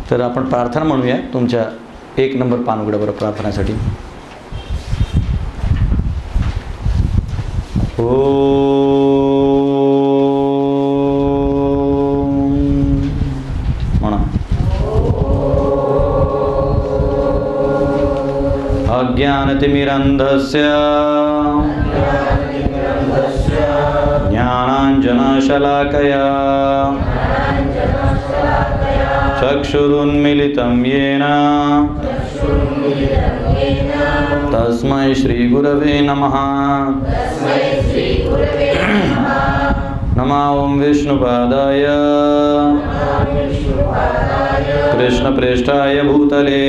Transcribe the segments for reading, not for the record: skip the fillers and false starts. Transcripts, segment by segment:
तर आपण प्रार्थना म्हणूया तुमच्या 1 नंबर पान उघडा बरं प्रार्थनेसाठी. म्हणा. अज्ञानतिमिरन्धस्य ज्ञानाञ्जनशलाकया चक्षुरुन्मीलितं येन तस्मै श्रीगुरवे नमः. नमो ॐ विष्णुपादाय कृष्णप्रेष्ठाय भूतले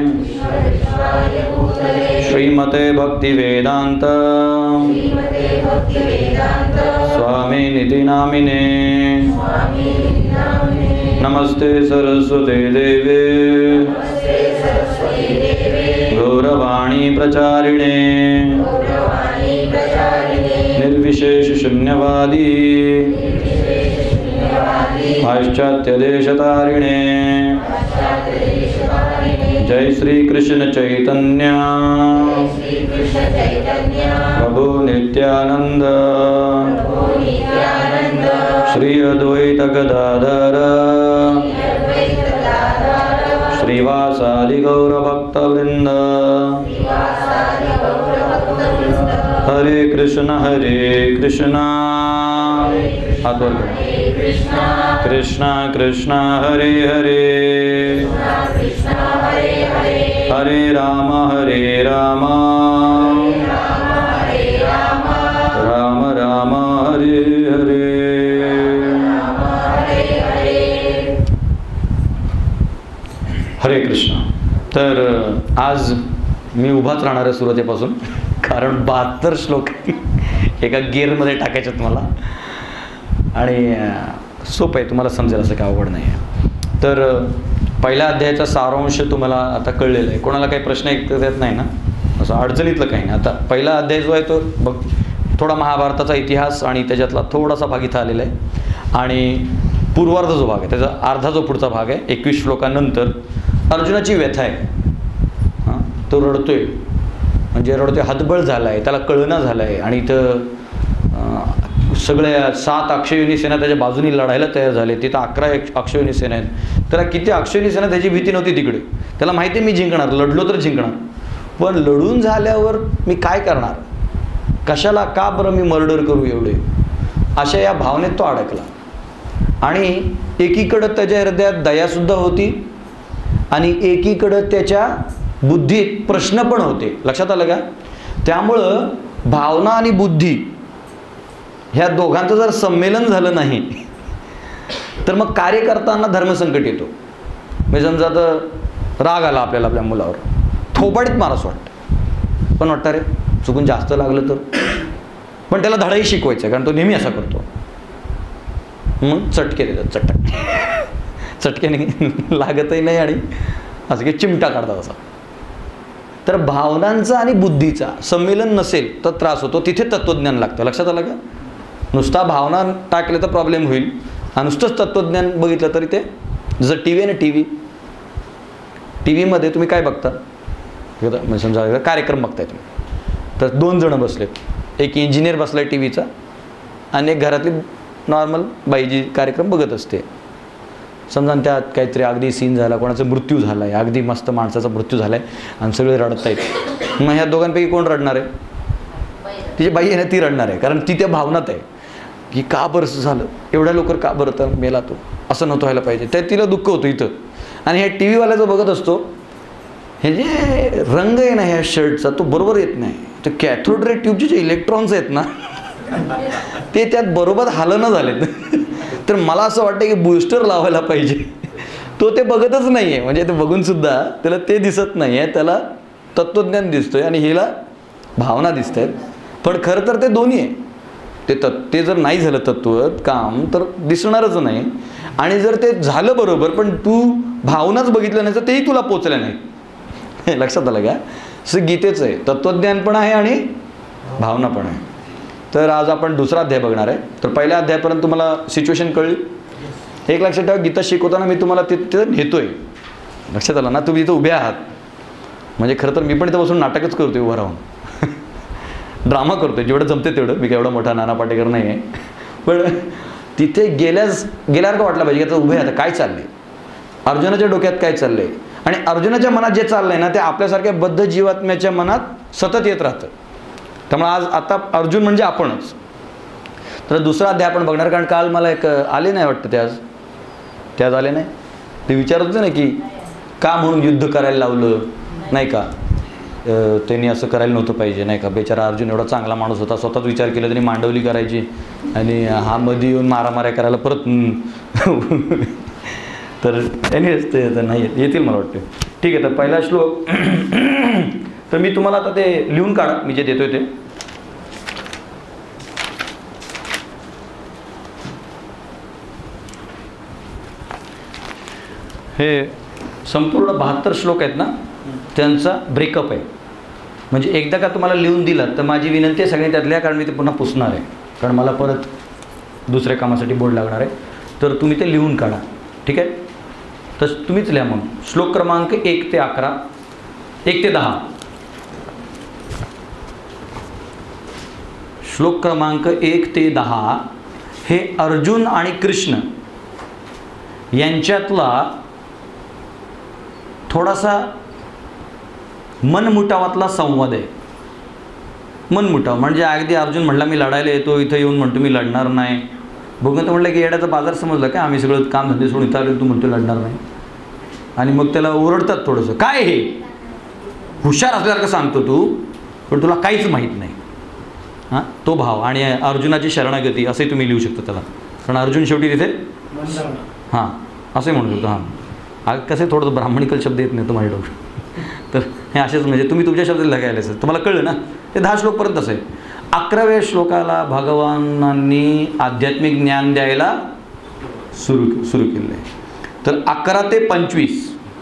श्रीमते भक्तिवेदान्त स्वामिनिति नामिने. नमस्ते सरस्वते देवे गौरवाणी प्रचारिणे निर्विशेष शून्यवादी पाश्चात्यदेशतारिणे. जय श्री कृष्ण चैतन्य प्रभु नित्यानंद श्री अद्वैत गदाधर श्रीवासादि गौरभक्तवृंद. हरे कृष्ण कृष्ण कृष्ण हरे हरे हरे राम राम राम हरे हरे. हरे कृष्ण. तर आज मी उभाच राहणार आहे सुरुवातीपासून, कारण 72 श्लोक एका गिअरमध्ये टाकायच्यात मला, आणि सोपं आहे, तुम्हाला समजेल असं काय अवघड नाही आहे. तर पहिल्या अध्यायाचा सारांश तुम्हाला आता कळलेला आहे. कोणाला काही प्रश्न येत नाही ना, असं अडचणीतलं काही नाही. आता पहिला अध्याय जो आहे तो बघ थोडा महाभारताचा इतिहास आणि त्याच्यातला थोडासा भाग इथं आलेला आहे, आणि पूर्वार्ध जो भाग आहे त्याचा अर्धा जो पुढचा भाग आहे 21 श्लोकानंतर अर्जुनाची व्यथा आहे. हां, तो रडतोय, म्हणजे रडतोय, हतबल झाला आहे, त्याला कळना झालं आहे, आणि इथं सगळ्या 7 अक्षययोनी सेना त्याच्या बाजूनी लढायला तयार झाले. तिथं 11 अक्षययोनी सेना आहेत. त्याला किती अक्षययोनी सेना त्याची भीती नव्हती तिकडे. त्याला माहिती आहे मी जिंकणार, लढलो तर जिंकणार, पण लढून झाल्यावर मी काय करणार, कशाला, का बरं मी मर्डर करू एवढे, अशा या भावनेत तो अडकला. आणि एकीकडं त्याच्या हृदयात दयासुद्धा होती, आणि एकीकडं त्याच्या बुद्धीत प्रश्न पण होते. लक्षात आलं का? त्यामुळं भावना आणि बुद्धी ह्या दोघांचं जर संमेलन झालं नाही तर मग कार्य करताना धर्मसंकट येतो. म्हणजे समजा तर राग आला आपल्याला आपल्या मुलावर, थोबाडीत मारासं वाटतं, पण वाटतं रे चुकून जास्त लागलं तर, पण त्याला धडाही शिकवायचं, कारण तो नेहमी असा करतो. मग चटके देतात, चटकेने लागतही नाही, आणि असं की चिमटा काढतात असा. तर भावनांचा आणि बुद्धीचा संमेलन नसेल तर त्रास होतो. तिथे तत्त्वज्ञान लागतं. लक्षात आलं का? नुसता भावना टाकले तर प्रॉब्लेम होईल, आणि नुसतंच तत्त्वज्ञान बघितलं तरी ते, जसं टी व्ही आहे ना, टी व्हीमध्ये तुम्ही काय बघता, म्हणजे समजा कार्यक्रम बघताय तुम्ही, तर 2 जण बसलेत, एक इंजिनियर बसलाय टी व्हीचा, आणि एक घरातली नॉर्मल बाई जी कार्यक्रम बघत असते. समजा त्यात काहीतरी अगदी सीन झाला, कोणाचा मृत्यू झाला आहे, अगदी मस्त माणसाचा मृत्यू झाला आहे, आणि सगळे रडत आहेत. मग ह्या दोघांपैकी कोण रडणार आहे? तिची बाई आहे ना, ती रडणार आहे, कारण ती त्या भावनात आहे की का बरं झालं, एवढ्या लवकर का बरं तर मेला तो, असं नव्हतं व्हायला पाहिजे. त्या तिला दुःख होतं इथं. आणि ह्या टी व्हीवाल्याचं बघत असतो, हे जे रंग आहे ना ह्या शर्टचा तो बरोबर येत नाही, तर कॅथोड रे ट्यूबचे जे इलेक्ट्रॉन्स आहेत ना ते त्यात बरोबर हालना झालेत. तर मला असं वाटतं की बूस्टर लावायला पाहिजे. तो ते बघतच नाही आहे, म्हणजे ते बघूनसुद्धा त्याला ते दिसत नाही आहे, त्याला तत्त्वज्ञान दिसतोय आणि हिला भावना दिसत आहेत. पण खरं तर ते दोन्ही आहे. ते जर नाही झालं तत्त्व काम तर दिसणारच नाही, आणि जर ते झालं बरोबर पण तू भावनाच बघितलं नाही तर तेही तुला पोचलं नाही. लक्षात आलं का? असं गीतेचं आहे, तत्त्वज्ञान पण आहे आणि भावना पण आहे. तर आज आपण दुसरा अध्याय बघणार आहे. तर पहिल्या अध्यायापर्यंत तुम्हाला सिच्युएशन कळली. एक लक्षात ठेवा, गीता शिकवताना मी तुम्हाला तिथे नेतोय, लक्षात आलं ना, तुम्ही इथं उभे आहात म्हणजे खरं तर मी पण इथं बसून नाटकच करतोय उभं राहून, ड्रामा करतोय जेवढं जमते तेवढं. मी काय एवढा मोठा नाना पाटेकर नाही आहे, पण तिथे गेल्यावर का वाटलं पाहिजे की आता उभे आता काय चाललंय, अर्जुनाच्या डोक्यात काय चाललंय, आणि अर्जुनाच्या मनात जे चाललंय ना ते आपल्यासारख्या बद्ध जीवात्म्याच्या मनात सतत येत राहतं. त्यामुळे आता अर्जुन म्हणजे आपणच. तर दुसरा अध्याय आपण बघणार, कारण काल मला एक आले नाही वाटतं ते आज आले नाही, ते विचारत होते ना की का म्हणून युद्ध करायला लावलं नाही का, त्यांनी असं करायला नव्हतं पाहिजे नाही का, बेचारा अर्जुन एवढा चांगला माणूस होता, स्वतःच विचार केला त्यांनी मांडवली करायची आणि हा मध्ये येऊन मारामाऱ्या करायला परत तर एनिवेज ते नाही येतील मला वाटते. ठीक आहे, तर पहिला श्लोक तर मी तुम्हाला आता ते लिहून काढा मी जे देतोय ते. हे संपूर्ण 72 श्लोक आहेत ना, त्यांचा ब्रेकअप आहे. म्हणजे एकदा का तुम्हाला लिहून दिलं तर माझी विनंती आहे सगळ्यांनी त्यातल्या, कारण मी ते पुन्हा पुसणार आहे, कारण मला परत दुसऱ्या कामासाठी बोर्ड लागणार आहे. तर तुम्ही ते लिहून काढा, ठीक आहे. तर तुम्हीच लिहा मग. श्लोक क्रमांक 1 ते 11, 1 ते 10. श्लोक क्रमांक 1 ते 10 हे अर्जुन आणि कृष्ण यांच्यातला थोडासा मनमुटावातला संवाद आहे. मनमुटाव म्हणजे अगदी अर्जुन म्हटला मी लढायला येतो, इथं येऊन म्हणतो मी लढणार नाही. भगवंत म्हटलं की येड्याचा बाजार समजला काय, आम्ही सगळं काम धंदे सोडून इथं आलो, तू म्हणतो लढणार नाही. आणि मग त्याला ओरडतात थोडंसं, काय हे हुशार असल्यासारखं सांगतो तू, पण तुला काहीच माहीत नाही. हां, तो भाव आणि अर्जुनाची शरणागती असंही तुम्ही लिहू शकता त्याला, कारण अर्जुन शेवटी तिथे हां असंही म्हणू शकतो. हां कसे थोडं ब्राह्मणिकल शब्द येत नाही तुम्हाला डोक्यात, तर हे असेच म्हणजे तुम्ही तुमच्या शब्दात लिहायला असेल तुम्हाला कळलं ना. ते 10 श्लोकपर्यंत असं आहे. 11व्या श्लोकाला भगवानांनी आध्यात्मिक ज्ञान द्यायला सुरू केलं आहे. तर 11 ते 25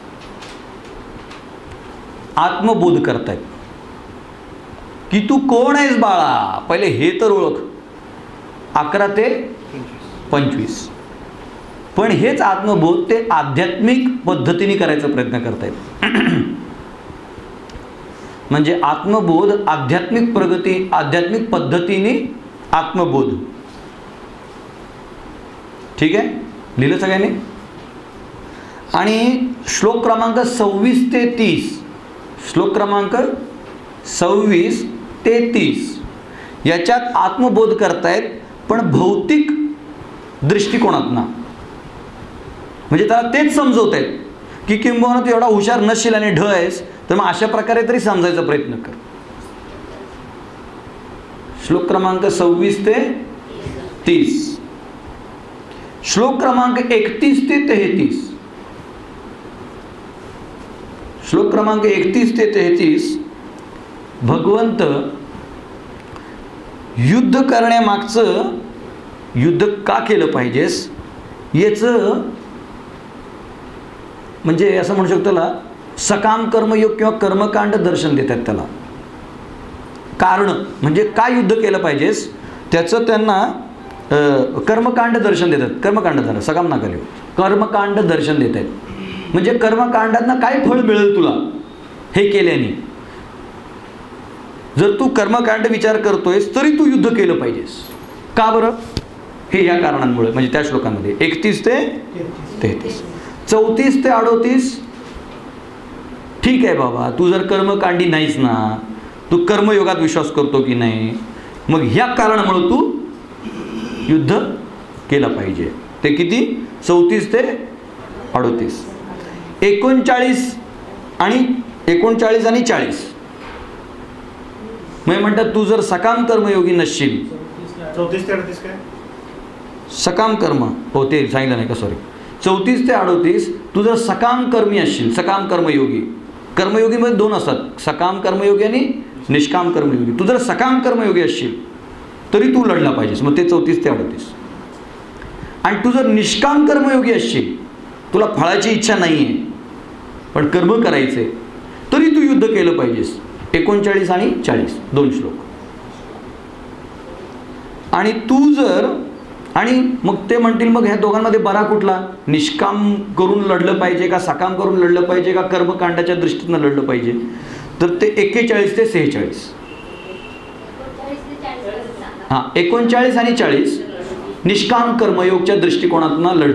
आत्मबोध करतायत की तू कोण आहेस बाळा, पहिले हे तर ओळख. 11 ते 25 पण हेच आत्मबोध ते आध्यात्मिक पद्धतीने करायचा प्रयत्न करतायत. म्हणजे आत्मबोध, आध्यात्मिक प्रगती, आध्यात्मिक पद्धतीने आत्मबोध. ठीक आहे, लिहिलं सगळ्यांनी. आणि श्लोक क्रमांक 26 ते 30, श्लोक क्रमांक 26 ते 30 याच्यात आत्मबोध करतायत, पण भौतिक दृष्टिकोनातनं. म्हणजे त्याला तेच समजवत आहेत की किंबहुना तू एवढा हुशार नसशील आणि ढ आहेस, तर मग अशा प्रकारे तरी समजायचा प्रयत्न कर. श्लोक क्रमांक 26 ते 30. श्लोक क्रमांक 31 ते 33. श्लोक क्रमांक 31 ते 33 भगवंत युद्ध करण्यामागचं, युद्ध का केलं पाहिजेस याचं म्हणजे असं म्हणू शकतो त्याला सकाम कर्मयोग किंवा कर्मकांड दर्शन देतात. त्याला कारण म्हणजे काय युद्ध केलं पाहिजेस त्याचं त्यांना कर्मकांड दर्शन देतात. कर्मकांड झालं, सकाम नका लिहू, कर्मकांड दर्शन देत आहेत. म्हणजे कर्मकांडांना काय फळ मिळेल तुला हे केल्याने. जर तू कर्मकांड विचार करतोयस तरी तू युद्ध केलं पाहिजेस. का बरं? हे या कारणांमुळे. म्हणजे त्या श्लोकांमध्ये 31 ते 33. 34 ते 38 ठीक आहे बाबा, तू जर कर्मकांडी नाहीस ना, तू कर्मयोगात विश्वास करतो की नाही, मग ह्या कारणामुळे तू युद्ध केलं पाहिजे. ते किती? 34 ते 38. 39 आणि 40 मग म्हणतात तू जर सकाम कर्मयोगी नसशील. 34 ते 38 काय? सकाम कर्म, हो ते सांगितलं नाही का, सॉरी. 34 ते 38 तू जर सकाम कर्मी असशील, सकाम कर्मयोगी. कर्मयोगीमध्ये 2 असतात, सकाम कर्मयोगी आणि निष्काम कर्मयोगी. तू जर सकाम कर्मयोगी असशील तरी तू लढला पाहिजेस. मग ते 34 ते 38. आणि तू जर निष्काम कर्मयोगी असशील, तुला फळाची इच्छा नाही आहे पण कर्म करायचे, तरी तू युद्ध केलं पाहिजेस. 39 आणि 40 2 श्लोक. आणि तू जर आणि मग ते म्हणतील मग ह्या दोघांमध्ये बरा कुठला, निष्काम करून लढलं पाहिजे का सकाम करून लढलं पाहिजे का कर्मकांडाच्या दृष्टीनं लढलं पाहिजे. तर ते 41 ते 46 हां 39 आणि 40 निष्काम कर्मयोगच्या दृष्टिकोनातून लढ,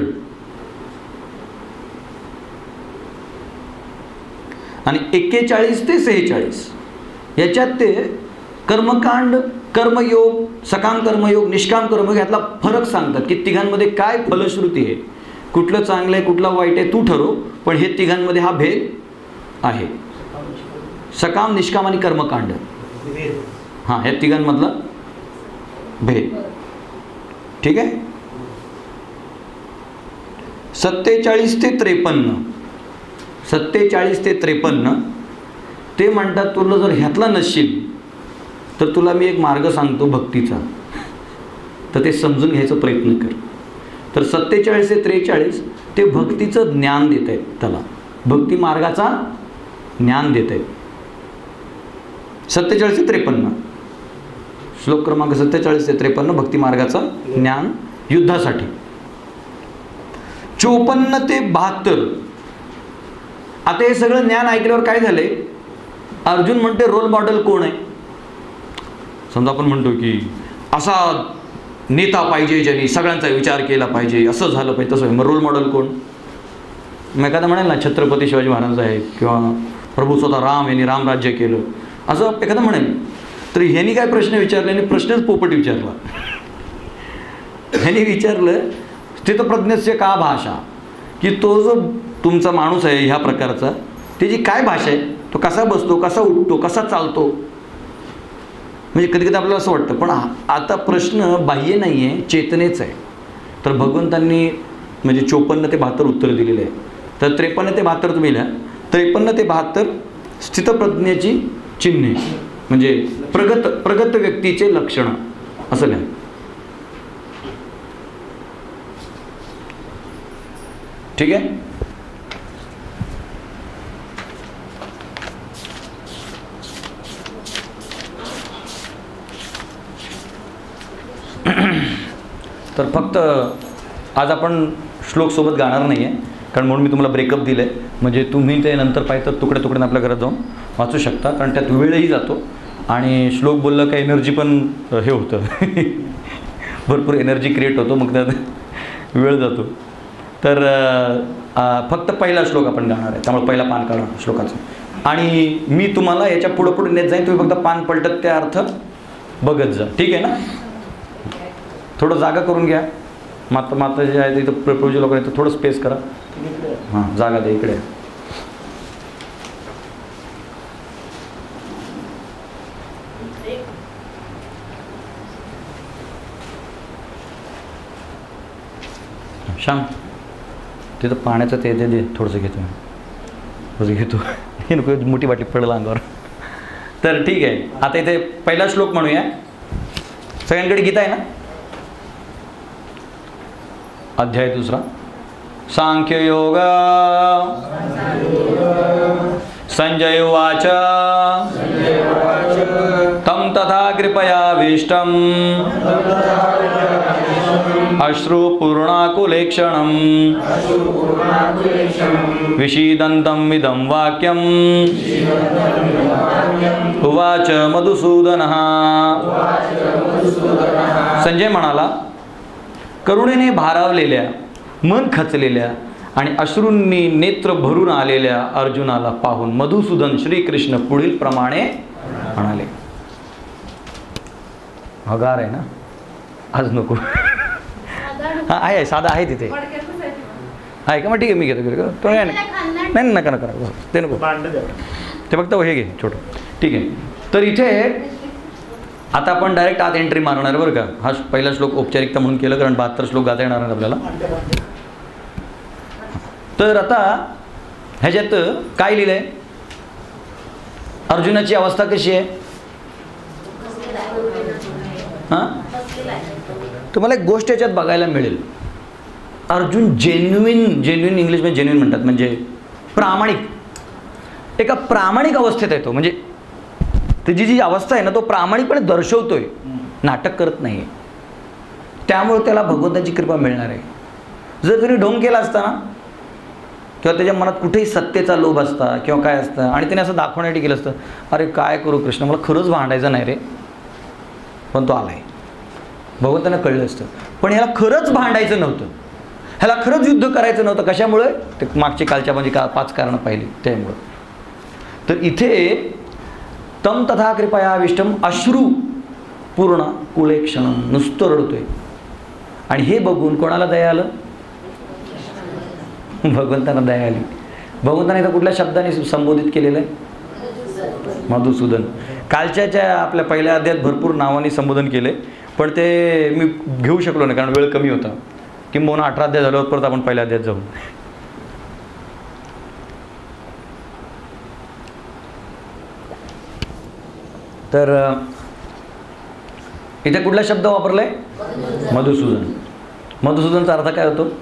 आणि 41 ते 46 याच्यात ते कर्मकांड, कर्मयोग, सकाम कर्मयोग, निष्काम कर्मयोग यातला फरक सांगतात की तिघांमध्ये काय फलश्रुती आहे, कुठलं चांगलं आहे कुठलं वाईट आहे तू ठरव, पण हे तिघांमध्ये हा भेद आहे. सकाम, निष्काम आणि कर्मकांड हां या तिघांमधला भेद. ठीक आहे. 47 ते 53 47 ते 53 ते म्हणतात तुला जर ह्यातला नसशील तर तुला मी एक मार्ग सांगतो भक्तीचा, तर ते समजून घ्यायचा प्रयत्न कर. तर 47 ते 43 ते भक्तीचं ज्ञान देत आहेत, त्याला भक्ती मार्गाचा ज्ञान देत आहेत. 47 ते 53 श्लोक क्रमांक 47 ते 53 भक्ती मार्गाचा ज्ञान युद्धासाठी. 54 ते 72 आता हे सगळं ज्ञान ऐकल्यावर काय झाले, अर्जुन म्हणते रोल मॉडेल कोण आहे. समजा आपण म्हणतो की असा नेता पाहिजे ज्यांनी सगळ्यांचा विचार केला पाहिजे, असं झालं पाहिजे तसं. मग रोल मॉडेल कोण, मग एखादा म्हणेल ना छत्रपती शिवाजी महाराज आहे किंवा प्रभू स्वतः राम यांनी रामराज्य केलं असं एखादं म्हणेल. तर ह्यांनी काय प्रश्न विचारले, आणि प्रश्नच पोपट विचारला. ह्यांनी विचारलं स्थितप्रज्ञस्य का भाषा, की तो जो तुमचा माणूस आहे ह्या प्रकारचा त्याची काय भाषा आहे, तो कसा बसतो, कसा उठतो, कसा चालतो. म्हणजे कधी कधी आपल्याला असं वाटतं, पण आता प्रश्न बाह्य नाही आहे, चेतनेच आहे. तर भगवंतांनी म्हणजे 54 ते 72 उत्तर दिलेले आहे. तर 53 ते 72 तुम्ही लिहा. 53 ते 72 स्थितप्रज्ञेची चिन्हे म्हणजे प्रगत व्यक्तीचे लक्षणं असं लिहा. ठीक आहे. तर फक्त आज आपण श्लोक सोबत गाणार नाही आहे, कारण म्हणून मी तुम्हाला ब्रेकअप दिलं आहे. म्हणजे तुम्ही ते नंतर पाहिजे तुकड्या तुकड्यानं आपल्या घरात जाऊन वाचू शकता, कारण त्यात वेळही जातो आणि श्लोक बोललं का एनर्जी पण हे होतं भरपूर एनर्जी क्रिएट होतो, मग त्यात वेळ जातो. तर फक्त पहिला श्लोक आपण गाणार आहे, त्यामुळे पहिला पान काढा श्लोकाचं, आणि मी तुम्हाला याच्या पुढं पुढे नेत जाईन. तुम्ही फक्त पान पलटत त्या अर्थ बघत जा. ठीक आहे ना. थोडं जागा करून घ्या. माता जे आहे तिथं प्रभूजी लोक आहेत तर थोडं स्पेस करा. हां जागा द्या इकडे. श्याम तिथं पाण्याचं ते दे थोडंसं घेतो हे नको मोठी वाटी पडलं अंगावर. तर ठीक आहे. आता इथे पहिला श्लोक म्हणूया. सगळ्यांकडे गीता आहे ना. अध्याय 2 सांख्ययोग. संजय उवाच तं तथा कृपयाविष्टम् अश्रुपूर्णाकुलेक्षणम् विषीदन्तम् इदं वाक्यम् उवाच मधुसूदनः. संजय म्हणाला, करुणेने भारावलेल्या, मन खचलेल्या आणि अश्रूंनी नेत्र भरून आलेल्या अर्जुनाला पाहून मधुसूदन श्रीकृष्ण पुढील प्रमाणे म्हणाले. हगार आहे ना आज नको. हां आहे साधा आहे तिथे आहे का. मग ठीक आहे मी घेतो तो नाही नका ते नको ते फक्त हे घे छोटं. ठीक आहे. तर इथे आता आपण डायरेक्ट आत एंट्री मारणार बरं का. हा पहिला श्लोक औपचारिकता म्हणून केलं, कारण 72 श्लोक गाता येणार आहेत आपल्याला. तर आता ह्याच्यात काय लिहिलंय, अर्जुनाची अवस्था कशी आहे. हां तुम्हाला एक गोष्ट याच्यात बघायला मिळेल. अर्जुन जेन्युइन इंग्लिशमध्ये जेन्युइन म्हणतात, म्हणजे प्रामाणिक, एका प्रामाणिक अवस्थेत येतो. म्हणजे त्याची जी अवस्था आहे ना तो प्रामाणिकपणे दर्शवतोय, नाटक करत नाही. त्यामुळे त्याला भगवंताची कृपा मिळणार आहे. जर तुम्ही ढोंग केला असता ना, किंवा त्याच्या मनात कुठेही सत्तेचा लोभ असता किंवा काय असतं आणि त्याने असं दाखवण्यासाठी केलं असतं, अरे काय करू कृष्ण, मला खरंच भांडायचं नाही रे, पण तो आलाय, भगवंतांना कळलं असतं. पण ह्याला खरंच भांडायचं नव्हतं, ह्याला खरंच युद्ध करायचं नव्हतं. कशामुळे? ते मागची कालच्या म्हणजे 5 कारणं पाहिली त्यामुळं. तर इथे तम तथा कृपया विष्टम अश्रू पूर्ण कुलेक्षणम, नुसतं रडतोय. आणि हे बघून कोणाला दया आलं? भगवंतांना दया आली. भगवंताने इथं कुठल्या शब्दाने संबोधित केलेलं आहे? मधुसूदन. कालच्या आपल्या पहिल्या अध्यायात भरपूर नावाने संबोधन केले, पण ते मी घेऊ शकलो नाही कारण वेळ कमी होता. किंबहुना 18 अध्याय झाल्यावर परत आपण पहिल्या अध्यायात जाऊ. तर इथे कुठला शब्द वापरलाय? मधुसूदन. मधुसूदनचा अर्थ काय होतो?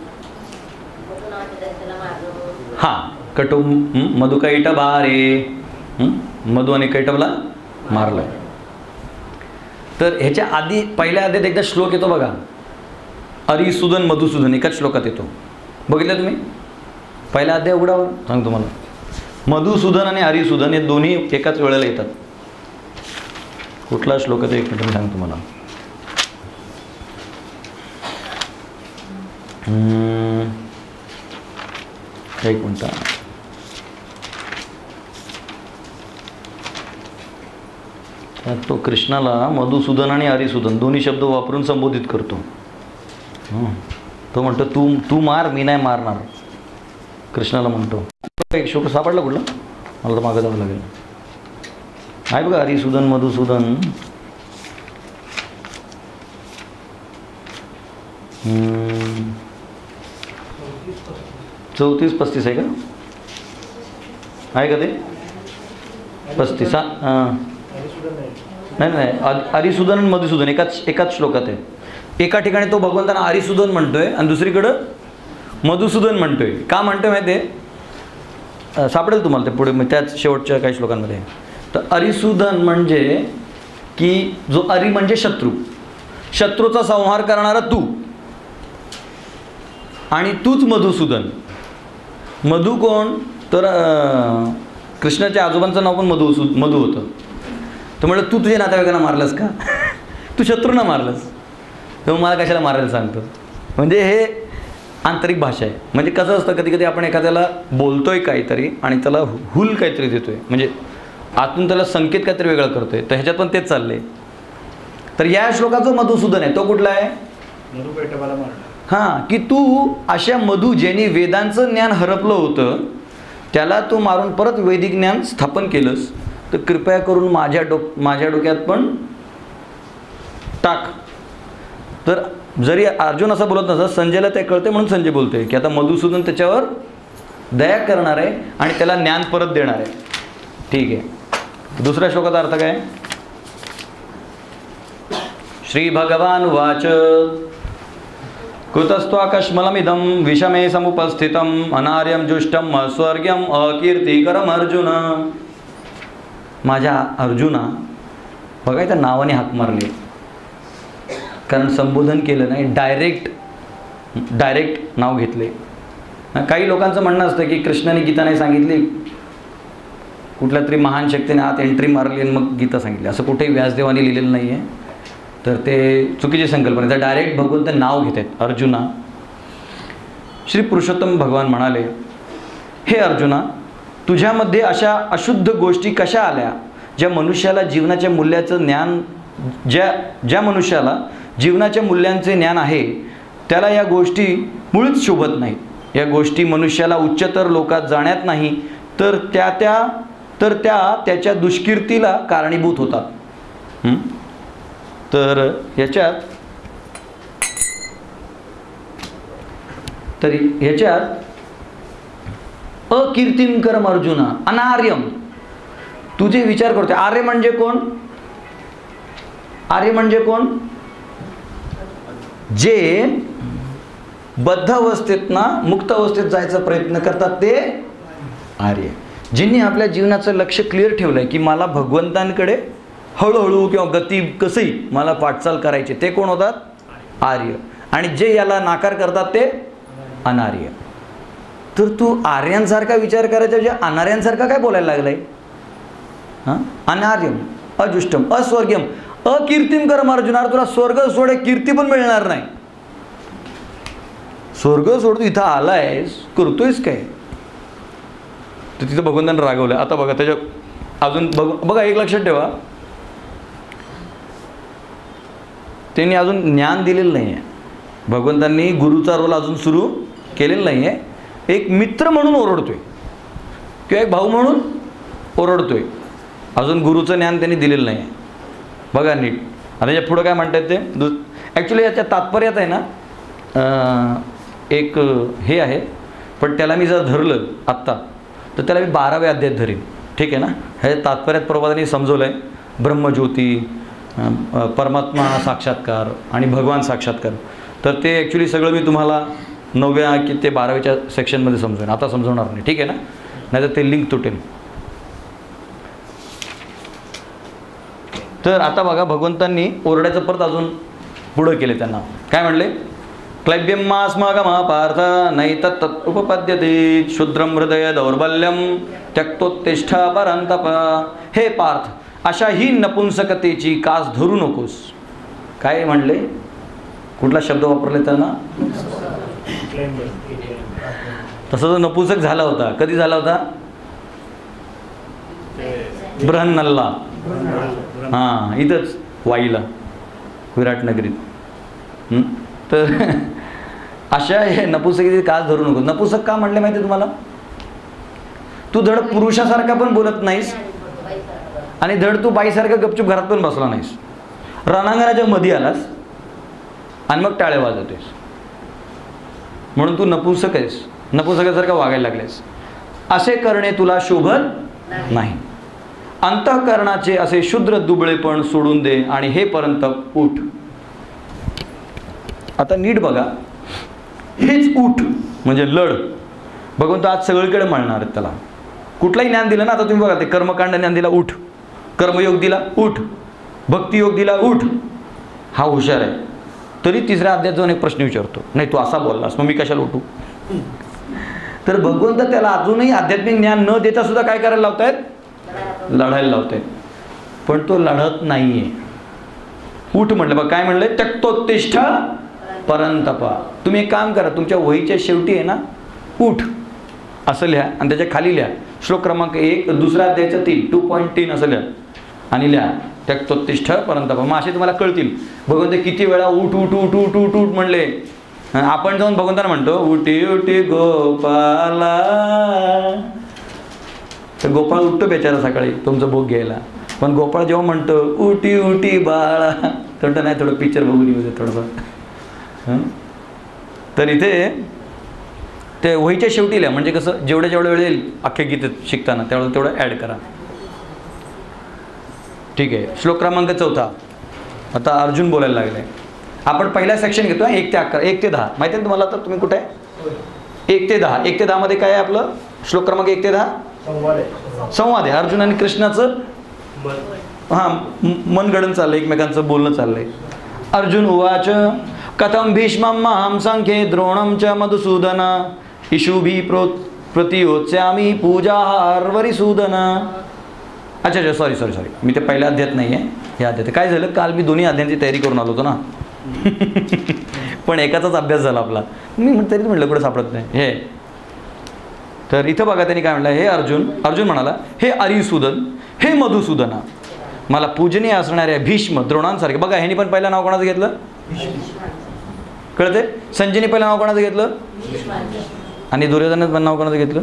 हा, कटू मधु कैटभारे, मधु आणि कैटभला मारलं. तर ह्याच्या आधी पहिल्या अध्यायात एकदा श्लोक येतो बघा, अरिसूदन मधुसूदन, एकाच श्लोकात येतो. बघितलं तुम्ही? पहिला अध्याय उघडावं, सांग तुम्हाला. मधुसूदन आणि अरिसूदन हे दोन्ही एकाच वेळेला येतात. कुठला श्लोक आहे? एक मिनिट मी सांगतो तुम्हाला. एक मिनिट. तो कृष्णाला मधुसूदन आणि हरिसूदन दोन्ही शब्द वापरून संबोधित करतो. तो म्हणतो तू मार, मी नाही मारणार, कृष्णाला म्हणतो. एक श्लोक सापडला कुठला? मला तर मागं जावं लागेल. आहे बघा, हरिसूदन मधुसूदन. 34-35 आहे का? आहे का ते? 35. नाही, हरिसूदन आणि मधुसूदन एकाच श्लोकात आहे. एका ठिकाणी तो भगवंतांना हरिसूदन म्हणतोय आणि दुसरीकडं मधुसूदन म्हणतोय. का म्हणतोय माहिती आहे? सापडेल तुम्हाला ते पुढे, त्याच शेवटच्या काही श्लोकांमध्ये. तर हरिसूदन म्हणजे की जो हरी म्हणजे शत्रू, शत्रूचा संहार करणारा तू, आणि तूच मधुसूदन. मधु कोण? तर कृष्णाच्या आजोबांचं नाव पण मधु होतं. तर म्हटलं तू तुझ्या नातेवाईकांना मारलंस का? तू शत्रूंना मारलंस, तर मला कशाला मारायला सांगतो? म्हणजे हे आंतरिक भाषा आहे. म्हणजे कसं असतं, कधी कधी आपण एखाद्याला बोलतोय काहीतरी आणि त्याला हुल काहीतरी देतोय, म्हणजे आतून त्याला संकेत काहीतरी वेगळं करतोय. तर ह्याच्यात पण तेच चाललंय. तर या श्लोकात जो मधुसूदन आहे तो कुठला आहे? हां, की तू अशा मधु ज्यांनी वेदांचं ज्ञान हरपलं होतं त्याला तू मारून परत वैदिक ज्ञान स्थापन केलंस, तर कृपया करून माझ्या डोक्यात पण टाक. तर जरी अर्जुन असं बोलत नसतं, संजयला ते कळते म्हणून संजय बोलतोय की आता मधुसूदन त्याच्यावर दया करणार आहे आणि त्याला ज्ञान परत देणार आहे. ठीक आहे. दुसऱ्या श्लोकाचा अर्थ काय? श्री भगवान वाच कुतस्त्वाकश्मलमिदं विषमे समुपस्थितम् अनार्यं जुष्टम स्वर्ग्यम अकीर्तिकरम अर्जुन. माझ्या अर्जुना, बघा त्या नावाने हाक मारली, कारण संबोधन केलं नाही, डायरेक्ट नाव घेतले. काही लोकांचं म्हणणं असतं की कृष्णाने गीता नाही सांगितली, कुठल्या तरी महान शक्तीने आत एंट्री मारली आणि मग गीता सांगितली. असं कुठेही व्यासदेवाने लिहिलेलं नाही आहे. तर ते चुकीची संकल्पना. तर डायरेक्ट भगवंत नाव घेत आहेत, अर्जुना. श्री पुरुषोत्तम भगवान म्हणाले, हे अर्जुना, तुझ्यामध्ये अशा अशुद्ध गोष्टी कशा आल्या? ज्या मनुष्याला जीवनाच्या मूल्याचं ज्ञान, ज्या मनुष्याला जीवनाच्या मूल्यांचे ज्ञान आहे त्याला या गोष्टी मुळीच शोभत नाहीत. या गोष्टी मनुष्याला उच्चतर लोकात जाण्यात नाही तर त्या त्याच्या दुष्कीर्तीला कारणीभूत होतात. तर ह्याच्यात अकीर्तिम करम अर्जुना, अनार्यम. तुझे विचार करते. आर्य म्हणजे कोण? आर्य म्हणजे कोण? जे बद्ध अवस्थेत ना मुक्त अवस्थेत जायचा प्रयत्न करतात ते आर्य. ज्यांनी आपल्या जीवनाचं लक्ष क्लिअर ठेवलंय की मला भगवंतांकडे हळूहळू किंवा गती कसंही मला वाटचाल करायची, ते कोण होतात? आर्य, आणि जे याला नाकार करतात ते अनार्य. तर तू आर्यांसारखा विचार करायचा म्हणजे अनार्यांसारखा काय बोलायला लागलाय? हां, अनार्यम, अजुष्टम, अस्वर्गीयम, अकीर्तिम कर्म अर्जुना. तुला स्वर्ग सोड, कीर्ती पण मिळणार नाही. स्वर्ग सोड, तू इथं आलायस, करतोयस काय? तर तिथं भगवंतांना रागवलं. आता बघा त्याच्या अजून बघा एक लक्षात ठेवा, त्यांनी अजून ज्ञान दिलेलं नाही आहे. भगवंतांनी गुरुचा रोल अजून सुरू केलेला नाही आहे. एक मित्र म्हणून ओरडतोय किंवा एक भाऊ म्हणून ओरडतोय, अजून गुरुचं ज्ञान त्यांनी दिलेलं नाही आहे. बघा नीट. आता याच्या पुढं काय म्हणतात ते ॲक्च्युली याच्या तात्पर्यात आहे ना, एक हे आहे, पण त्याला मी जर धरलं आत्ता तर त्याला मी 12वे अध्यायात धरेन. ठीक आहे ना. हे तात्पर्यात प्रभुपादांनी समजवलं आहे. ब्रह्मज्योती, परमात्मा साक्षात्कार आणि भगवान साक्षात्कार. तर ते ॲक्च्युली सगळं मी तुम्हाला 9व्या की ते 12व्याच्या सेक्शनमध्ये समजवेन. आता समजवणार नाही. ठीक आहे ना, नाहीतर ते लिंक तुटेल. तर आता बघा भगवंतांनी ओरडायचं परत अजून पुढं केले. त्यांना काय म्हणले? क्लैब्यमास्मागमा पार्थ नैतत् उपपद्यते क्षुद्रम हृदय दौर्बल्यम त्यक्तोत्तिष्ठ परंतप. हे पार्थ, अशा ही नपुंसकतेची कास धरू नकोस. काय म्हणले? कुठला शब्द वापरले त्यांना? तसा जो नपुंसक झाला होता, कधी झाला होता? बृहन्नल्ला. हां, इथंच वाईला, विराटनगरीत. तर अशा हे नपुंसकीची कास धरू नको. नपुंसक का म्हणले माहिती तुम्हाला? तू धड पुरुषासारखा पण बोलत नाहीस आणि धड तू बाईसारखा गपचूप घरात पण बसला नाहीस. रणांगणाच्या मध्ये आलास आणि मग टाळे वाजवतेस, म्हणून तू नपुंसक आहेस, नपुंसकासारखा वागायला लागलेस. असे करणे तुला शोभत नाही. अंतःकरणाचे असे शुद्र दुबळेपण सोडून दे आणि हे पर्यंत उठ. आता नीट बघा, हेच उठ म्हणजे लढ. भगवंत आज सगळीकडे म्हणणार आहेत त्याला. कुठलाही ज्ञान दिलं ना, आता तुम्ही बघा, ते कर्मकांड ज्ञान दिला, उठ. कर्मयोग दिला, उठ. भक्तियोग दिला, उठ. हा हुशार आहे. तरी तिसऱ्या अध्यायात जाऊन एक प्रश्न विचारतो, नाही तू असा बोललास, मग मी कशाला उठू? तर भगवंत त्याला अजूनही आध्यात्मिक ज्ञान न देता सुद्धा काय करायला लावतायत? लढायला लावतायत. पण तो लढत नाहीये. उठ म्हटलं. बघ काय म्हणलंय? त्यक्तोत्तिष्ठ परंतपा. तुम्ही एक काम करा, तुमच्या वहीच्या शेवटी आहे ना, उठ असं लिहा आणि त्याच्या खाली लिहा श्लोक क्रमांक 1 दुसरा अध्यायाचं 3 2.3 असं लिहा आणि लिहा त्यक्तोत्तिष्ठ परंतपा. मग असे तुम्हाला कळतील भगवंत किती वेळा उठ उठ उठ उठ उठ उठ म्हणले. आपण जाऊन भगवंतांना म्हणतो उठी उठी गोपाला, तर गोपाळ उठतो बेचारा सकाळी तुमचं भोग घ्यायला. पण गोपाळ जेव्हा म्हणतो उठी उठी बाळा, तर नाही थोडं पिक्चर बघून येऊ दे थोडंफार. तर इथे ते वहीच्या शेवटी लिहा, म्हणजे कसं जेवढ्या वेळ येईल अख्खे गीतेत शिकताना तेवढं ॲड करा. ठीक आहे. श्लोक क्रमांक 4. आता अर्जुन बोलायला लागले. आपण पहिला सेक्शन घेतो 1 ते 11 1 ते 10 माहिती आहे तुम्हाला. तर तुम्ही कुठे आहे? 1 ते 10. 1 ते 10 मध्ये काय आहे आपलं? श्लोक क्रमांक 1 ते 10 संवाद आहे. अर्जुन आणि कृष्णाचं हां मनगडन चाललंय, एकमेकांचं बोलणं चाललंय. अर्जुन उवाच कथम भीष्मं महां संख्ये द्रोणं च मधुसूदन इषुभि प्रतियोत्स्यामि पूजाहार्वरिसूदन. अच्छा सॉरी मी ते पहिल्या अध्यायात नाही आहे, हे अध्यायात. काय झालं, काल मी दोन्ही अध्यायांची तयारी करून आलो होतो ना. पण एकाचाच अभ्यास झाला आपला. मी तरी म्हटलं कुठे सापडत नाही हे. तर इथं बघा त्यांनी काय म्हटलं, हे अर्जुन म्हणाला, हे अरिसूदन, हे मधुसूदना, मला पूजनीय असणाऱ्या भीष्म द्रोणांसारखे. बघा ह्यानी पण पहिलं नाव कोणाचं घेतलं कळते? संजयनी पहिलं नाव कोणाचं घेतलं आणि दुर्योधनाचं पण नाव कोणाचं घेतलं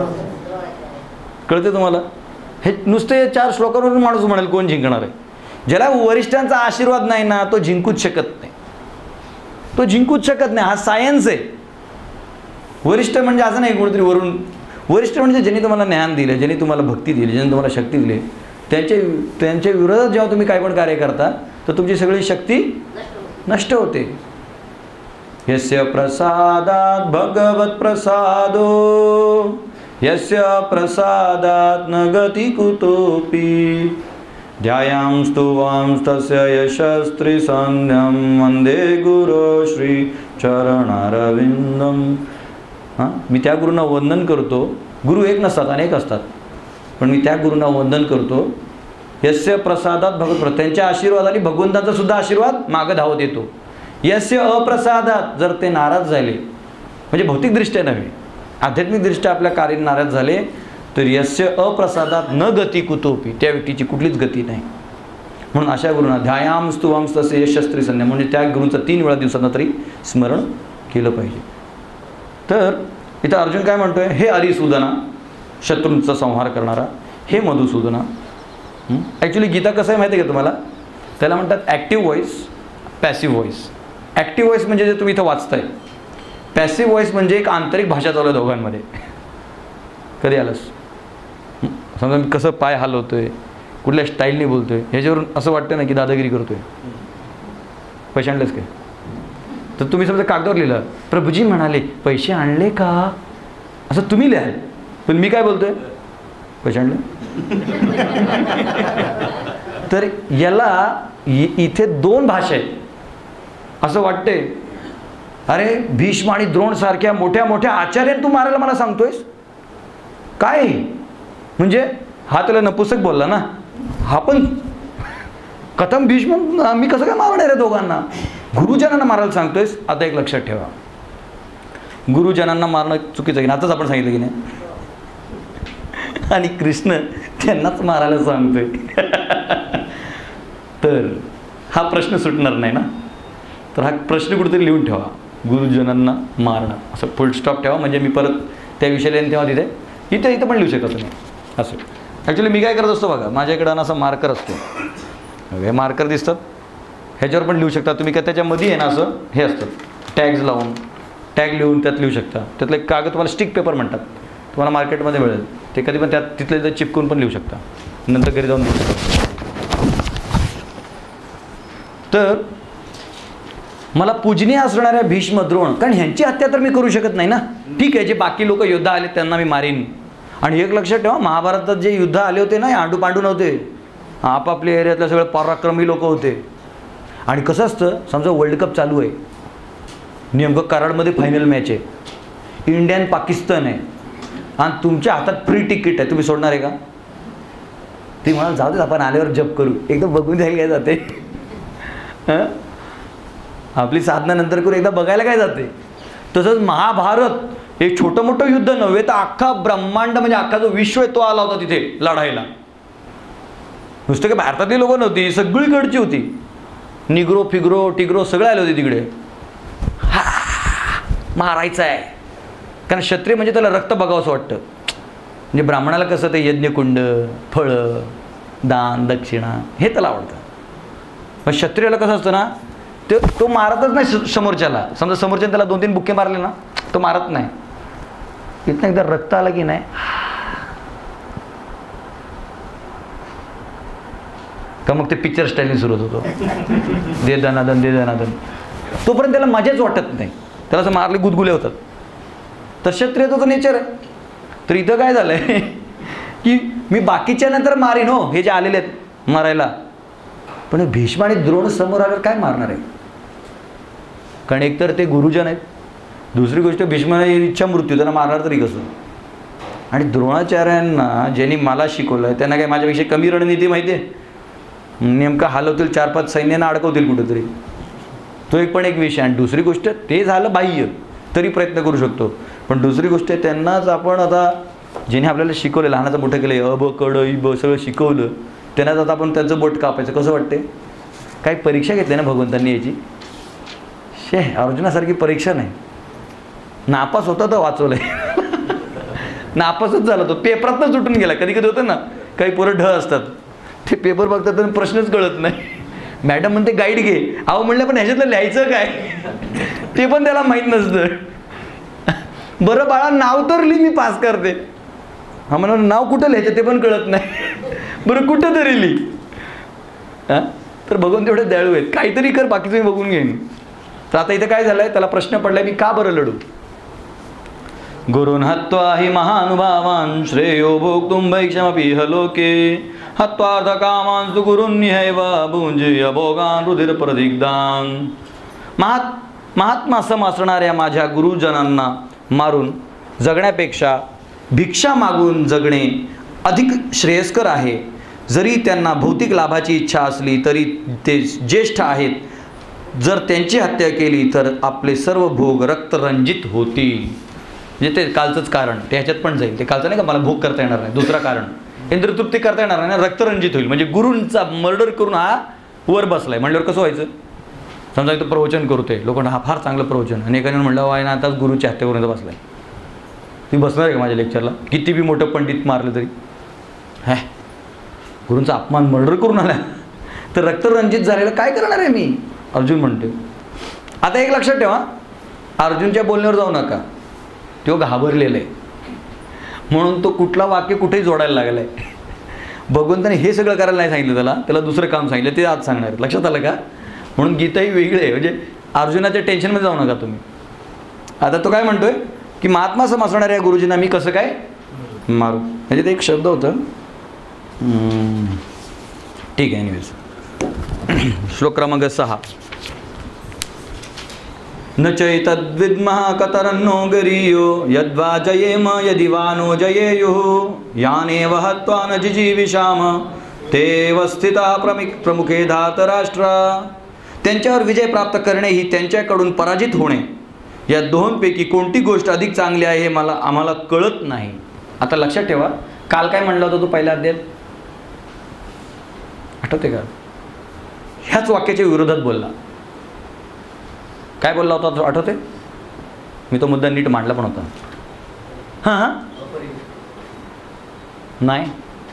कळते तुम्हाला? हे नुसते 4 श्लोकांवरून माणूस म्हणाल कोण जिंकणार आहे. ज्याला वरिष्ठांचा आशीर्वाद नाही ना, तो जिंकूच शकत नाही. तो जिंकूच शकत नाही. हा सायन्स आहे. वरिष्ठ म्हणजे असं नाही कोणतरी वरून. वरिष्ठ म्हणजे ज्यांनी तुम्हाला ज्ञान दिले, ज्यांनी तुम्हाला भक्ती दिली, ज्यांनी तुम्हाला शक्ती दिली, त्यांच्या विरोधात जेव्हा तुम्ही काय पण कार्य करता तर तुमची सगळी शक्ती नष्ट होते. यस्य प्रसादात भगवत प्रसादो यस्य प्रसादात न गती कुतोपि ध्यायांस्तु वांस्तस्य यशस्त्रिसंध्यं वंदे गुरो श्री चरणारविंदम. हां, मी त्या गुरूंना वंदन करतो. गुरु एक नसतात, अनेक असतात, पण मी त्या गुरूंना वंदन करतो. यस्य प्रसादात भगवत, त्यांच्या आशीर्वादाने भगवंताचा सुद्धा आशीर्वाद मागं धावत येतो. यस्य अप्रसादात, जर ते नाराज झाले, म्हणजे भौतिकदृष्ट्या नव्हे, आध्यात्मिकदृष्ट्या आपल्या कार्याने नाराज झाले, तर यस्य अप्रसादात न गती कुतोपी, त्या व्यक्तीची कुठलीच गती नाही. म्हणून अशा गुरूंना ध्यायाम स्तुवांस तसे यशस्त्री संध्या, म्हणजे त्या गुरूंचं 3 वेळा दिवसांना तरी स्मरण केलं पाहिजे. तर इथं अर्जुन काय म्हणतोय, हे अरिसूदना, शत्रूंचा संहार करणारा, हे मधुसूदना. ॲक्च्युली गीता कसं आहे माहिती आहे का तुम्हाला? त्याला म्हणतात active voice, passive voice. Active voice म्हणजे जे तुम्ही इथं वाचताय. पॅसिव्ह व्हॉईस म्हणजे एक आंतरिक भाषा चालू आहे दोघांमध्ये. कधी आलंस? समजा मी कसं पाय हलवतोय, कुठल्या स्टाईलने बोलतोय, ह्याच्यावरून असं वाटतं ना की दादागिरी करतोय. पैसे आणलेस काय? तर तुम्ही समजा कागदावर लिहिलं, प्रभूजी म्हणाले पैसे आणले का, असं तुम्ही लिहाल. पण मी काय बोलतोय, पैसे आणले. तर याला इथे 2 भाषा आहेत. असं वाटते, अरे भीष्म आणि द्रोण सारख्या मोठ्या मोठ्या आचार्याने तू मारायला मला सांगतोयस काय? म्हणजे हा त्याला नपुसक बोलला ना, हा पण कथम भीष्म, मी कसं काय मारणार आहे दोघांना? गुरुजनांना मारायला सांगतोयस. आता एक लक्षात ठेवा, गुरुजनांना मारणं चुकीचं आहे की आताच आपण सांगितलं की नाही. आणि कृष्ण त्यांनाच मारायला सांगतोय. तर हा प्रश्न सुटणार नाही ना. तर हा प्रश्न कुठेतरी लिहून ठेवा, गुरुजनांना मारणं, असं फुल स्टॉप ठेवा. म्हणजे मी परत त्या विषयाला येईन तेव्हा इथं पण लिहू शकत नाही असं. ॲक्च्युली मी काय करत असतो बघा, माझ्याकडं असा मार्कर असतो, हे मार्कर दिसतात, ह्याच्यावर पण लिहू शकता तुम्ही. का त्याच्यामध्ये आहे ना असं हे असतं, टॅग्स लावून, टॅग लिहून त्यात लिहू शकता. त्यातलं एक कागद तुम्हाला स्टिक पेपर म्हणतात, तुम्हाला मार्केटमध्ये मिळेल. ते कधी पण त्यात तिथले चिपकून पण लिहू शकता, नंतर घरी जाऊन लिहू शकता. तर मला पूजनीय असणाऱ्या भीष्म द्रोण, कारण ह्यांची हत्या तर मी करू शकत नाही ना. ठीक आहे, जे बाकी लोक योद्धा आले त्यांना मी मारीन. आणि एक लक्षात ठेवा, महाभारतात जे युद्ध आले होते ना, आंडू पांडू नव्हते, आपापल्या एरियातल्या सगळे पराक्रमी लोक होते. आणि कसं असतं, समजा वर्ल्ड कप चालू आहे, नेमकं कराडमध्ये फायनल मॅच आहे, इंडिया आणि पाकिस्तान आहे, आणि तुमच्या हातात फ्री तिकीट आहे, तुम्ही सोडणार आहे का? ती म्हणाल जाऊ दे आपण आल्यावर जप करू, एकदम बघून जायला काय जाते, आपली साधना नंतर करू, एकदा बघायला काय जाते. तसंच महाभारत एक छोटं मोठं युद्ध नव्हे, तर अख्खा ब्रह्मांड म्हणजे अख्खा जो विश्व आहे तो आला होता तिथे लढायला. नुसतं काय भारतातली लोकं नव्हती, सगळीकडची होती. निग्रो फिग्रो टिग्रो सगळे आले होते तिकडे. हा मारायचं आहे, कारण क्षत्रिय म्हणजे त्याला रक्त बघावं असं वाटतं. म्हणजे ब्राह्मणाला कसं ते यज्ञकुंड, फळं, दान, दक्षिणा हे त्याला आवडतं. मग क्षत्रियाला कसं असतं ना, तो मारतच नाही समोरच्याला. समजा समोरच्याने त्याला 2-3 बुक्के मारले ना, तो मारत नाही. इथनं एकदा रक्त आलं की नाही, का मग ते पिक्चर स्टाईलने सुरू होतो, दे दनादन दे दनादन, तोपर्यंत त्याला मजाच वाटत नाही. त्याला असं मारले गुदगुले होतात. तर क्षत्रियाचं नेचर आहे. तर इथं काय झालंय की मी बाकीच्या नंतर मारीन हो, हे जे आलेले आहेत मारायला, पण भीष्म आणि द्रोण समोर आल्यावर काय मारणार आहे? कारण एकतर ते गुरुजन आहेत, दुसरी गोष्ट भीष्माची इच्छा मृत्यू, त्यांना मारणार तरी कसं? आणि द्रोणाचार्यांना ज्यांनी मला शिकवलं आहे त्यांना काय माझ्यापेक्षा कमी रणनीती माहिती आहे? नेमकं हलवतील 4-5 सैन्यांना अडकवतील कुठेतरी, तो एक विषय. आणि दुसरी गोष्ट ते झालं बाह्य, तरी प्रयत्न करू शकतो. पण दुसरी गोष्ट त्यांनाच आपण आता ज्याने आपल्याला शिकवलं, लहानाचं मोठं केलं, अ ब कड इ ब सगळं शिकवलं, त्यांनाच आता आपण त्यांचं बोट कापायचं कसं वाटते? काही परीक्षा घेतली ना भगवंतांनी याची? अर्जुनासारखी परीक्षा नाही. नापास होता तर वाचवलंय, नापासच झाला तो, पेपरातच सुटून गेला. कधी कधी होतं ना, काही पोरं ढ असतात, ते पेपर बघतात तर प्रश्नच कळत नाही. मॅडम म्हणते गाईड घे, अहो म्हणलं पण ह्याच्यातलं लिहायचं काय, ते पण त्याला माहीत नसतं. बरं बाळा नाव तर लिही, मी पास करते. हा म्हणा नाव कुठं लिहायचं ते पण कळत नाही. बरं कुठं तरी लिही. हां, तर भगवान तेवढे दयाळू आहेत, काहीतरी कर, बाकीचं मी बघून घेईन. तर आता इथं काय झालंय, त्याला प्रश्न पडलाय, मी का बरं लढू? गुरुन् हत्वा हि महानुभावान् श्रेयो भोक्तुं भैक्षमपि इह लोके हत्वार्थ कामांस्तु गुरुन्यैव भुंजीय भोगान रुधिर प्रदिग्धान. महात्मा सम असणाऱ्या माझ्या गुरुजनांना मारून जगण्यापेक्षा भिक्षा मागून जगणे अधिक श्रेयस्कर आहे. जरी त्यांना भौतिक लाभाची इच्छा असली तरी ते ज्येष्ठ आहेत. जर त्यांची हत्या केली तर आपले सर्व भोग रक्तरंजित होतील. म्हणजे ते कालचंच कारण ते ह्याच्यात पण जाईल. ते कालचं नाही का, मला भोग करता येणार नाही. दुसरं कारण इंद्रतृप्ती करता येणार नाही ना, रक्तरंजित होईल. म्हणजे गुरूंचा मर्डर करून हा वर बसलाय म्हणल्यावर कसं व्हायचं. समजा इथं प्रवचन करतोय, लोकांना हा फार चांगलं प्रवचन, आणि एकाने म्हणलं वाय ना आताच गुरुची हत्या करून इथं बसलाय. तुम्ही बसणार आहे का माझ्या लेक्चरला? किती बी मोठं पंडित मारलं तरी. हॅ, गुरूंचा अपमान मर्डर करून आला तर रक्तरंजित झालेलं काय करणार आहे मी, अर्जुन म्हणते. आता एक लक्षात ठेवा, अर्जुनच्या बोलण्यावर जाऊ नका. तो घाबरलेला आहे म्हणून तो कुठला वाक्य कुठेही जोडायला लागला आहे. भगवंताने हे सगळं करायला नाही सांगितलं, त्याला दुसरं काम सांगितलं, ते आज सांगणार. लक्षात आलं का? म्हणून गीताही वेगळी आहे. म्हणजे अर्जुनाच्या टेन्शनमध्ये जाऊ नका तुम्ही. आता तो काय म्हणतोय की महात्मा सम असणाऱ्या गुरुजींना मी कसं काय मारू. म्हणजे ते एक शब्द होतं. ठीक आहे, एनिवेज. श्लोक क्रमांक 6. न चैतद्विद्मः कतरन्नो गरीयो यद्वा जयेम यदि वा नो जयेयुः यानेव हत्वा न जिजीविषाम तेव स्थिता प्रमुखे धातराष्ट्रा. त्यांच्यावर विजय प्राप्त करणे ही त्यांच्याकडून पराजित होणे, या दोनपैकी कोणती गोष्ट अधिक चांगली आहे हे आम्हाला कळत नाही. आता लक्षात ठेवा, काल काय म्हणला होता तो पहिल्या अध्यायात, आठवते का? ह्याच वाक्याच्या विरोधात बोलला. काय बोलला होता आठवते? मी तो मुद्दा नीट मांडला पण होता. हां हां नाही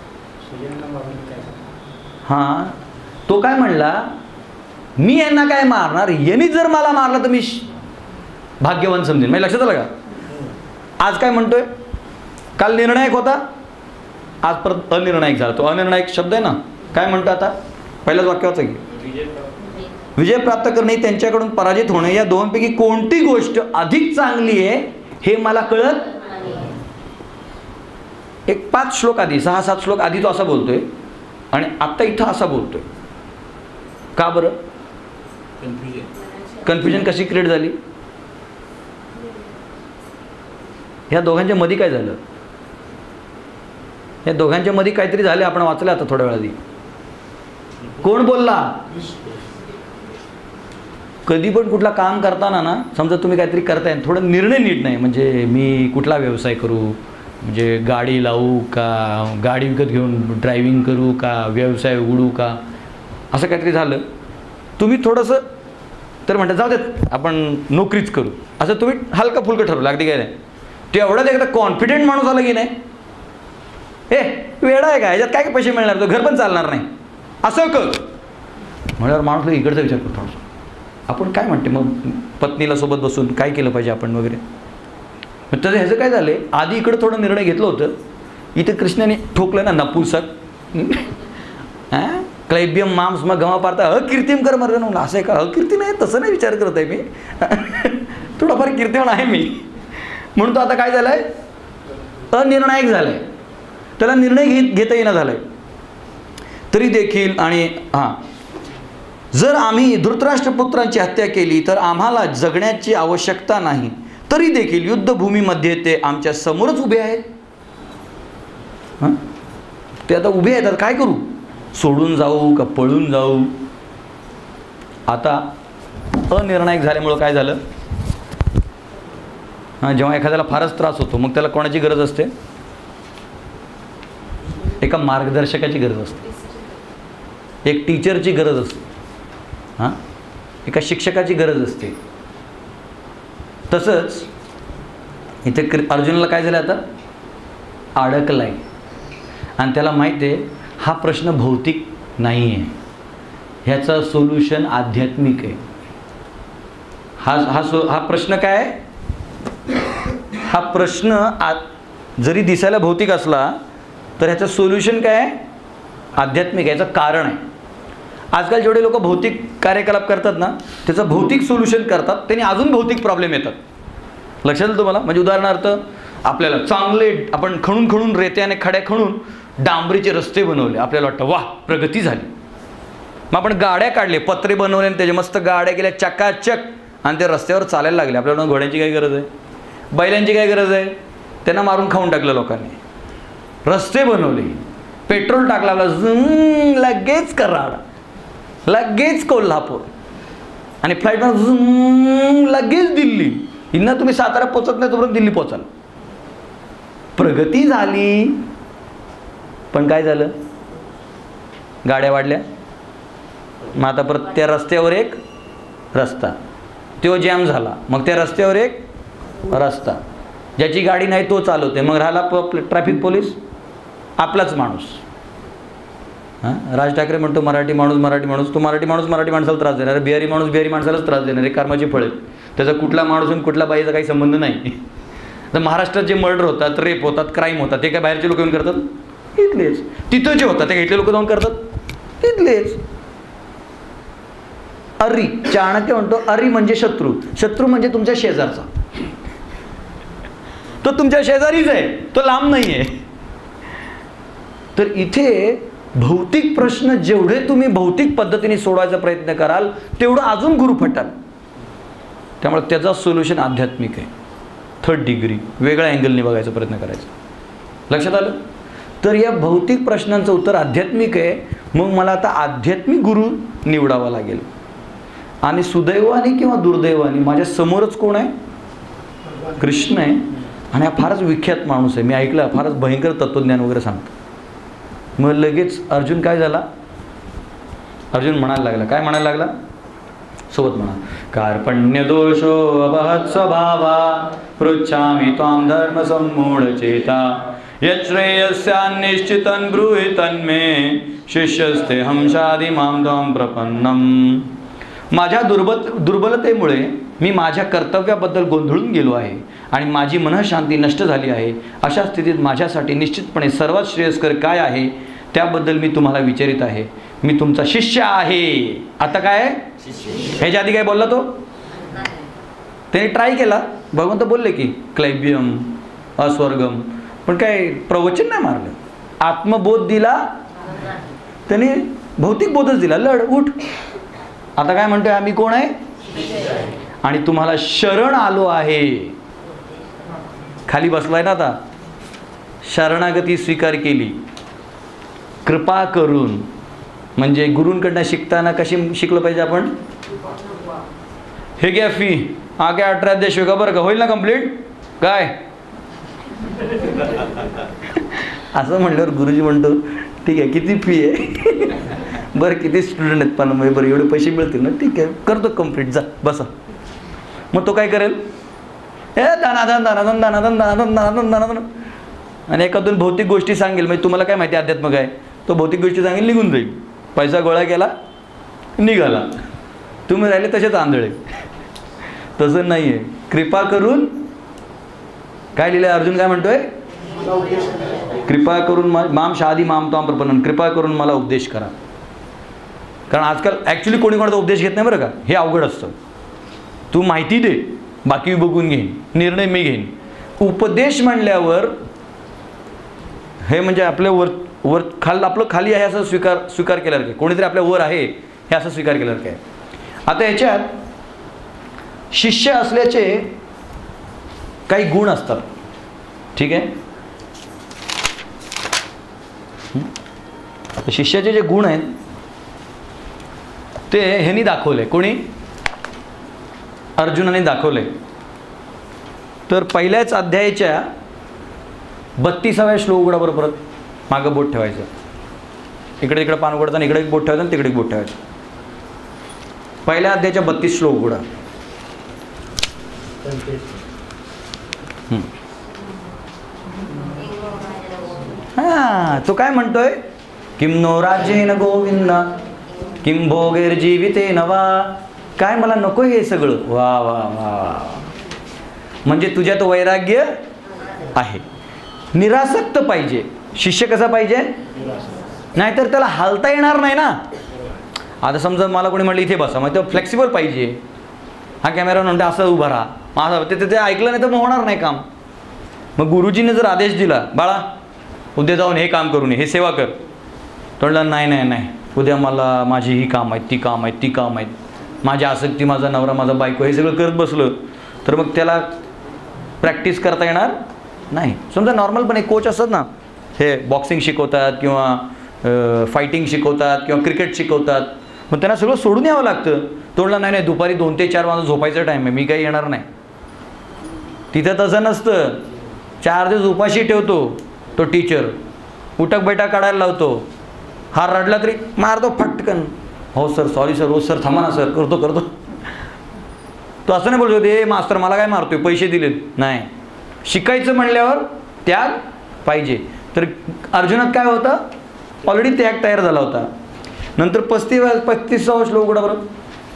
हां, तो काय म्हणला, मी यांना काय मारणार, यांनी जर मला मारलं तर मी भाग्यवान समजेन. म्हणजे लक्षात आलं का? आज काय म्हणतोय, काल निर्णायक होता, आज परत अनिर्णायक झाला. तो अनिर्णायक शब्द आहे ना, काय म्हणतो आता पहिल्याच वाक्यावरचं की विजय प्राप्त करणे त्यांच्याकडून पराजित होणे, या दोनपैकी कोणती गोष्ट अधिक चांगली आहे हे मला कळत. एक 5 श्लोक आधी, 6-7 श्लोक आधी तो असा बोलतोय आणि आत्ता इथं असा बोलतोय. का बरं? कन्फ्युजन कशी क्रिएट झाली? ह्या दोघांच्या मध्ये काय झालं? या दोघांच्या मध्ये काहीतरी झाले. आपण वाचलं आता थोड्या वेळ आधी. कोण बोलला? कधी पण कुठला काम करताना ना, समजा तुम्ही काहीतरी करताय, थोडं निर्णय नीट नाही. म्हणजे मी कुठला व्यवसाय करू, म्हणजे गाडी लावू का, गाडी विकत घेऊन ड्रायव्हिंग करू का, व्यवसाय उघडू का, असं काहीतरी झालं, तुम्ही थोडंसं तर म्हणता जाऊ देत आपण नोकरीच करू, असं तुम्ही हलका फुलकं ठरवलं. अगदी काय नाही. ते एवढंच एकदा कॉन्फिडेंट माणूस आला की नाही, वेडा आहे का, याच्यात काय पैसे मिळणार, तो घर पण चालणार नाही, असं कर म्हणल्यावर माणूस इकडचा विचार करतो. आपण काय म्हणते मग पत्नीला सोबत बसून काय केलं पाहिजे आपण वगैरे. मग तर ह्याचं काय झालं, आधी इकडं थोडं निर्णय घेतलं होतं, इथे कृष्णाने ठोकलं ना, नपुंसक क्लैब्यम मांस मग गमा पारता अकीर्तिम कर मर्द म्हणून. असं आहे का? अकीर्ती नाही, तसं नाही विचार करत आहे मी, थोडाफार कीर्तिमान आहे मी. म्हणून तो आता काय झालं आहे, अनिर्णायक झालं आहे, त्याला निर्णय घेता येणं झालं आहे. तरी देखील, आणि हां, जर आम्ही धृतराष्ट्रपुत्रांची हत्या केली तर आम्हाला जगण्याची आवश्यकता नाही, तरी देखील युद्धभूमीमध्ये ते आमच्या समोरच उभे आहेत. हां, ते आता उभे आहेत, काय करू, सोडून जाऊ का पळून जाऊ. आता अनिर्णायक झाल्यामुळं काय झालं, हां, जेव्हा एखाद्याला फारच त्रास होतो मग त्याला कोणाची गरज असते, एका मार्गदर्शकाची गरज असते, एक टीचरची गरज असते, हां, एका शिक्षकाची गरज असते. तसंच इथे अर्जुनाला काय झालं, आता अडकलाय आणि त्याला माहिती आहे हा प्रश्न भौतिक नाही आहे, ह्याचं सोल्युशन आध्यात्मिक आहे. हा प्रश्न काय आहे, हा प्रश्न जरी दिसायला भौतिक असला तर ह्याचं सोल्युशन काय आहे, आध्यात्मिक आहे. याचं कारण आहे. आजकाल जेवढे लोक भौतिक कार्यकलाप करतात ना, त्याचं भौतिक सोल्युशन करतात, त्यांनी अजून भौतिक प्रॉब्लेम येतात. लक्षात आलं तुम्हाला? म्हणजे उदाहरणार्थ आपल्याला चांगले आपण खणून रेत्याने खड्या खणून डांबरीचे रस्ते बनवले, आपल्याला वाटतं वा प्रगती झाली. मग आपण गाड्या काढले, पत्रे बनवले आणि त्याच्या मस्त गाड्या केल्या चकाचक आणि ते रस्त्यावर चालायला लागले. आपल्याला घोड्यांची काय गरज आहे, बैलांची काय गरज आहे, त्यांना मारून खाऊन टाकलं लोकांनी. रस्ते बनवले, पेट्रोल टाकला, लगेच कराड, लगेच कोल्हापूर आणि फ्लाईटवर लगेच दिल्ली. इथनं तुम्ही सातारा पोचत नाही तोपर्यंत दिल्ली पोचाल. प्रगती झाली, पण काय झालं, गाड्या वाढल्या. मग आता परत त्या रस्त्यावर एक रस्ता, तो जॅम झाला, मग त्या रस्त्यावर एक रस्ता, ज्याची गाडी नाही तो चालवते. मग राहिला ट्रॅफिक पोलीस आपलाच माणूस. हां, राज ठाकरे म्हणतो मराठी माणूस, तो मराठी माणसाला त्रास देणार, बिहारी माणसालाच त्रास देणार. हे कर्माचे फळ आहेत. त्याचा कुठला माणूस आणि कुठल्या बाईचा काही संबंध नाही. तर महाराष्ट्रात जे मर्डर होतात, रेप होतात, क्राईम होतात, ते काय बाहेरचे लोक येऊन करतात, इथलेच. तिथं जे होतात ते इथले लोक जाऊन करतात, इथलेच. अरी, चाणक्य म्हणतो अरी म्हणजे शत्रू, शत्रू म्हणजे तुमच्या शेजारचा. तो तुमच्या शेजारीच आहे, तो लांब नाही आहे. तर इथे भौतिक प्रश्न जेवढे तुम्ही भौतिक पद्धतीने सोडवायचा प्रयत्न कराल तेवढं अजून गुरु फटाल. त्यामुळे त्याचा सोल्युशन आध्यात्मिक आहे. थर्ड डिग्री वेगळ्या अँगलने बघायचा प्रयत्न करायचा. लक्षात आलं. तर या भौतिक प्रश्नांचं उत्तर आध्यात्मिक आहे. मग मला आता आध्यात्मिक गुरु निवडावा लागेल. आणि सुदैवाने किंवा दुर्दैवाने माझ्या समोरच कोण आहे, कृष्ण आहे. आणि हा फारच विख्यात माणूस आहे, मी ऐकला, फारच भयंकर तत्वज्ञान वगैरे सांगतो. मग लगेच अर्जुन काय झाला, अर्जुन म्हणायला लागला, काय म्हणायला लागला, सोबत म्हणा, कार्पण्य दोषो अवहत स्वभावा पृच्छामि त्वां धर्म सम्मूढ चेता यच्छ्रेयस्यान्निश्चितं ब्रूहि तन्मे शिष्यस्ते हमशादि मां त्वां प्रपन्नम. माझ्या दुर्बलतेमुळे मी माझ्या कर्तव्याबद्दल गोंधळून गेलो आहे आणि माझी मनःशांती नष्ट झाली आहे. अशा स्थितीत माझ्यासाठी निश्चितपणे सर्वात श्रेयस्कर काय आहे त्याबद्दल मी तुम्हाला विचारित आहे. मी तुमचा शिष्य आहे. आता काय ह्याच्या आधी काय बोलला तो, त्याने ट्राय केला, भगवंत बोलले की क्लैब्यम अस्वर्गम, पण काय प्रवचन नाही मारलं. आत्मबोध दिला त्याने, भौतिक बोधच दिला, लढ उठ. आता काय म्हणतोय, आम्ही कोण आहे आणि तुम्हाला शरण आलो आहे. खाली बसलाय ना आता, शरणागती स्वीकार केली. कृपा करून म्हणजे गुरूंकडनं शिकताना कशी शिकलं पाहिजे आपण, हे घ्या फी, आगे 18 अध्याय शिका बरं का, होईल ना कंप्लीट काय. असं म्हणल्यावर गुरुजी म्हणतो ठीक आहे, किती फी आहे, बरं किती स्टुडंट आहेत पण, बरं एवढे पैसे मिळतील ना, ठीक आहे करतो कंप्लीट, जा बसा. मग तो काय करेल, हे दानादन दानादन दानादन दानादन दानादन दानादन, आणि एखादून भौतिक गोष्टी सांगेल. म्हणजे तुम्हाला काय माहिती अध्यात्म काय, तो भौतिक गोष्टी सांगेल, निघून जाईल. पैसा गोळा केला, निघाला. तुम्ही राहिले तसेच आंधळे. तसं नाही आहे. कृपा करून काय लिहिलं अर्जुन, काय म्हणतोय, कृपा करून माम शादी माम त्वां प्रपन्नम, कृपा करून मला उपदेश करा. कारण आजकाल ॲक्च्युली कोणी कोणाचा उपदेश घेत नाही बरं का, हे अवघड असतं. तू माहिती दे, बाकी बघून घेईन, निर्णय मी घेईन. उपदेश म्हणल्यावर हे म्हणजे आपल्या वर आपलं खाली आहे असं स्वीकार केल्यावर काय, कोणीतरी आपल्या वर आहे हे असं स्वीकार केल्यावर काय. आता याच्यात शिष्य असल्याचे काही गुण असतात, ठीक आहे. शिष्याचे जे गुण आहेत ते ह्यांनी दाखवले, कोणी, अर्जुनाने दाखवले. तर पहिल्याच अध्यायाच्या 32व्या श्लोक उघडा बरं, परत मागं बोट ठेवायचं, इकडे इकडे पान उघडताना इकडे एक बोट ठेवायचं आणि तिकडे एक बोट ठेवायचं. पहिल्या अध्यायाच्या 32 श्लोक उघडा. हा, तो काय म्हणतोय, किम नो राज्येन गोविंद किम भोगैर्जीवितेन वा. काय मला नको हे सगळं, वा वा वा. म्हणजे तुझ्यात वैराग्य आहे, निरासक्त पाहिजे. शिष्य कसा पाहिजे, नाहीतर त्याला हालता येणार नाही ना. आता समजा मला कोणी म्हटलं इथे बसा, मग तो फ्लेक्सिबल पाहिजे. हा कॅमेरा म्हणते असं उभा राहा, माझं ते ऐकलं नाही तर मग होणार नाही काम. मग गुरुजीने जर आदेश दिला, बाळा उद्या जाऊन हे काम करून ये, हे सेवा कर. तो म्हणला नाही नाही नाही, उद्या मला माझी ही काम आहेत, ती काम आहेत, ती काम आहेत, माझी आसक्ती, माझा नवरा, माझा बायको, हे सगळं करत बसलं तर मग त्याला प्रॅक्टिस करता येणार नाही. समजा नॉर्मलपणे कोच असतात ना, हे बॉक्सिंग शिकवतात किंवा फायटिंग शिकवतात किंवा क्रिकेट शिकवतात, मग त्यांना सगळं सोडून यावं लागतं. तो म्हणला नाही नाही, दुपारी 2 ते 4 माझा झोपायचा टाईम आहे, मी काही येणार नाही. तिथं तसं नसतं. 4 दिवस उपाशी ठेवतो तो टीचर, उठक बैठक काढायला लावतो. हा रडला तरी मारतो फटकन, हो सर, सॉरी सर, हो सर, थांबा ना सर, करतो करतो. तो असं नाही बोलतो ए मास्तर मला काय मारतोय, पैसे दिलेत. नाही, शिकायचं म्हणल्यावर त्याग पाहिजे. तर अर्जुनात काय होतं, ऑलरेडी त्याग तयार झाला होता. नंतर 35वा श्लोक उघडा बरं.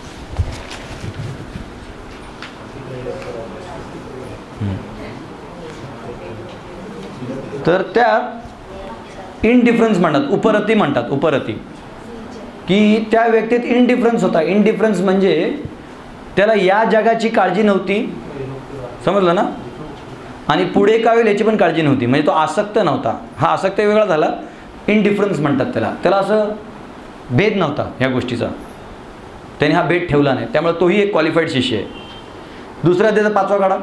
तर त्यात इनडिफरन्स म्हणतात, उपरती म्हणतात, उपरती, की त्या व्यक्तीत इनडिफरन्स होता. इनडिफरन्स म्हणजे त्याला या जगाची काळजी नव्हती, समजलं ना, आणि पुढे काय होईल याची पण काळजी नव्हती. म्हणजे तो आसक्त नव्हता. हा आसक्त वेगळा झाला, इनडिफरन्स म्हणतात त्याला. त्याला असं भेद नव्हता ह्या गोष्टीचा, त्याने हा भेद ठेवला नाही. त्यामुळे तोही एक क्वालिफाईड शिष्य आहे. दुसरा त्याचा 5वा काढा.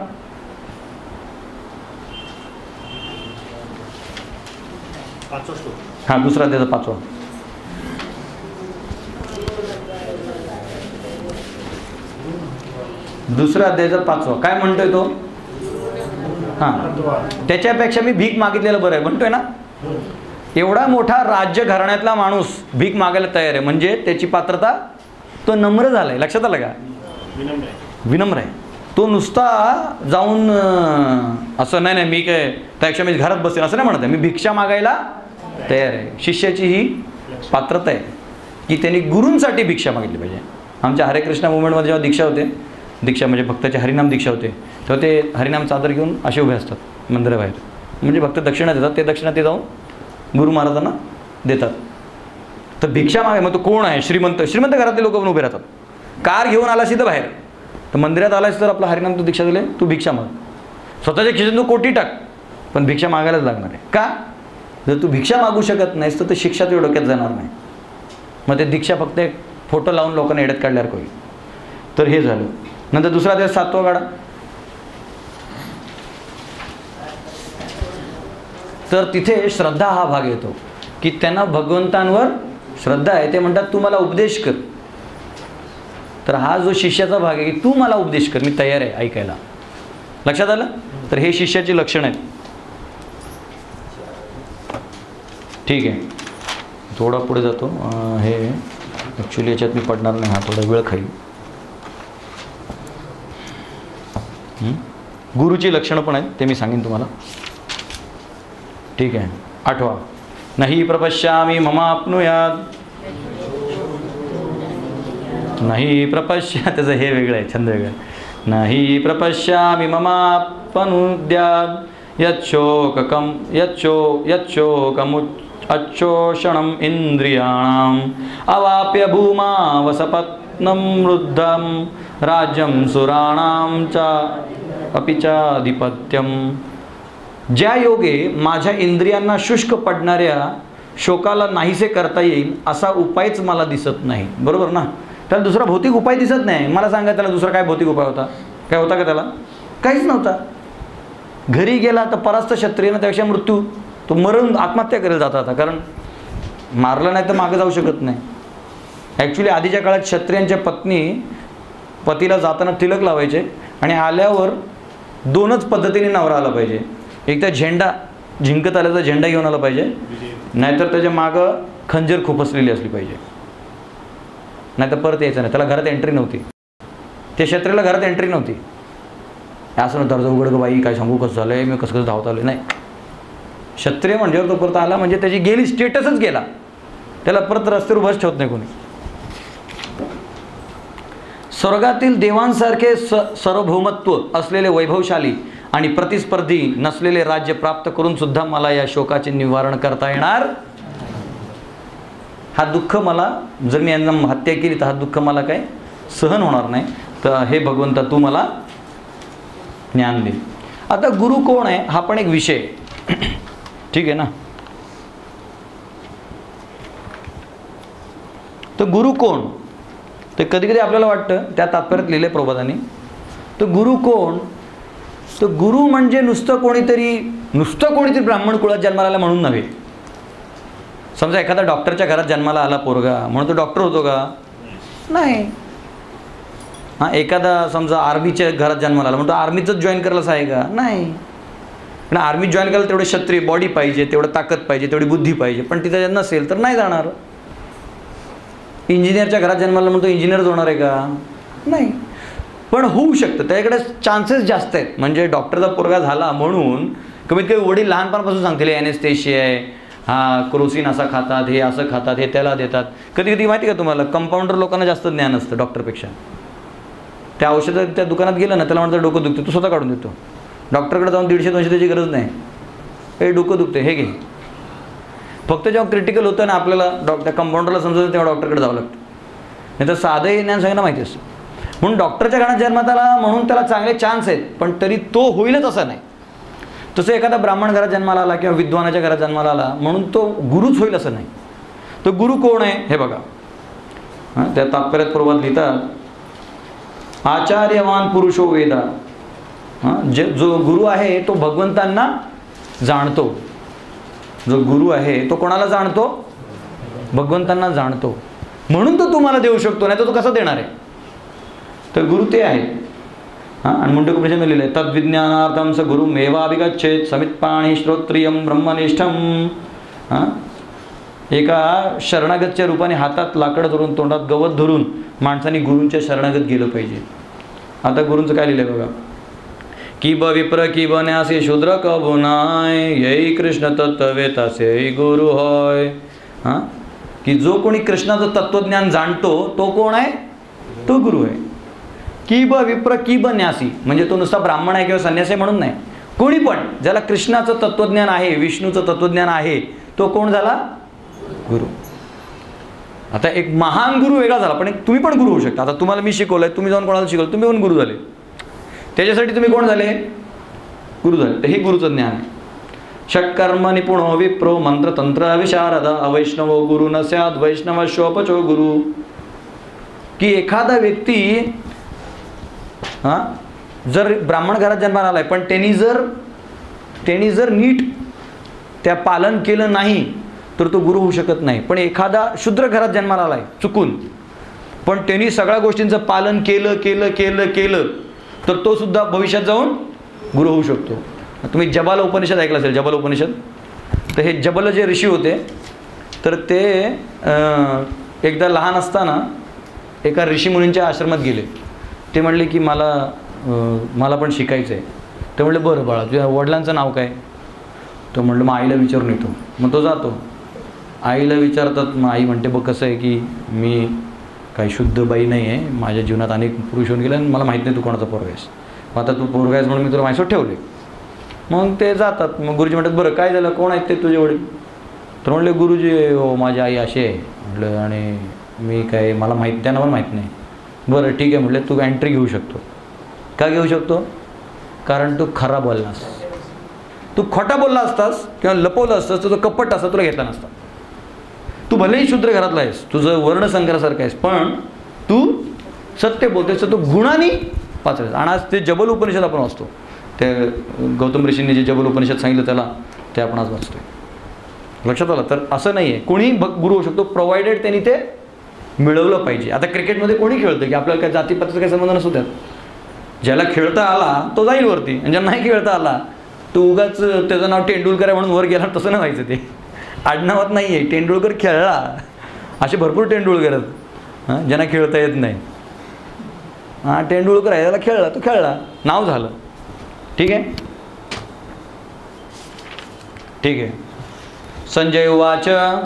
हा, दुसरा त्याचा 5वा. दुसरा अध्यायाचा 5वा काय म्हणतोय तो, हां, त्याच्यापेक्षा मी भीक मागितलेलं बरं आहे म्हणतोय ना. एवढा मोठा राज्य घराण्यातला माणूस भीक मागायला तयार आहे, म्हणजे त्याची पात्रता, तो नम्र झालाय. लक्षात आलं का, विनम्र आहे. तो नुसता जाऊन असं नाही नाही मी काय त्यापेक्षा मी घरात बसेन असं नाही म्हणत आहे, मी भिक्षा मागायला तयार आहे. शिष्याची ही पात्रता आहे की त्यांनी गुरूंसाठी भिक्षा मागितली पाहिजे. आमच्या हरे कृष्णा मुवमेंटमध्ये जेव्हा दीक्षा होते, दीक्षा म्हणजे भक्ताची हरिनाम दीक्षा होते, तेव्हा ते हरिनाम चादर घेऊन असे उभे असतात मंदिराबाहेर. म्हणजे भक्त दक्षिणा देतात, ते दक्षिणा ते जाऊन गुरु महाराजांना देतात. तर भिक्षा मागे, मग तो कोण आहे, श्रीमंत, श्रीमंत घरातले लोक पण उभे राहतात. कार घेऊन आलास तर बाहेर, तर मंदिरात आलास तर आपला हरिनाम तू दीक्षा दिले, तू भिक्षा माग. स्वतःच्या खिशातून तू कोटी टाक, पण भिक्षा मागायलाच लागणार आहे. का, जर तू भिक्षा मागू शकत नाहीस तर शिक्षा तुझ्या डोक्यात जाणार नाही. मग ते दीक्षा फक्त एक फोटो लावून लोकांना एडत काढल्यावर होईल. तर हे झालं. नंतर दुसरा दिवस 7वा काढा. तर तिथे श्रद्धा हा भाग येतो की त्यांना भगवंतांवर श्रद्धा आहे. ते म्हणतात तू मला उपदेश कर. तर हा जो शिष्याचा भाग आहे की तू मला उपदेश कर, मी तयार आहे ऐकायला. लक्षात आलं. तर हे शिष्याची लक्षण आहेत. ठीक आहे, थोडा पुढे जातो. हे ॲक्च्युली याच्यात मी पडणार नाही, हा थोडा वेळ खाईल. गुरुची लक्षणं पण आहेत, ते मी सांगेन तुम्हाला. ठीक आहे. 8वा, नाही प्रपश्यामी ममाप्नुयात. नाही प्रपश्या, त्याचं हे वेगळं आहे, छंद वेगळं आहे. नाही प्रपश्यामी ममाप्नुद्यात् यच्छोकम इंद्रियाणाम अवाप्य भूमा वसपत्नं वृद्धं राज्यं सुराणां च अपि चाधिपत्यम. ज्या योगे माझ्या इंद्रियांना शुष्क पडणाऱ्या शोकाला नाहीसे करता येईल असा उपायच मला दिसत नाही. बरोबर ना. त्याला दुसरा भौतिक उपाय दिसत नाही. मला सांगा त्याला दुसरा काय भौतिक उपाय होता, काय होता का त्याला, काहीच नव्हता. घरी गेला तर परास्त क्षत्रियनं त्यापेक्षा मृत्यू, तो मरण आत्महत्या करायला जात होता, कारण मारलं नाही तर मागं जाऊ शकत नाही. ॲक्च्युली आधीच्या काळात क्षत्रियांच्या पत्नी पतीला जाताना तिलक लावायचे आणि आल्यावर 2च पद्धतीने नवरा आला पाहिजे. एक तर झेंडा, जिंकत आल्याचा झेंडा घेऊन आला पाहिजे, नाहीतर त्याच्या मागं खंजीर खुपसलेली असली पाहिजे, नाहीतर परत यायचं नाही. त्याला घरात एंट्री नव्हती, त्या क्षत्रियाला घरात एंट्री नव्हती. असं दर्जा उघड ग बाई, काय सांगू कसं झालं आहे, मी कसं धावत आलो नाही. क्षत्रिय म्हणजे तो परत आला म्हणजे त्याची गेली, स्टेटसच गेला, त्याला परत रस्त्यावर उभाच ठेवत नाही कोणी. स्वर्गातील देवांसारखे सार्वभौमत्व असलेले वैभवशाली आणि प्रतिस्पर्धी नसलेले राज्य प्राप्त करून सुद्धा मला या शोकाचे निवारण करता येणार. हा दुःख मला, जर मी यांना हत्या केली तर हा दुःख मला काय सहन होणार नाही. तर हे भगवंता तू मला ज्ञान दे. आता गुरु कोण आहे हा पण एक विषय. ठीक आहे ना. तर गुरु कोण? तर कधी कधी आपल्याला वाटतं, त्या तात्पर्यात लिहिले प्रभुपादांनी, तर गुरु कोण? तर गुरु म्हणजे नुसतं कोणीतरी ब्राह्मण कुळात जन्माला आला म्हणून नव्हे. समजा एखादा डॉक्टरच्या घरात जन्माला आला पोरगा म्हणून तो डॉक्टर होतो का? नाही. हां, एखादा समजा आर्मीच्या घरात जन्माला आला म्हणून तो आर्मीचंच जॉईन करायलाच आहे का? नाही. पण आर्मीत जॉईन करायला तेवढे क्षत्रिय बॉडी पाहिजे, तेवढं ताकद पाहिजे, तेवढी बुद्धी पाहिजे, पण तिथे नसेल तर नाही जाणार. इंजिनियरच्या घरात जन्माला म्हणून तो इंजिनियरच होणार आहे का? नाही. पण होऊ शकतं, त्याच्याकडे चान्सेस जास्त आहेत. म्हणजे डॉक्टरचा पोरगा झाला म्हणून कमीत कमी वडील लहानपणापासून सांगतील ॲनेस्थेशिया आहे, हा क्रोसिन असा खातात, हे असं खातात, हे त्याला देतात. कधी कधी माहिती का तुम्हाला, कंपाऊंडर लोकांना जास्त ज्ञान असतं डॉक्टरपेक्षा. त्या औषधं त्या दुकानात गेलं ना, त्याला म्हणतं डोकं दुखतं, तो स्वतः काढून देतो. डॉक्टरकडे जाऊन 150-200 त्याची गरज नाही. हे डोकं दुखते, हे घे. फक्त जेव्हा क्रिटिकल होतं ना आपल्याला त्या कंपाऊंडरला समजतं तेव्हा डॉक्टरकडे जावं लागतं. नाही तर साधंही ज्ञान सगळ्यांना माहिती असतं. म्हणून डॉक्टरच्या घरात जन्मात आला म्हणून त्याला चांगले चान्स आहेत, पण तरी तो होईलच असं नाही. तसं एखादा ब्राह्मण घरात जन्माला आला किंवा विद्वानाच्या घरात जन्माला आला म्हणून तो गुरुच होईल असं नाही. तर गुरु कोण आहे हे बघा. त्या तात्पर्यात प्रभुपाद लिहितात, आचार्यवान पुरुषो वेदा. जो गुरु आहे तो भगवंतांना जाणतो. जो गुरु आहे तो कोणाला जाणतो? भगवंतांना जाणतो. म्हणून तो तुम्हाला देऊ शकतो, नाही तर तो कसा देणार आहे? तर गुरु ते आहे. आणि मुंडकोपनिषद लिहिलं आहे, तद्विज्ञानार्थम स गुरु मेवाभिगच्छेत समित्पाणी श्रोत्रियम ब्रह्मनिष्ठम. एका शरणागतच्या रूपाने हातात लाकड धरून तोंडात गवत धरून माणसाने गुरूंच्या शरणागत गेलं पाहिजे. आता गुरूंचं काय लिहिलं बघा, की ब विप्र की बन्यासी शूद्र कबुनाय यही कृष्ण तत्त्वेतासे गुरु होय. की जो कोणी कृष्णाचं तत्त्वज्ञान जाणतो तो कोण आहे? तो गुरु आहे. की ब विप्र की बन्यासी म्हणजे तो नुसता ब्राह्मण आहे किंवा संन्यासी म्हणून नाही, कोणी पण ज्याला कृष्णाचं तत्त्वज्ञान आहे, विष्णूचं तत्त्वज्ञान आहे, तो कोण झाला? गुरु. आता एक महान गुरु वेगळा झाला, पण तुम्ही पण गुरु होऊ शकता. आता तुम्हाला मी शिकवलंय, तुम्ही जाऊन कोणाला शिकवलं, तुम्ही पण गुरु झाले. त्याच्यासाठी तुम्ही कोण झाले? गुरु झाले. तर हे गुरुचं ज्ञान आहे. षट्कर्म निपुणो विप्रो मंत्रतंत्र विशारद अवैष्णवो गुरु न स्याद वैष्णवशोपचो गुरु. की एखादा व्यक्ती जर ब्राह्मण घरात जन्माला आलाय पण त्यांनी जर नीट त्या पालन केलं नाही तर तो गुरु होऊ शकत नाही. पण एखादा शूद्र घरात जन्माला आलाय चुकून, पण त्यांनी सगळ्या गोष्टींचं पालन केलं तर तो सुद्धा भविष्यात जाऊन गुरु होऊ शकतो. तुम्ही जबाल उपनिषद ऐकलं असेल, जबाल उपनिषद. तर हे जबल जे ऋषी होते तर ते एकदा लहान असताना एका ऋषीमुनींच्या आश्रमात गेले. ते म्हणले की मला पण शिकायचं आहे. ते म्हणले बरं बाळा तुझ्या वडिलांचं नाव काय? तो म्हणलं मग आईला विचारून येतो. मग तो जातो, आईला विचारतात. मग आई म्हणते बघ कसं आहे की मी काही शुद्ध बाई नाही आहे, माझ्या जीवनात अनेक पुरुष होऊन गेले आणि मला माहीत नाही तू कोणाचा पोरगा आहेस. मग आता तू पोरगा आहेस म्हणून मी तुला माझ्यासोबत ठेवले. मग ते जातात. मग गुरुजी म्हणतात बरं काय झालं, कोण आहेत ते तुझे वडील? तर म्हणले गुरुजी हो माझी आई अशी आहे. म्हटलं आणि मी काय मला त्यांना पण माहीत नाही. बरं ठीक आहे म्हटलं, तू एंट्री घेऊ शकतो. का घेऊ शकतो? कारण तू खरा बोललास. तू खोटा बोलला असतास किंवा लपवलं असतास, तुझं कपट असतं तुला घेतला नसता. तू भलेही शूद्र घरातला आहेस, तुझं वर्णसंकरासारखं आहेस, पण तू सत्य बोलतोस तर तू गुणाने पाचळेस. आणि आज ते जबल उपनिषद आपण वाचतो. ते गौतम ऋषींनी जे जबल उपनिषद सांगितलं त्याला ते आपण आज वाचतोय. लक्षात आलं? तर असं नाही आहे, कोणीही गुरु होऊ शकतो प्रोव्हाइडेड त्यांनी ते मिळवलं पाहिजे. आता क्रिकेटमध्ये कोणी खेळतं की आपल्याला काय जातीपातीचा काही संबंध नसतो त्यात. ज्याला खेळता आला तो जाईल वरती, आणि ज्यांना नाही खेळता आला तो उगाच त्याचं नाव तेंडुलकर आहे म्हणून वर गेला, तसं नाही व्हायचं. ते आडनावात नाही आहे. तेंडुलकर खेळला, असे भरपूर तेंडुलकर आहेत ज्यांना खेळता येत नाही. तेंडुलकर आहे, त्याला खेळला, तो खेळला, नाव झालं. ठीक आहे. ठीक आहे. संजय उवाच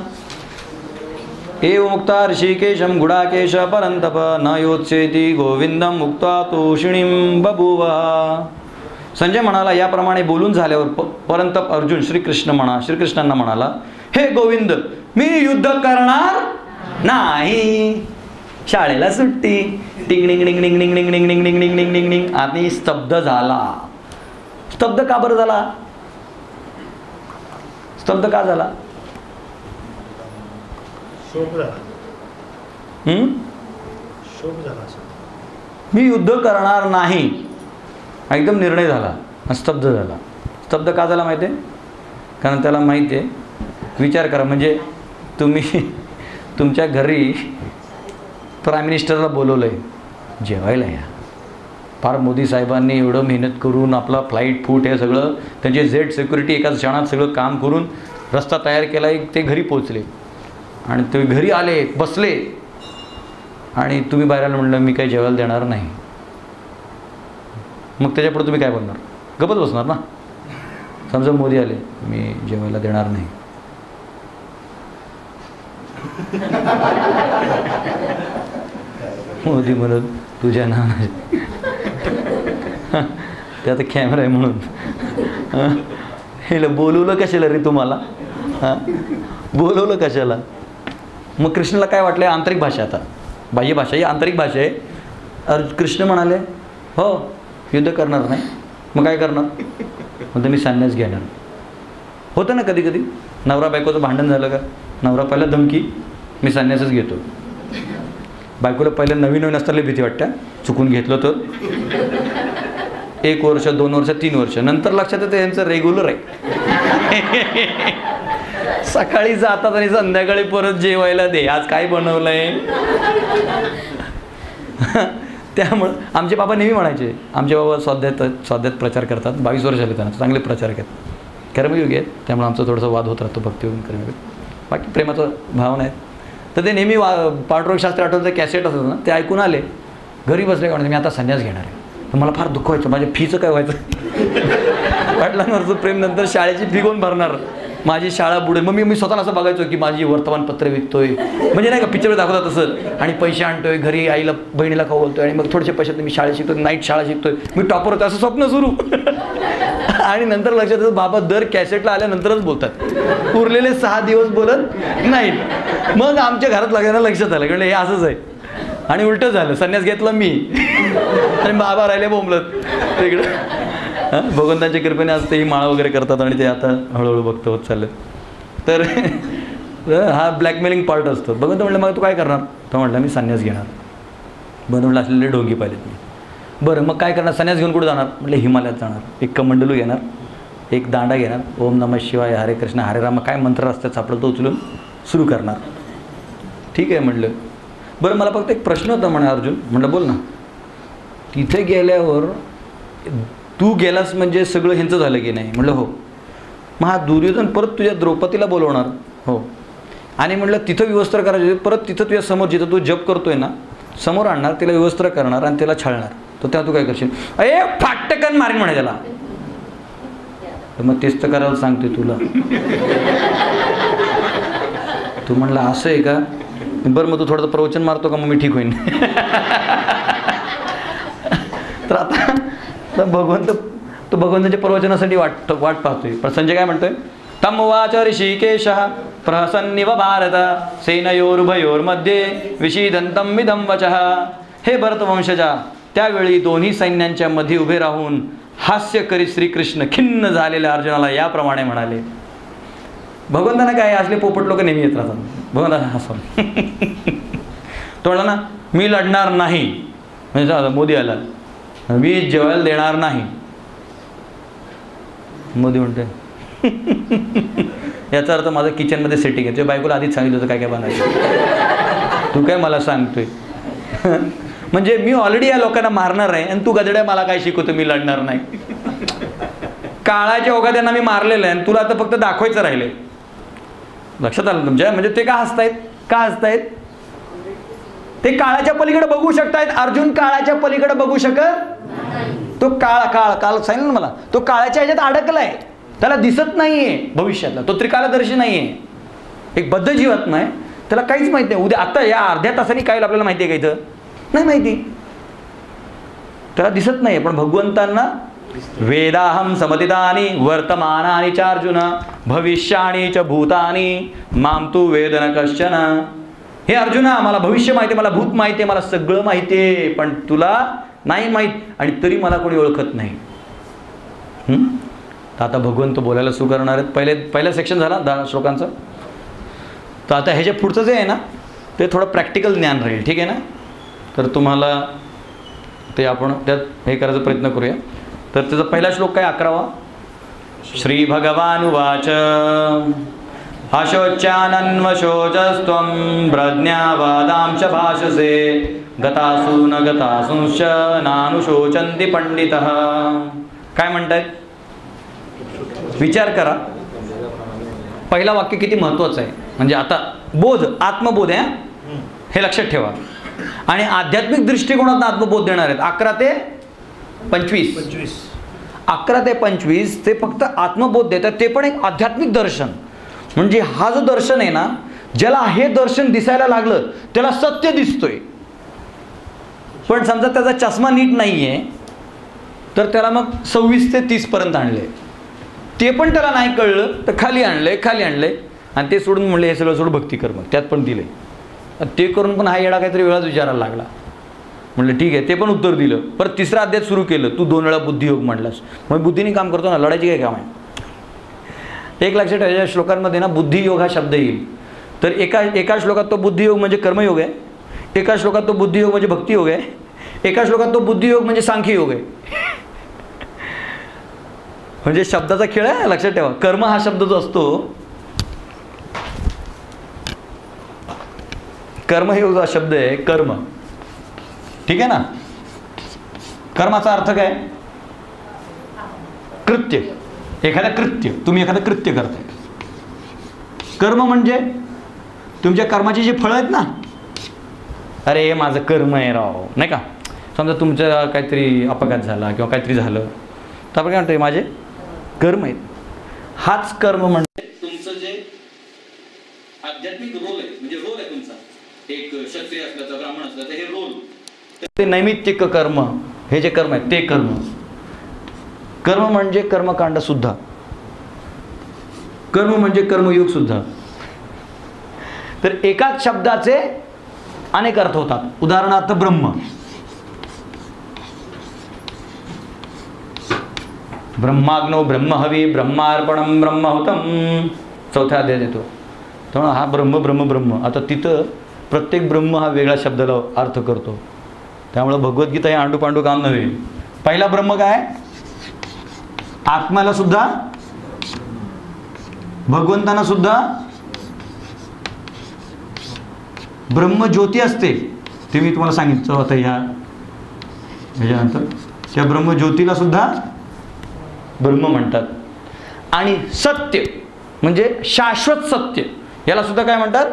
एव मुक्ता ऋषिकेशं गुडाकेश परंतप न योत्सेति गोविंदम मुक्ता तोषिणीं बभूव. संजय म्हणाला याप्रमाणे बोलून झाल्यावर परंतप अर्जुन श्रीकृष्णांना म्हणाला, हे गोविंद मी युद्ध करणार नाही. शाळेला सुट्टी. टिंग डिंग डिंग डिंग डिंग डिंग डिंग डिंग डिंग डिंग डिंग डिंग डिंग. आणि स्तब्ध झाला. स्तब्ध का बरं झाला? स्तब्ध का झाला? शोक झाला असं. मी युद्ध करणार नाही, एकदम निर्णय झाला, स्तब्ध झाला. स्तब्ध का झाला माहिती आहे? कारण त्याला माहिती आहे, विचार करा, म्हणजे तुम्ही तुमच्या घरी प्राईम मिनिस्टरला बोलवलं आहे जेवायला या. फार मोदी साहेबांनी एवढं मेहनत करून आपला फ्लाईट फूट हे सगळं त्यांचे जेट सिक्युरिटी एका क्षणात सगळं काम करून रस्ता तयार केला आहे, ते घरी पोचले आणि ते घरी आले, बसले आणि तुम्ही बाहेर आलं म्हणलं मी काही जेवायला देणार नाही. मग त्याच्यापुढे तुम्ही काय बोलणार? गप्पच बसणार ना. समजा मोदी आले, मी जेवायला देणार नाही. मोदी म्हणत तुझ्या नावाने ते आता कॅमेरा आहे म्हणून हे बोलवलं कशाला रे तुम्हाला? बोलवलं कशाला? मग कृष्णाला काय वाटलं? आंतरिक भाषा, आता बाह्य भाषा ही आंतरिक भाषा आहे. कृष्ण म्हणाले हो युद्ध करणार नाही. मग काय करणार? म्हणतो मी संन्यास घेणार. होतं ना कधी कधी नवरा बायकोचं भांडण झालं का, नवरा पहिला धमकी, मी संन्यासच घेतो. बायकोला पहिलं नवीन असताना भीती वाटतं, चुकून घेतलं तर 1 वर्ष 2 वर्ष 3 वर्ष, नंतर लक्षात येतं यांचं रेग्युलर आहे. सकाळी जातात आणि संध्याकाळी परत जेवायला दे, आज काय बनवलं आहे. त्यामुळं आमचे बाबा नेहमी म्हणायचे, आमचे बाबा स्वाध्यात प्रचार करतात, 22 वर्ष झाले त्यांना, चांगले प्रचारक आहेत, कर्मयोगी आहेत. त्यामुळे आमचा थोडासा वाद होत राहतो भक्तीवरून कर्मयोगी. बाकी प्रेमाचं भावना आहेत. तर ते नेहमी पांडुरंगशास्त्री आठवतं कॅसेट असतं ना, ते ऐकून आले, घरी बसले का, मी आता संन्यास घेणार आहे. तर मला फार दुःख व्हायचं, माझ्या फीचं काय व्हायचं? वडिलांवरचं प्रेम, नंतर शाळेची फी कोण भरणार, माझी शाळा बुडेल. मग मी स्वतःला असं बघायचो की माझी वर्तमानपत्र विकतोय, म्हणजे नाही का पिक्चर दाखवतात तसं, आणि पैसे आणतोय घरी, आईला बहिणीला बोलतोय, आणि मग थोडेसे पैशात मी शाळेत शिकतोय, नाईट शाळा शिकतोय, मी टॉपर होतो, असं स्वप्न सुरू. आणि नंतर लक्षात येतं बाबा दर कॅसेटला आल्यानंतरच बोलतात, उरलेले 6 दिवस बोलत नाहीत. मग आमच्या घरात लागल्यानं लक्षात आलं की हे असंच आहे. आणि उलटं झालं, संन्यास घेतला मी आणि बाबा राहिले बोंबलत तिकडं. भगवंतांच्या कृपेने आज तेही माळा वगैरे करतात आणि ते आता हळूहळू भक्त होत चालले. तर हा ब्लॅकमेलिंग पार्ट असतो. भगवंत म्हटलं मग तू काय करणार? तो म्हटलं मी संन्यास घेणार. बनवलं असलेले ढोंगी पाहिलेत मी. बरं मग काय करणार? संन्यास घेऊन कुठं जाणार? म्हटलं हिमालयात जाणार. एक कमंडलू घेणार, एक दांडा घेणार, ओम नमः शिवाय, हरे कृष्ण हरे राम, काय मंत्र असतात सापडलं तो उचलून सुरू करणार. ठीक आहे म्हटलं. बरं मला फक्त एक प्रश्न होता म्हणे अर्जुन. म्हटलं बोल ना. तिथे गेल्यावर तू गेलास म्हणजे सगळं ह्यांचं झालं की नाही? म्हटलं हो. मग हा दुर्योधन परत तुझ्या द्रौपदीला बोलवणार? हो. आणि म्हटलं तिथं विवस्त्र करायचं, परत तिथं तुझ्या समोर जिथं तू जप करतोय ना समोर आणणार, तिला विवस्त्र करणार आणि तिला छळणार. तर तेव्हा तू काय करशील? अरे फाटकन मारीन म्हणे त्याला. तर मग तेच तर करायला सांगते तुला. तू म्हणला असं आहे का? बरं मग तू थोडंसं प्रवचन मारतो का? मग मी ठीक होईन. तर आता भगवंताच्या प्रवचनासाठी वाट पाहतोय. पण संजय काय म्हणतोय? तम वाच ऋषिकेशः प्रहसन्निव भारत सेनयोरुभयोर्मध्ये विषीदन्तं विदं वचः. हे भरतवंशजा, त्यावेळी दोन्ही सैन्यांच्या मध्ये उभे राहून हास्य करीत श्रीकृष्ण खिन्न झालेल्या अर्जुनाला याप्रमाणे म्हणाले. भगवंतांना काय असले पोपट लोक नेहमी येत राहतात. भगवंतांना हसवून तो म्हणला ना मी लढणार नाही. म्हणजे मोदी आला, मी जेवायला देणार नाही. मोदी म्हणते याचा अर्थ माझं किचनमध्ये सेटिंग आहे. तुझ्या बायकोला आधीच सांगितलं होतं काय काय बनायचं, तू काय मला सांगतोय. म्हणजे मी ऑलरेडी या लोकांना मारणार आहे आणि तू गदड्या मला काय शिकवतो मी लढणार नाही. काळाच्या ओघात त्यांना मी मारलेलं आहे आणि तुला आता फक्त दाखवायचं राहिले. लक्षात आलं तुमच्या? म्हणजे ते का हसतायत? का हसतायत? ते काळाच्या पलीकडे बघू शकतायत. अर्जुन काळाच्या पलीकडे बघू शकत. तो काळ सांगितलं ना मला, तो काळाच्या ह्याच्यात अडकलाय, त्याला दिसत नाहीये भविष्यातला. तो त्रिकालदर्शी नाहीये, एक बद्ध जीवात्मा आहे, त्याला काहीच माहित नाही. उद्या आता या अर्ध्या तासाने काय आपल्याला माहिती आहे का? इथं नाही माहिती, त्याला दिसत नाही. पण भगवंतांना वेदाहम समतितानि वर्तमानानि च अर्जुन भविष्याणि च भूतानि माम तू वेद न कश्चन. हे अर्जुना, मला भविष्य माहिती आहे, मला भूत माहिती आहे, मला सगळं माहिती आहे, पण तुला नाही माहीत आणि तरी मला कोणी ओळखत नाही. तर आता भगवंत बोलायला सुरू करणार आहेत. पहिला सेक्शन झाला 10 श्लोकांचा. तर आता ह्याच्या पुढचं जे आहे ना ते थोडं प्रॅक्टिकल ज्ञान राहील, ठीक आहे ना. तर तुम्हाला ते आपण त्यात हे करायचा प्रयत्न करूया. तर त्याचा पहिला श्लोक काय 11वा. श्री भगवान उवाच अशोच्यानन्वशोचस्त्वं प्रज्ञावादांश भाषसे गतासु न गतासूंश्च नानुशोचन्ति पंडितः. काय म्हणतायत विचार करा. पहिला वाक्य किती महत्त्वाचं आहे. म्हणजे आता बोध, आत्मबोध आहे हे लक्षात ठेवा. आणि आध्यात्मिक दृष्टिकोनातून आत्मबोध देणार आहेत 11 ते 25. 11 ते 25 ते फक्त आत्मबोध देतात, ते पण एक आध्यात्मिक दर्शन. म्हणजे हा जो दर्शन आहे ना, ज्याला हे दर्शन दिसायला लागलं त्याला सत्य दिसतोय. पण समजा त्याचा चष्मा नीट नाही आहे तर त्याला मग 26 ते 30 पर्यंत आणले. ते पण त्याला नाही कळलं तर खाली आणलंय आणि ते सोडून म्हणले हे सगळं सोडून भक्ती कर. मग त्यात पण दिले. ते करून पण हा येडा काहीतरी वेळाच विचारायला लागला. म्हणलं ठीक आहे, ते पण उत्तर दिलं. परत तिसरा अध्याय सुरू केलं. तू 2 वेळा बुद्धियोग म्हणलास, मग बुद्धीने काम करतो ना, लढायची काय काम आहे. एक लक्षात ठेवा, या श्लोकांमध्ये ना बुद्धियोग हा शब्द येईल. तर एका श्लोकात तो बुद्धियोग म्हणजे कर्मयोग आहे, एका श्लोकात तो बुद्धियोग म्हणजे भक्तियोग आहे, एका श्लोकात तो बुद्धियोग म्हणजे सांख्ययोग आहे. म्हणजे शब्दाचा खेळ आहे, लक्षात ठेवा. कर्म हा शब्द जो असतो, कर्मयोग हा शब्द आहे कर्म, ठीक आहे ना. कर्माचा अर्थ काय, कृत्य, एखादं कृत्य, तुम्ही एखादं कृत्य करताय. कर्म म्हणजे तुमच्या कर्माची जी फळं आहेत ना, अरे हे माझं कर्म आहे राव, नाही का. समजा तुमचा काहीतरी अपघात झाला किंवा काहीतरी झालं तर आपण काय म्हणतो माझे कर्म आहेत. हाच कर्म म्हणजे तुमचं जे आध्यात्मिक रोल आहे, म्हणजे रोल आहे तुमचा, एक क्षत्रिय असल्याचा, ब्राह्मण असल्याचा हे रोल, ते नैमित्तिक कर्म, हे जे कर्म आहे ते कर्म. कर्म म्हणजे कर्मकांड सुद्धा, कर्म म्हणजे कर्मयोग सुद्धा. तर एकाच शब्दाचे अनेक अर्थ होतात. उदाहरणार्थ ब्रह्म, ब्रह्माग्नो ब्रह्महवी ब्रह्मार्पणम ब्रह्महुतम, 4थ्या अध्यायात येतो. तेव्हा हा ब्रह्म ब्रह्म ब्रह्म. आता तिथं प्रत्येक ब्रह्म हा वेगळ्या शब्दाला अर्थ करतो. त्यामुळे भगवद्गीता हे आंडू पांडू काम नव्हे. पहिला ब्रह्म काय, आत्म्याला सुद्धा, भगवंतांना सुद्धा ब्रह्मज्योती असते. ते मी तुम्हाला सांगितलं आता ह्याच्यानंतर. त्या ब्रह्मज्योतीला सुद्धा ब्रह्म म्हणतात. आणि सत्य म्हणजे शाश्वत सत्य, याला सुद्धा काय म्हणतात.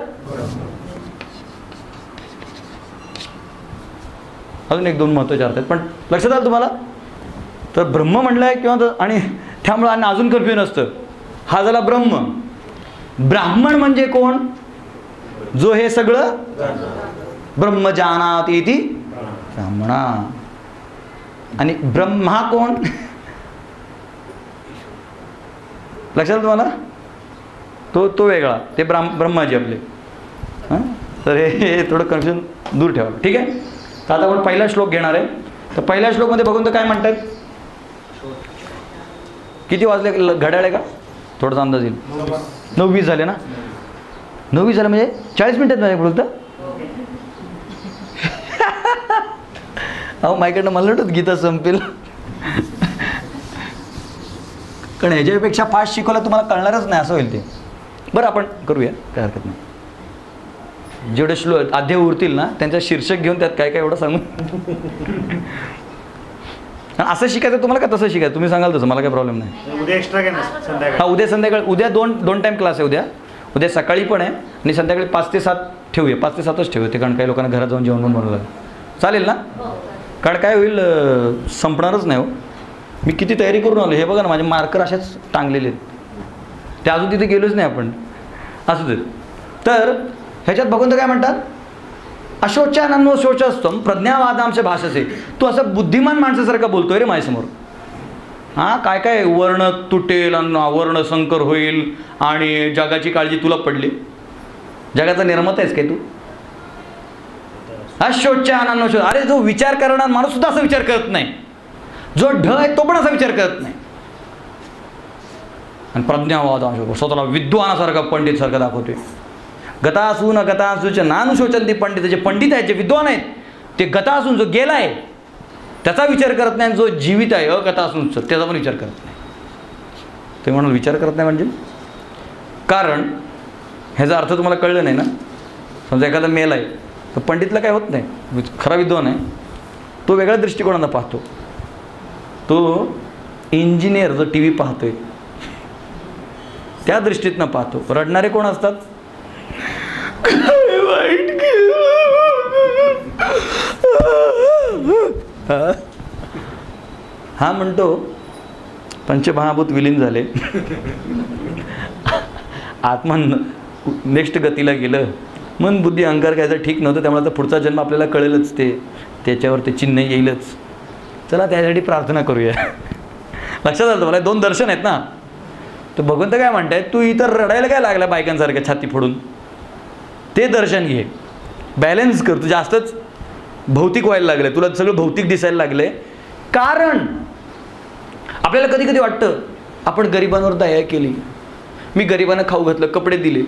अजून 1-2 महत्त्वाचे अर्थ आहेत, पण लक्षात आलं तुम्हाला. तर ब्रह्म म्हणलंय किंवा आणि त्यामुळे आणि अजून कन्फ्युजन असतं. हा झाला ब्रह्म. ब्राह्मण म्हणजे कोण, जो हे सगळं ब्रह्म जानाति इति ब्राह्मणा. आणि ब्रह्मा कोण, लक्षात तुम्हाला. तो वेगळा, ते ब्रह्माजी आपले. हां, तर हे थोडं कन्फ्युजन दूर ठेवा, ठीक आहे. तर आता आपण पहिला श्लोक घेणार आहे. तर पहिल्या श्लोकमध्ये बघून तर काय म्हणतात. किती वाजले घड्याळ आहे का, थोडासा अंदाज येईल. 9:20 झाले ना. 9:20 झाले म्हणजे 40 मिनिटात नाही बोलतं. अहो माझ्याकडनं मला वाटत गीता संपेल. कारण ह्याच्यापेक्षा फास्ट शिकवलं तुम्हाला कळणारच नाही, असं होईल ते. बरं आपण करूया, काय हरकत नाही. जेवढे श्लोक अध्याय उरतील ना त्यांचा शीर्षक घेऊन त्यात काय काय एवढं सांगून असं शिकायचं तुम्हाला का तसं शिकायचं तुम्ही सांगाल तसं, मला काही प्रॉब्लेम नाही. उद्या एक्स्ट्रा काय संध्याकाळी. हा उद्या संध्याकाळी, उद्या दोन टाईम क्लास आहे. उद्या सकाळी पण आहे आणि संध्याकाळी 5 ते 7 ठेवूया. 5 ते 7च ठेवूया ते, कारण काही लोकांना घरात जाऊन जेवण पण बनवलं चालेल ना. कारण काय होईल, संपणारच नाही हो. मी किती तयारी करून आलो, हे बघा ना माझे मार्कर असेच टांगलेले आहेत. ते अजून तिथे गेलोच नाही आपण, असू देत. तर ह्याच्यात भगवंत काय म्हणतात, अशोच्यानन्नो शोचस्त्वं प्रज्ञावादांश भाषसे. तू असं बुद्धिमान माणसासारखं बोलतोय रे माझ्यासमोर. हां, काय काय वर्ण तुटेल, वर्ण संकर होईल आणि जगाची काळजी तुला पडली. जगाचा निर्माता आहेस काय तू. अशोच्यानन्नो शोच. अरे जो विचार करणार माणूस सुद्धा असा विचार करत नाही. जो ढ आहे तो पण असा विचार करत नाही. आणि प्रज्ञावादांश स्वतःला विद्वानासारखा पंडित सारखा दाखवतोय. गतासू न गतासूच्या नानुशोचंती पंडित, जे पंडित आहेत, जे विद्वान आहेत, ते गतासून जो गेला आहे त्याचा विचार करत नाही, जो जीवित आहे अगतासूंच त्याचा पण विचार करत नाही. ते म्हणून विचार करत नाही म्हणजे कारण ह्याचा अर्थ तुम्हाला कळलं नाही ना. समजा एखादा मेल आहे तर पंडितला काय होत नाही, खरा विद्वान आहे तो वेगळ्या दृष्टिकोनानं पाहतो. तो इंजिनियर जो टी व्ही पाहतोय त्या दृष्टीतनं पाहतो. रडणारे कोण असतात, वाईट हा म्हणतो पंचमहाभूत विलीन झाले, आत्मा नेक्स्ट गतीला गेलं, मन बुद्धी अहंकार काय ठीक नव्हतं, त्यामुळे आता पुढचा जन्म आपल्याला कळेलच, त्याच्यावर ते चिन्ह येईलच, चला त्यासाठी प्रार्थना करूया. लक्षात आलं तुम्हाला, 2 दर्शन आहेत ना. तर भगवंत काय म्हणतायत, तू इतर रडायला काय लागला बायकांसारखं छाती फोडून, ते दर्शन घे, बॅलन्स कर. तू जास्तच भौतिक व्हायला लागले, तुला सगळं भौतिक दिसायला लागले. कारण आपल्याला कधी कधी वाटतं आपण गरिबांवर दया केली, मी गरिबांना खाऊ घातलं, कपडे दिले,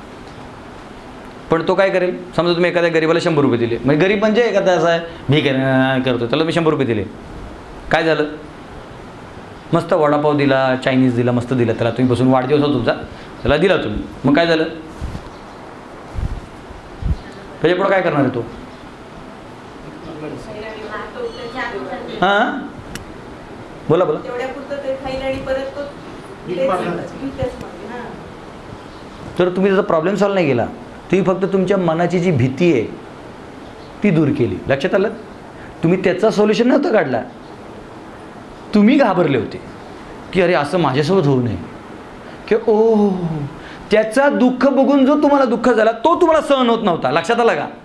पण तो काय करेल. समजा तुम्ही एखाद्या गरीबाला 100 रुपये दिले, म्हणजे गरीब म्हणजे एखादा असा आहे मी करतो, त्याला मी 100 रुपये दिले, काय झालं, मस्त वडापाव दिला, चायनीज दिला, मस्त दिला त्याला, तुम्ही बसून वाढदिवस होता तुमचा, त्याला दिला तुम्ही, मग काय झालं, त्याच्या पुढं काय करणार आहे तो. हां बोला बोला. तर तुम्ही त्याचा प्रॉब्लेम सॉल्व्ह नाही केला, तुम्ही फक्त तुमच्या मनाची जी भीती आहे ती दूर केली. लक्षात आलं, तुम्ही त्याचा सोल्युशन नव्हता काढला, तुम्ही घाबरले होते की अरे असं माझ्यासोबत होऊ नये, की ओ त्याचा दुःख बघून जो तुम्हाला दुःख झाला तो तुम्हाला सहन होत नव्हता. लक्षात आलं का,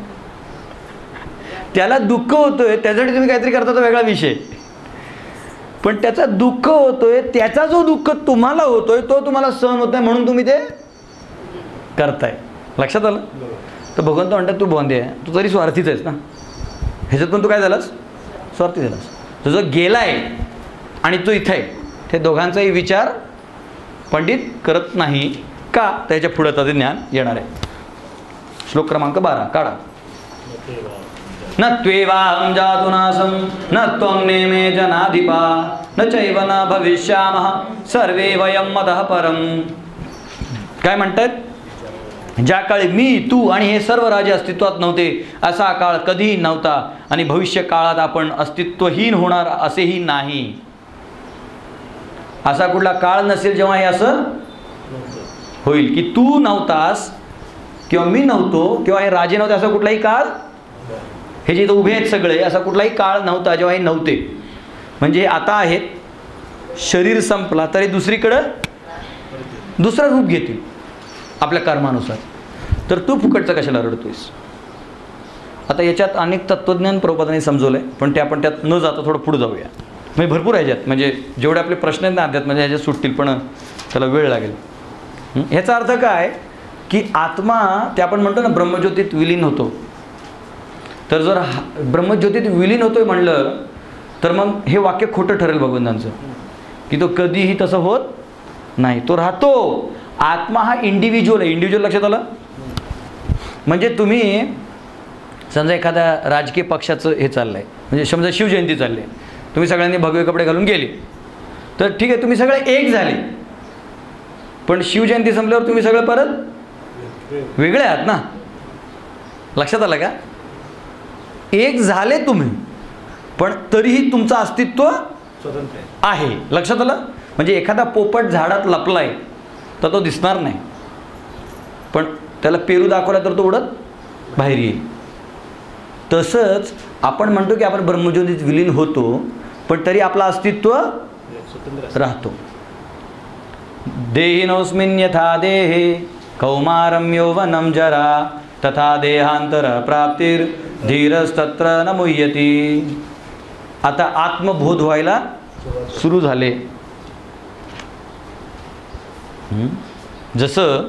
त्याला दुःख होतोय त्यासाठी तुम्ही काहीतरी करता तो वेगळा विषय, पण त्याचा दुःख होतोय, त्याचा जो दुःख तुम्हाला होतोय तो तुम्हाला सहन होत नाही म्हणून तुम्ही ते करताय. लक्षात आलं. तर भगवंत म्हणतात तू बोंदे आहे, तू तरी स्वार्थीच आहेस ना, ह्याच्यातून तू काय झालास, स्वार्थी झालास. तुझं जो गेलाय आणि तो इथं आहे, ते दोघांचाही विचार पंडित करत नाही का, त्याच्या पुढे त्याचे ज्ञान येणार आहे. श्लोक क्रमांक 12 काढा. न त्वेवाहं जातु नासं न त्वं नेमे जनाधिपा न चैव न भविष्यामः सर्वे वयं मदः परम. काय म्हणतात, ज्या काळी मी तू आणि हे सर्व राजे अस्तित्वात नव्हते, असा काळ कधीही नव्हता आणि भविष्य काळात आपण अस्तित्वहीन होणार असेही नाही. असा कुठला काळ नसेल जेव्हा हे असं होईल की तू नव्हतास किंवा मी नव्हतो किंवा हे राजे नव्हते, असा कुठलाही काळ, हे जे इथं उभे आहेत सगळे, असा कुठलाही काळ नव्हता जेव्हा हे नव्हते. म्हणजे आता आहेत, शरीर संपला तरी दुसरीकडं दुसरं रूप घेतील आपल्या कर्मानुसार. तर तू फुकटचं कशाला रडतोयस. आता याच्यात अनेक तत्त्वज्ञान प्रभुपादांनी समजवलं आहे, पण ते आपण त्यात न जाता थोडं पुढे जाऊया. म्हणजे भरपूर ह्याच्यात, म्हणजे जेवढे आपले प्रश्न आहेत ना अध्यात म्हणजे ह्याच्यात सुटतील, पण त्याला वेळ लागेल. ह्याचा अर्थ काय की आत्मा, ते आपण म्हणतो ना ब्रह्मज्योतीत विलीन होतो, तर जर ब्रह्मज्योतीत विलीन होतोय म्हणलं तर मग हे वाक्य खोटं ठरेल भगवंतांचं, की तो कधीही तसं होत नाही, तो राहतो. आत्मा हा इंडिव्हिज्युअल आहे. इंडिव्हिज्युअल लक्षात आलं, म्हणजे तुम्ही समजा एखाद्या राजकीय पक्षाचं हे चाललं आहे, म्हणजे समजा शिवजयंती चालली आहे, तुम्ही सगळ्यांनी भगवे कपडे घालून गेले, तर ठीक आहे तुम्ही सगळे एक झाले, पण शिवजयंती संपल्यावर तुम्ही सगळे परत वेगळे आहात ना. लक्षात आलं का, एक झाले तुम्ही पण तरीही तुमचं अस्तित्व स्वतंत्र आहे. लक्षात आलं. म्हणजे एखादा पोपट झाडात लपलाय तर तो दिसणार नाही, पण त्याला पेरू दाखवला तर तो उडत बाहेर येईल. तसंच आपण म्हणतो की आपण ब्रह्मज्योतीत विलीन होतो, पण तरी आपलं अस्तित्व राहतो. देहिनोऽस्मिन् यथा देहे कौमारं यौवनं जरा तथा देहांतर प्राप्तिर धीरस्तत्र न मुह्यति. आता आत्मबोध व्हायला सुरू झाले. जसं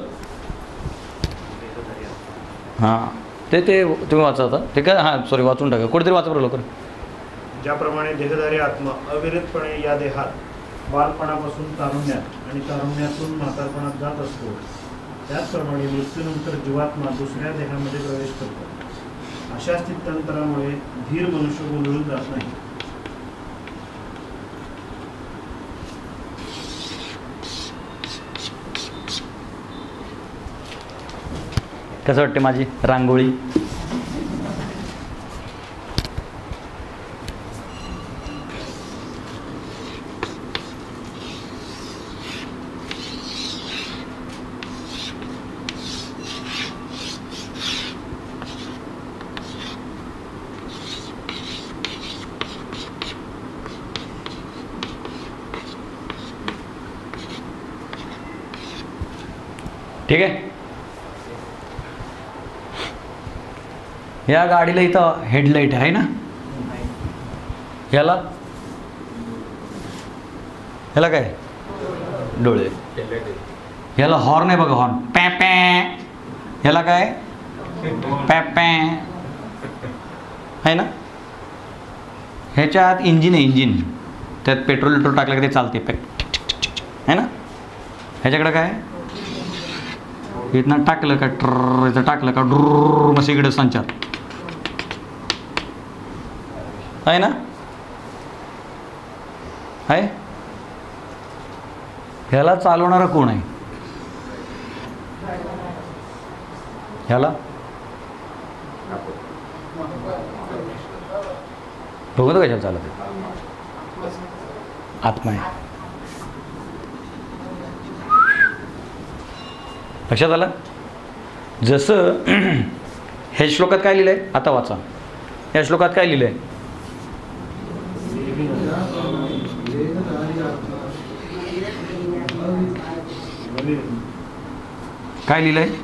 हां ते तुम्ही वाचा आता, ते काय, हां सॉरी वाचून टाका, कुठेतरी वाचा बरं लवकर. ज्याप्रमाणे देहधारी आत्मा अविरतपणे या देहात बालपणापासून तारुण्यात आणि तारुण्यातून म्हातारपणात जात असतो, त्याचप्रमाणे मृत्यूनंतर जीवात्मा दुसऱ्या देहामध्ये प्रवेश करतो. अशा स्थित्यंतरामुळे धीर मनुष्य गोंधळून जात नाही. कसं वाटते माझी रांगोळी? ठीक आहे. या गाडीला इथं हेडलाईट आहे ना, याला याला काय डोळे, याला हॉर्न आहे बघा, हॉर्न पॅ पॅ, याला काय पॅ पॅ आहे ना. ह्याच्या आत इंजिन आहे, इंजिन, त्यात पेट्रोल टाकलं की ते चालते पॅक आहे ना. ह्याच्याकडे काय, इथनं टाकलं का ट्र, इथं टाकलं का ड्रूर, मग इकडे संचार आहे ना, आहे. ह्याला चालवणारा कोण आहे? ह्याला बघतो कशाला चालत आहे? आत्मा आहे. लक्षात आलं? जसं ह्या श्लोकात काय लिहिलं आहे, आता वाचा. या श्लोकात काय लिहिलं आहे? काय लिहिलं आहे?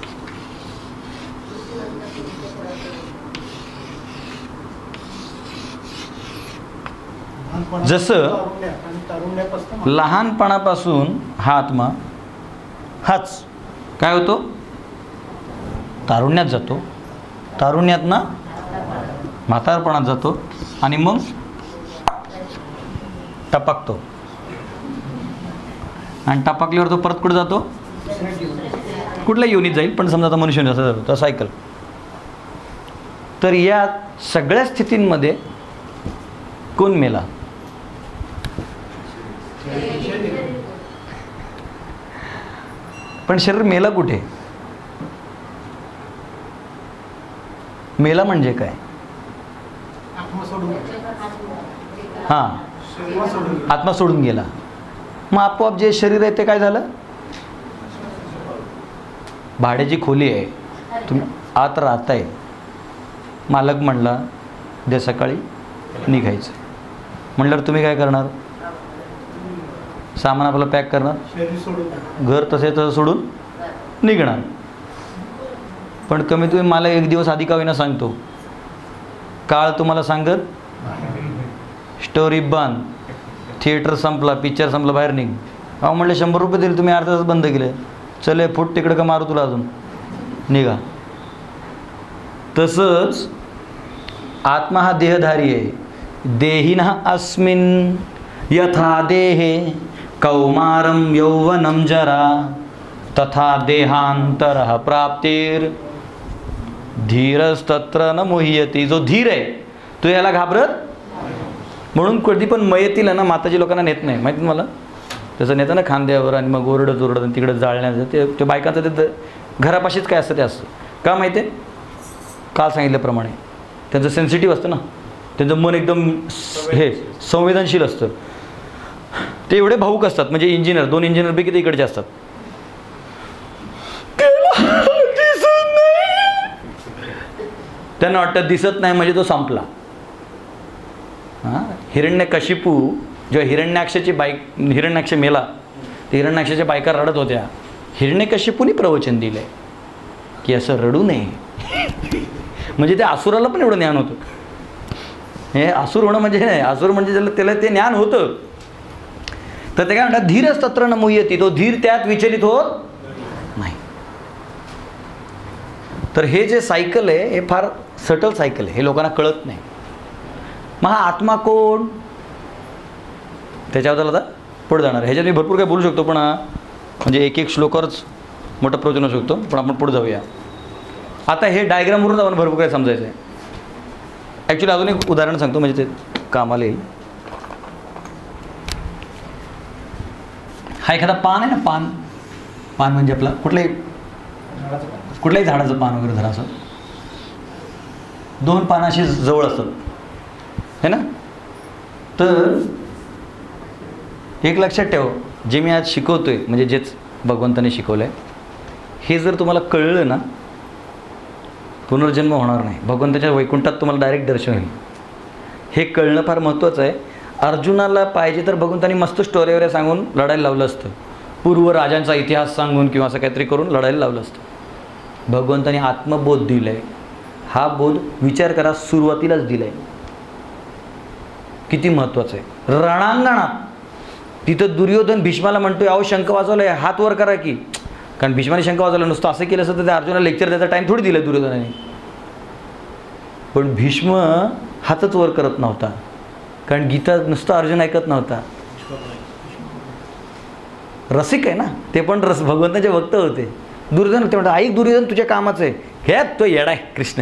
जसं लहानपणापासून हा आत्मा हाच काय होतो, तारुण्यात जातो, तारुण्यात ना म्हातारपणात जातो, आणि मग टपकतो, आणि टपकल्यावर तो परत कुठे जातो, कुठल्या योनीत जाईल, पण समजा आता मनुष्य असं जातो तर सायकल. तर या सगळ्या स्थितींमध्ये कोण मेला? पण शरीर मेला कुठे? मेला म्हणजे काय? हां, आत्मा सोडून गेला. मग आपोआप जे शरीर आहे ते काय झालं? भाड्याची खोली आहे, तुम्ही आत राहताय, मालक म्हणला उद्या सकाळी निघायचं, म्हटल्यावर तुम्ही काय करणार? सामान आपलं पॅक करणार, घर तसे तसं सोडून निघणार. पण कमीत कमी मला एक दिवस आधी का होईना सांगतो, काळ तुम्हाला सांगत, स्टोरी बंद, थिएटर संपला, पिक्चर संपला, बाहेर निघ. अहो म्हटलं 100 रुपये दिले, तुम्ही अर्धा तास बंद केले, चले फुट तिकडं का मारू तुला, अजून निघा. तसंच आत्मा हा देहधारी आहे. देहिनः अस्मिन् यथा देहे कौमारं यौवनं जरा तथा देहांतरः प्राप्तिर् धीरस्तत्र न मोह्यति. जो धीर आहे तो याला घाबरत, म्हणून कधी पण मयतीला ना माताजी लोकांना नेत नाही, माहिती मला. त्याचं नेतं ना खांद्यावर, आणि मग ओरडत ओरडत आणि तिकडे जाळण्याचं ते बायकांचं ते घरापाशीच काय असतं ते असतं. का माहिती आहे? काल सांगितल्याप्रमाणे त्यांचं सेन्सिटिव्ह असतं ना, त्यांचं मन एकदम हे संवेदनशील असतं. ते एवढे भावूक असतात, म्हणजे इंजिनियर, 2 इंजिनियरपैकी ते इकडचे असतात. त्यांना वाटतं दिसत नाही म्हणजे तो संपला. हां, हिरण्यकशिपू जेव्हा हिरण्याक्ष मेला, तर हिरण्याक्षाच्या बायका रडत होत्या. हिरण्यकशिपूने प्रवचन दिलंय की असं रडू नये. म्हणजे त्या असुराला पण एवढं ज्ञान होतं. हे असुर होणं म्हणजे नाही, असुर म्हणजे त्याला ते ज्ञान होतं. तर ते काय म्हणतात, धीरच तत्र न मुह्यति, तो धीर त्यात विचलित होत नाही. तर हे जे सायकल आहे हे फार सटल सायकल आहे, हे लोकांना कळत नाही. मग हा आत्मा कोण, त्याच्याबद्दल आता पुढे जाणार. ह्याच्यात मी भरपूर काही बोलू शकतो, पण म्हणजे एक श्लोकवरच मोठं प्रवचन होऊ शकतो, पण आपण पुढे जाऊया. आता हे डायग्रामवरून आपण भरपूर काय समजायचं आहे. ॲक्च्युली अजून एक उदाहरण सांगतो म्हणजे ते कामाला येईल. हा एखादा पान आहे ना, पान म्हणजे आपला कुठल्याही झाडाचं पान वगैरे धरा, असं 2 पानं अशी जवळ असतात है ना. तर एक लक्षात ठेव, जे मी आज शिकवतोय म्हणजे जेच भगवंताने शिकवलं आहे, हे जर तुम्हाला कळलं ना, पुनर्जन्म होणार नाही. भगवंताच्या वैकुंठात तुम्हाला डायरेक्ट दर्शन होईल. हे कळणं फार महत्त्वाचं आहे. अर्जुनाला पाहिजे तर भगवंतानी मस्त स्टोरी वगैरे सांगून लढायला लावलं असतं, पूर्व राजांचा इतिहास सांगून किंवा असं काहीतरी करून लढायला लावलं असतं. भगवंतानी आत्मबोध दिला आहे. हा बोध विचार करा, सुरुवातीलाच दिला आहे. किती महत्त्वाचं आहे. रणांगणात तिथं दुर्योधन भीष्माला म्हणतोय, अहो शंख वाजवला आहे, हात वर करा की. कारण भीष्माने शंख वाजवला, नुसतं असं केलं असतं तर त्या अर्जुनाला लेक्चर द्यायचा टाईम थोडी दिला दुर्योधनाने. पण भीष्म हातच वर करत नव्हता, कारण गीता नुसतं अर्जुन ऐकत नव्हता. रसिक आहे ना ते, पण भगवंताचे भक्त होते. दुर्योधन ते म्हणतात, ऐक दुर्योधन तुझ्या कामाचं आहे. हे तो येडा आहे कृष्ण.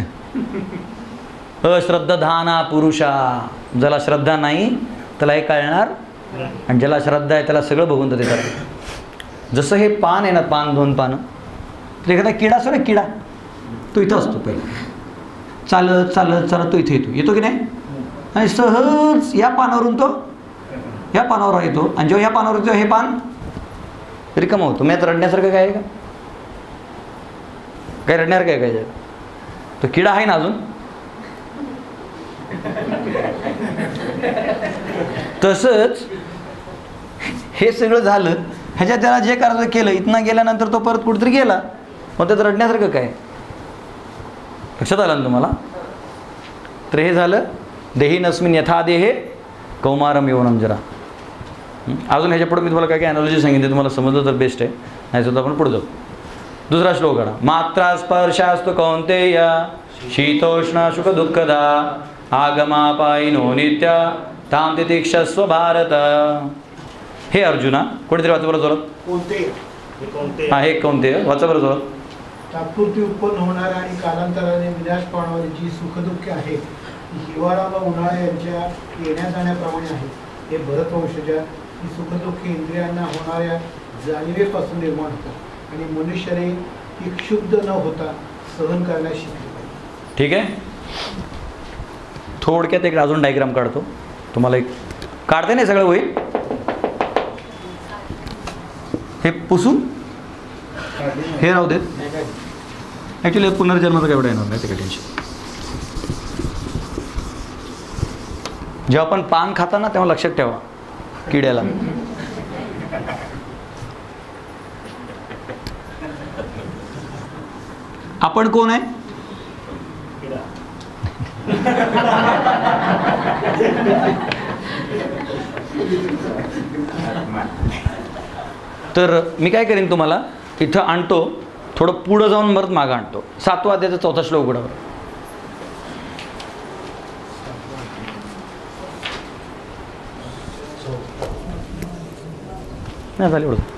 अश्रद्धाना पुरुषा, ज्याला श्रद्धा नाही त्याला हे कळणार, आणि ज्याला श्रद्धा आहे त्याला सगळं भगवंत देतात. जसं हे पान आहे ना, 2 पानं, तर एखादा किडा असतो ना, किडा तो इथं असतो पहिला, चालत चालत चालत तो इथे येतो की नाही, आणि सहज या पानावरून तो या पानावर येतो, आणि जेव्हा या पानावर येतो हे पान रिकामं होतो. मी आता रडण्यासारखं काय आहे का? काय रडणार काय तो किडा आहे ना अजून. तसंच हे सगळं झालं, ह्याच्यात त्याला जे करायचं केलं, इथनं गेल्यानंतर तो परत कुठेतरी गेला, मग त्यात रडण्यासारखं काय? लक्षात आलं ना तुम्हाला? तर हे झालं देहिनस्मिन् यथा देहे कौमारम यौवनम जरा. अजून ह्याच्या पुढे मी तुम्हाला काय काय अॅनॉलॉजी सांगितली, तुम्हाला समजलं तर बेस्ट आहे, नाही सुद्धा आपण पुढे जाऊ. दुसरा श्लोक काढा. मात्रा स्पर्शास्तु कौन्तेय शीतोष्ण सुख दुःखदा आगमापायिनो नित्य तां तितिक्षस्व भारत. हे अर्जुना, कोणीतरी वाचा बरं जोरात. हा, हे कौन्तेय वाचा बरं जोरात. तात्पुरती उत्पन्न होणाऱ्या आणि कालांतराने विनाश पावणारी जी सुखदुःखे आहेत, हिवाळा व उन्हाळा यांच्या येण्या जाण्याप्रमाणे आहेत. हे भरतवंशजा, ही सुखदुःखे इंद्रियांना होणाऱ्या जाणीवेपासून निर्माण होतात, आणि मनुष्याने ही क्षुब्ध न होता सहन करायला शिकले पाहिजे. ठीक आहे. थोडक्यात एक अजून डायग्राम काढतो तुम्हाला. एक काढते नाही सगळं होईल. हे पुसू, हे राहू देत. ॲक्च्युली पुनर्जन्माचं काय एवढं येणार नाही, ते काय टेन्शन. जेव्हा आपण पान खाता ना, तेव्हा लक्षात ठेवा किड्याला. आपण कोण आहे? तर मी काय करेन, तुम्हाला इथं आणतो, थोडं पुढं जाऊन परत मागं आणतो. 7वा अध्यायाचा 4था श्लोक उघडा. नाही झालं एवढं.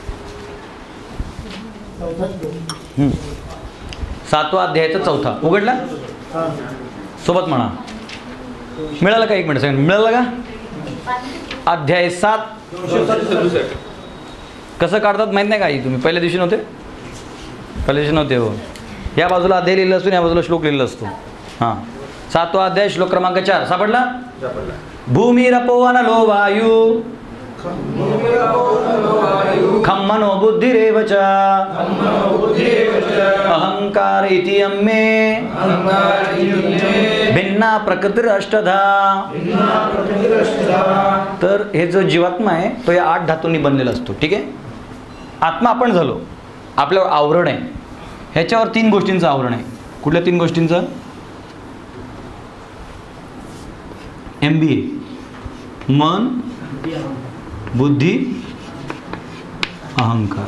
7वा अध्यायाचा 4था उघडला, सोबत म्हणा. मिळालं का? 1 मिनिट सांग, मिळालं का? अध्याय 7 कसं काढतात माहीत नाही का? तुम्ही पहिल्या दिवशी नव्हते? पहिल्या दिवशी नव्हते हो. या बाजूला अध्याय लिहिलं असतो, या बाजूला श्लोक लिहिलेला असतो. हां, 7वा अध्याय श्लोक क्रमांक 4 सापडला. भूमिरपो अनलो वायू खम्मनो बुद्धिरेव च अहंकार इति अम्मे भिन्ना प्रकृतिरष्टधा. तर हे जो जीवात्मा आहे तो या 8 धातूंनी बनलेला असतो. ठीक आहे. आत्मा आपण झालो, आपल्यावर आवरण आहे. ह्याच्यावर 3 गोष्टींचं आवरण आहे. कुठल्या 3 गोष्टींचं? MBA, मन, बुद्धी, अहंकार.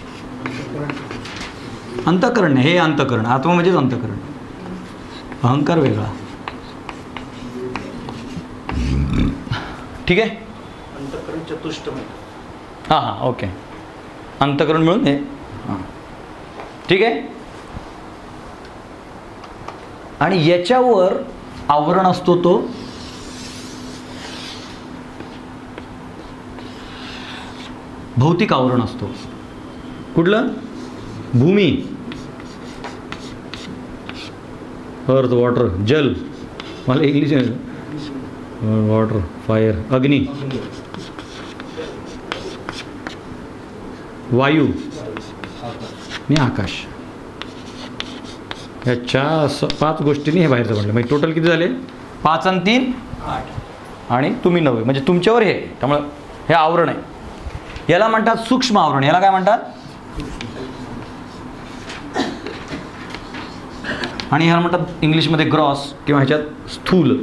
अंतःकरण हे अंतःकरण. आत्मा म्हणजेच अंतःकरण. अहंकार वेगळा. ठीक आहे. अंतःकरण चतुष्टय. हां हां, ओके. अंतःकरण मिळून हे. हां, ठीक आहे. आणि याच्यावर आवरण असतो तो भौतिक आवरण असतो. कुठलं? भूमी, अर्थ, वॉटर, जल, मला इंग्लिश वॉटर, फायर, अग्नी, वायू आणि आकाश. ह्या 5 गोष्टींनी हे बाहेरचं म्हणलं. म्हणजे टोटल किती झाले? 5 आणि 3 8 आणि तुम्ही 9. म्हणजे तुमच्यावर हे, त्यामुळं हे आवरण आहे. याला म्हणतात सूक्ष्म आवरण. याला काय म्हणतात? आणि ह्याला म्हणतात इंग्लिशमध्ये ग्रॉस किंवा ह्याच्यात स्थूल.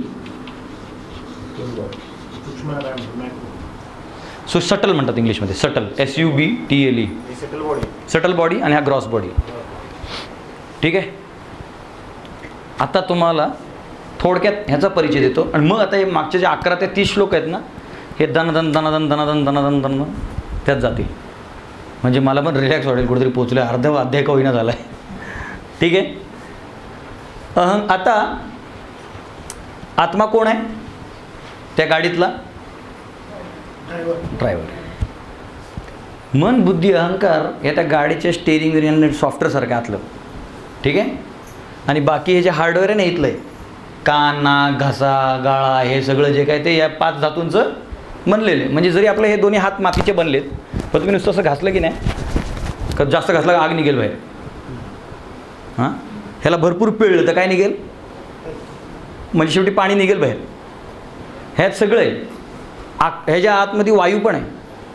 सो सटल म्हणतात इंग्लिशमध्ये. सटल, SUBTLE, सटल बॉडी आणि हा ग्रॉस बॉडी. ठीक आहे. आता तुम्हाला थोडक्यात ह्याचा परिचय देतो आणि मग आता हे मागचे जे 11 ते 30 श्लोक आहेत ना, हे दनदन दनदन दनदन दनदन दन त्यात जातील. म्हणजे मला पण रिलॅक्स वाटेल, कुठेतरी पोचलं, अर्धा अध्याय का होईना झाला आहे. ठीक आहे. आता आत्मा कोण आहे त्या गाडीतला? ड्रायव्हर. मन, बुद्धी, अहंकार या त्या गाडीच्या स्टेरिंग आणि सॉफ्टवेअरसारखं आतलं. ठीक आहे. आणि बाकी हे जे हार्डवेअर आहे ना इथलं आहे, कान, नाक, घसा, गाळा, हे सगळं जे काय ते या 5 धातूंचं बनलेलं आहे. म्हणजे जरी आपले हे दोन्ही हात मातीचे बनलेत, पण तुम्ही नुसतं असं घासलं की नाही, का जास्त घासलं आग निघेल बाहेर. हां, ह्याला भरपूर पिळलं तर काय निघेल? म्हणजे शेवटी पाणी निघेल बाहेर. ह्यात सगळं आहे. ह्याच्या आतमध्ये वायू पण आहे.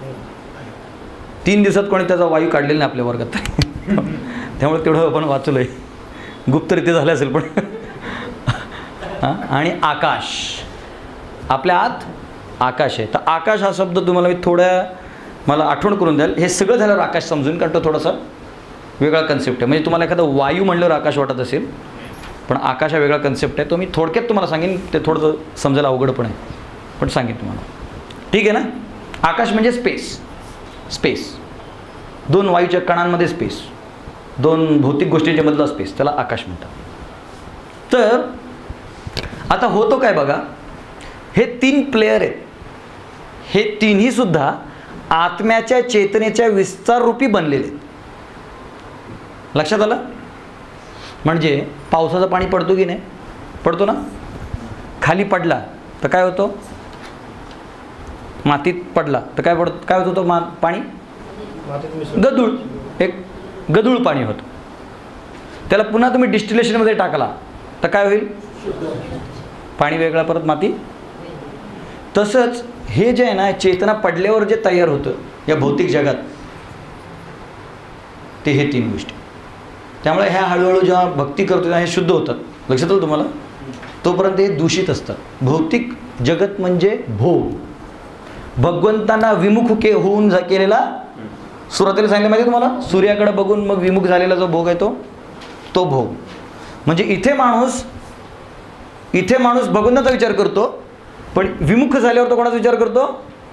3 दिवसात कोणी त्याचा वायू काढलेला नाही आपल्या वर्गात. त्यामुळे तेवढं आपण वाचलं आहे. गुप्तरित्या झालं असेल पण. हां, आणि आकाश, आपल्या आत आकाश आहे. तर आकाश हा शब्द तुम्हाला मी मला आठवण करून द्याल. हे सगळं झाल्यावर आकाश समजून, कारण तो थोडासा वेगळा कन्सेप्ट आहे. म्हणजे तुम्हाला एखादं वायू म्हणल्यावर आकाश वाटत असेल, पण आकाश हा वेगळा कन्सेप्ट आहे. तो मी थोडक्यात तुम्हाला सांगेन. ते थोडंसं समजायला अवघड पण आहे, पण सांगेन तुम्हाला. ठीक आहे ना. आकाश म्हणजे स्पेस. स्पेस, 2 वायूच्या कणांमध्ये स्पेस, 2 भौतिक गोष्टींच्या मधला स्पेस, त्याला आकाश म्हणतात. तर आता होतो काय बघा, हे 3 प्लेयर आहेत. हे तिन्ही सुद्धा आत्म्याच्या चेतनेच्या विस्ताररूपी बनलेले आहेत. लक्षात आलं? म्हणजे पावसाचं पाणी पडतो की नाही? पडतो ना. खाली पडला तर काय होतं? मातीत पडला तर काय होतं? तो पाणी गदूळ, एक गदूळ पाणी होतं. त्याला पुन्हा तुम्ही डिस्टिलेशनमध्ये टाकला तर काय होईल? पाणी वेगळा, परत माती. तसंच हे जे आहे ना, चेतना पडल्यावर जे तयार होतं या भौतिक जगात, ते हे 3 गोष्टी. त्यामुळे ह्या हळूहळू जेव्हा भक्ती करतो तेव्हा हे शुद्ध होतात. लक्षात आलं तुम्हाला? तोपर्यंत हे दूषित असतात. भौतिक जगत म्हणजे भोग, भगवंतांना विमुख होऊन केलेला. सुरुवातीला सांगितलं माहिती तुम्हाला, सूर्याकडे बघून मग विमुख झालेला जो भोग आहे तो भोग. म्हणजे इथे माणूस भगवंताचा विचार करतो, पण विमुख झाल्यावर तो कोणाचा विचार करतो?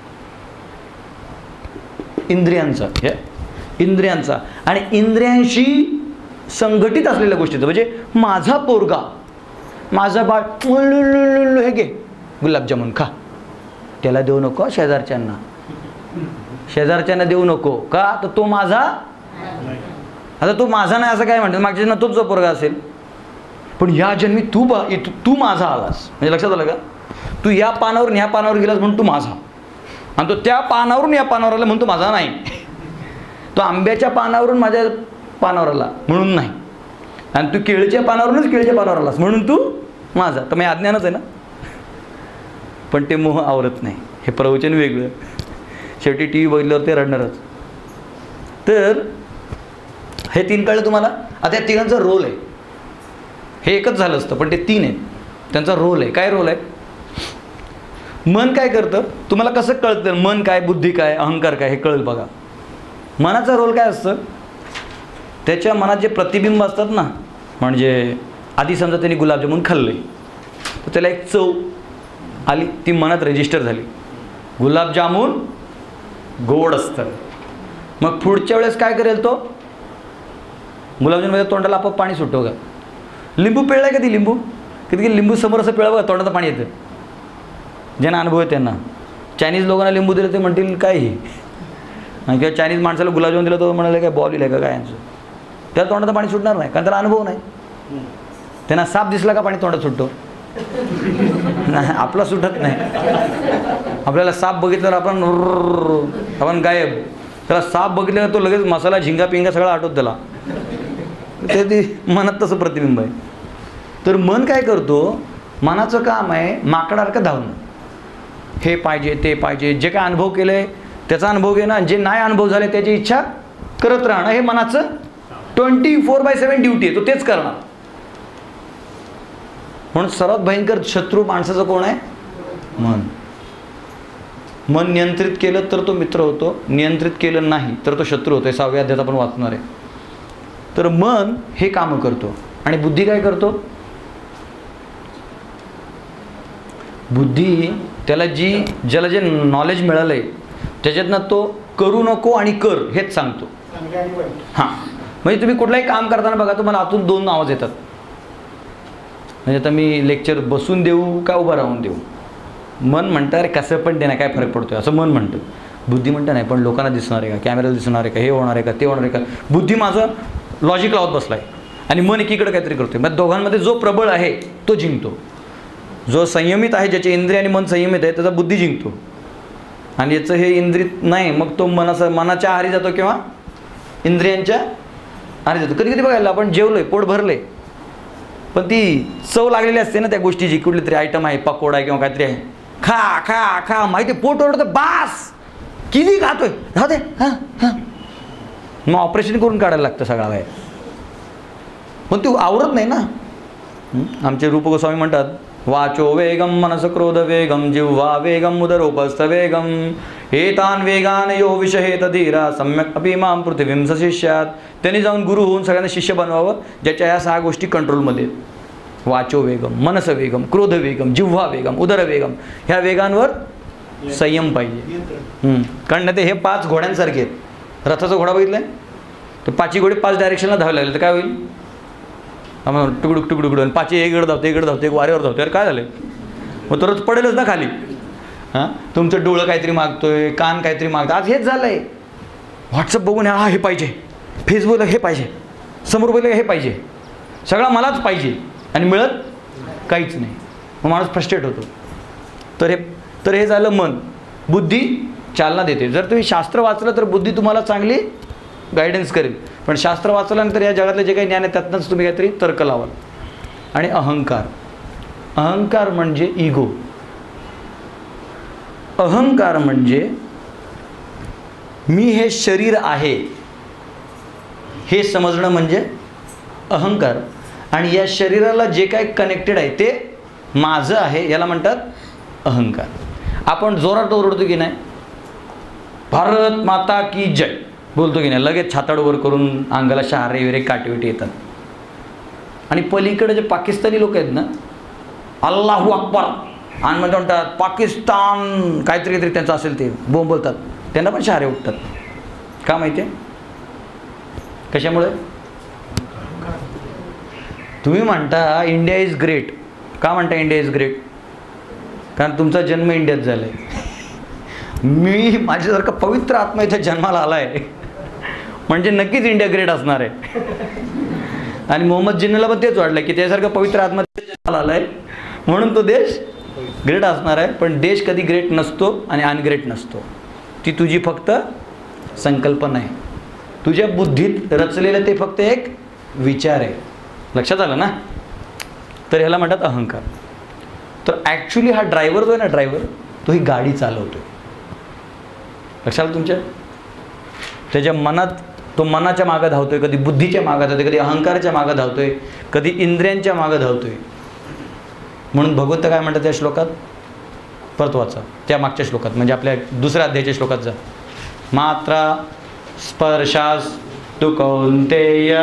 इंद्रियांचा. इंद्रियांचा. आणि इंद्रियांशी संघटित असलेल्या गोष्टीचं. म्हणजे माझा पोरगा, माझा बाळ, हे घे गुलाबजामुन खा, त्याला देऊ नको, शेजारच्यांना देऊ नको. का? तर तो माझा. आता तो माझा नाही असं काय म्हणतात, मागच्या जन्मात तोच जो पोरगा असेल, पण या जन्मी तू माझा आलास. म्हणजे लक्षात आलं का? तू या पानावरून ह्या पानावर गेलास म्हणून तू माझा, आणि तो त्या पानावरून या पानावर आला म्हणून तू माझा नाही. तो आंब्याच्या पानावरून माझ्या पानावर आला म्हणून नाही, आणि तू केळीच्या पानावरूनच केळीच्या पानावर आलास म्हणून तू माझा. तर मग अज्ञानच आहे ना. पण ते मोह आवरत नाही. हे प्रवचन वेगळं, शेवटी टी व्ही बघितल्यावर ते रडणारच. तर हे 3 कळलं तुम्हाला. आता या 3 रोल आहे. हे एकच झालं असतं, पण ते 3 आहेत. त्यांचा रोल आहे. काय रोल आहे? मन काय करतं तुम्हाला कसं कळतं? मन काय, बुद्धी काय, अहंकार काय, हे कळलं बघा. मनाचा रोल काय असतं? त्याच्या मनात जे प्रतिबिंब असतात ना, म्हणजे आधी समजा त्यांनी गुलाबजामुन खाल्ले, तर त्याला एक चव आली, ती मनात रजिस्टर झाली. गुलाबजामुन गोड असतं. मग पुढच्या वेळेस काय करेल तो? गुलाबजामुनमध्ये तोंडाला आपोआप पाणी सुटतो का? लिंबू पिळलाय कधी? लिंबू कधी लिंबू समोर असं पिळा बघा, तोंडाचं पाणी येतं. ज्यांना अनुभव आहे त्यांना. चायनीज लोकांना लिंबू दिलं ते म्हणतील काय हे, किंवा चायनीज माणसाला गुलाबजामुन दिलं तो म्हणाले काय बॉल आहे का काय यांचं, त्याला तोंडाचं पाणी सुटणार नाही, कारण त्याला अनुभव नाही. त्यांना साप दिसला का पाणी तोंडात सुटतो? नाही, आपला सुटत नाही. आपल्याला साप बघितल्यावर आपण गायब. त्याला साप बघितल्यावर तो लगेच मसाला झिंगा पिंगा सगळं आठवत त्याला. ते मनात तसं प्रतिबिंब आहे. तर मन काय करतो, मनाचं काम आहे माकडासारखं धावणं. हे पाहिजे ते पाहिजे, जे काय अनुभव केलं आहे त्याचा अनुभव घेणं, जे नाही अनुभव झाले त्याची इच्छा करत राहणं, हे मनाचं 24/7 ड्युटी आहे. तो तेच करणार. म्हणून सर्वात भयंकर शत्रू माणसाचं कोण आहे? मन. मन नियंत्रित केलं तर तो मित्र होतो, नियंत्रित केलं नाही तर तो शत्रू होतो. 6व्या अध्यायात आपण वाचणार आहे. तर मन हे कामं करतो आणि बुद्धी काय करतो? बुद्धी ज्याला जे नॉलेज मिळालंय त्याच्यातनं तो करू नको आणि कर हेच सांगतो. हां, म्हणजे तुम्ही कुठलाही काम करताना बघा तुम्हाला आतून 2 आवाज येतात. म्हणजे आता मी लेक्चर बसून देऊ का उभं राहून देऊ? मन म्हणतं अरे कसं पण देणार काय फरक पडतोय असं मन म्हणतं. बुद्धी म्हणतं नाही पण लोकांना दिसणार आहे का, कॅमेऱ्याला दिसणार आहे का, हे होणार आहे का, ते होणार आहे का. बुद्धी माझं लॉजिक लावत बसलाय आणि मन एकीकडे काहीतरी करतोय. मग दोघांमध्ये जो प्रबळ आहे तो जिंकतो. जो संयमित आहे, ज्याचे इंद्रिय आणि मन संयमित आहे त्याचा बुद्धी जिंकतो. आणि याचं हे इंद्रिय नाही मग तो मनाच्या आहारी जातो किंवा इंद्रियांच्या आहारी जातो. कधी कधी बघायला आपण जेवलोय, पोट भरले, पण ती चव लागलेली असते ना त्या गोष्टीची, कुठली तरी आयटम आहे, पकोडा आहे किंवा काहीतरी आहे, खा खा खा, माहिती आहे पोट ओरडतं, बास किती खातोय, राहू दे. हां हां, मग ऑपरेशन करून काढायला लागतं सगळा वेळ, पण तू आवरत नाही ना. आमचे रूप गोस्वामी म्हणतात, वाचो वेगम मनस क्रोध वेगम जिह्वा वेगम उदरोपस्थ वेगम एतान वेगान यो विषहेत धीरा सम्यक अभिमाम पृथ्वीम सशिष्यात. त्यांनी जाऊन गुरु होऊन सगळ्यांना शिष्य बनवावं ज्याच्या या 6 गोष्टी कंट्रोलमध्ये. वाचो वेगम, मनस वेगम, क्रोध वेगम, जिह्वा वेगम, उदर वेगम. ह्या वेगांवर संयम पाहिजे. कारण ते हे 5 घोड्यांसारखे आहेत. रथाचा घोडा बघितलाय, तर 5ही घोडे 5 डायरेक्शनला धावायला लागले तर काय होईल? आम्हाला टुकडुक टुकडुकडून आणि 5 एक धावते, एक वाऱ्यावर धावते. अरे काय झालं? मग तो रथ पडेलच ना खाली. हां, तुमचं डोळं काहीतरी मागतोय, कान काहीतरी मागतं. आज हेच झालं आहे. व्हॉट्सअप बघून हा हे पाहिजे, फेसबुकला हे पाहिजे, समोर बघितलं हे पाहिजे, सगळा मलाच पाहिजे आणि मिळत काहीच नाही. मग माणूस फ्रस्ट्रेट होतो. तर हे झालं मन. बुद्धी चालना देते. जर तुम्ही शास्त्र वाचलं तर बुद्धी तुम्हाला चांगली गायडन्स करेल, पण शास्त्र वाचल्यानंतर या जगातलं जे काही ज्ञान आहे त्यातनंच तुम्ही काहीतरी तर्क लावाल. आणि अहंकार म्हणजे इगो. अहंकार म्हणजे मी हे शरीर आहे हे समजणं म्हणजे अहंकार. आणि या शरीराला जे काही कनेक्टेड आहे ते माझं आहे याला म्हणतात अहंकार. आपण जोरात ओरडतो की नाही, भारत माता की जय बोलतो की नाही, लगेच छाताडवर करून अंगाला शहारे विरे काटेविटे येतात. आणि पलीकडे जे पाकिस्तानी लोक आहेत ना, अल्लाहू अकबर आणि म्हणजे म्हणतात पाकिस्तान काहीतरी त्यांचं असेल ते बोंब बोलतात, त्यांना पण शहारे उठतात. का माहिती आहे कशामुळे? तुम्ही म्हणता इंडिया इज ग्रेट. का म्हणता इंडिया इज ग्रेट? कारण तुमचा जन्म इंडियात झाला आहे. मी माझ्यासारखा पवित्र आत्मा इथे जन्माला आला आहे म्हणजे नक्कीच इंडिया ग्रेट असणार आहे. आणि मोहम्मद जिन्नाला पण तेच वाटलं की त्यासारखा पवित्र आत्मा जन्माला आला आहे म्हणून तो देश ग्रेट असणार आहे. पण देश कधी ग्रेट नसतो आणि अनग्रेट नसतो. ती तुझी फक्त संकल्पना आहे, तुझ्या बुद्धीत रचलेलं ते फक्त एक विचार आहे. लक्षात आलं ना? तर ह्याला म्हणतात अहंकार. तर ॲक्च्युली हा ड्रायव्हर जो आहे ना, ड्रायव्हर तो ही गाडी चालवतोय. लक्षात तुमच्या? त्याच्या मनात तो मनाच्या मागं धावतोय, कधी बुद्धीच्या मागं धावतोय, कधी अहंकाराच्या मागं धावतोय, कधी इंद्रियांच्या मागं धावतोय. म्हणून भगवंत काय म्हणतात त्या श्लोकात? परत वाचा त्या मागच्या श्लोकात, म्हणजे आपल्या दुसऱ्या अध्यायाच्या श्लोकात जा. मात्रा स्पर्शास तु कौंतेय.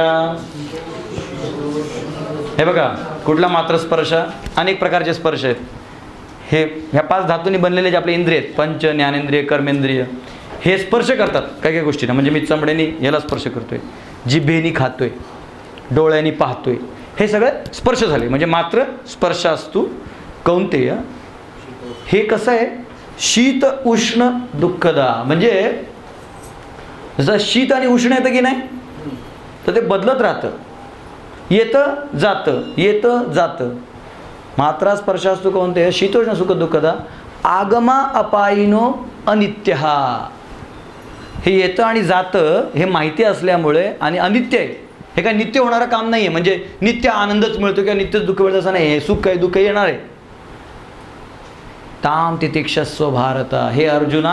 हे बघा कुठला मात्र स्पर्श? अनेक प्रकारचे स्पर्श आहेत. ह्या 5 धातूंनी बनलेले जे आपले इंद्रिय आहेत, पंच, ज्ञानेंद्रिय, कर्मेंद्रिय, हे स्पर्श करतात काही काही गोष्टींना. म्हणजे मी चमड्याने याला स्पर्श करतोय, जिभेनी खातोय, डोळ्यांनी पाहतोय, हे सगळं स्पर्श झाले. म्हणजे मात्र स्पर्शास्तु कौंतेय. हे कसं आहे, शीत उष्ण दुःखदा. म्हणजे जसं शीत आणि उष्ण येतं की नाही, तर ते बदलत राहतं, येतं जातं, येतं जातं. मात्रा स्पर्शास्तु कौंतेय शीतोष्ण सुख दुःखदा आगमा अपायिनो अनित्य. हे येतं आणि जातं हे माहिती असल्यामुळे, आणि अनित्य आहे, हे काय नित्य होणारं काम नाही आहे. म्हणजे नित्य आनंदच मिळतो किंवा नित्यच दुःख मिळतं असं नाही. हे सुख आहे दुःख येणार आहे. ताम तितिक्षस्व भारत. हे अर्जुना,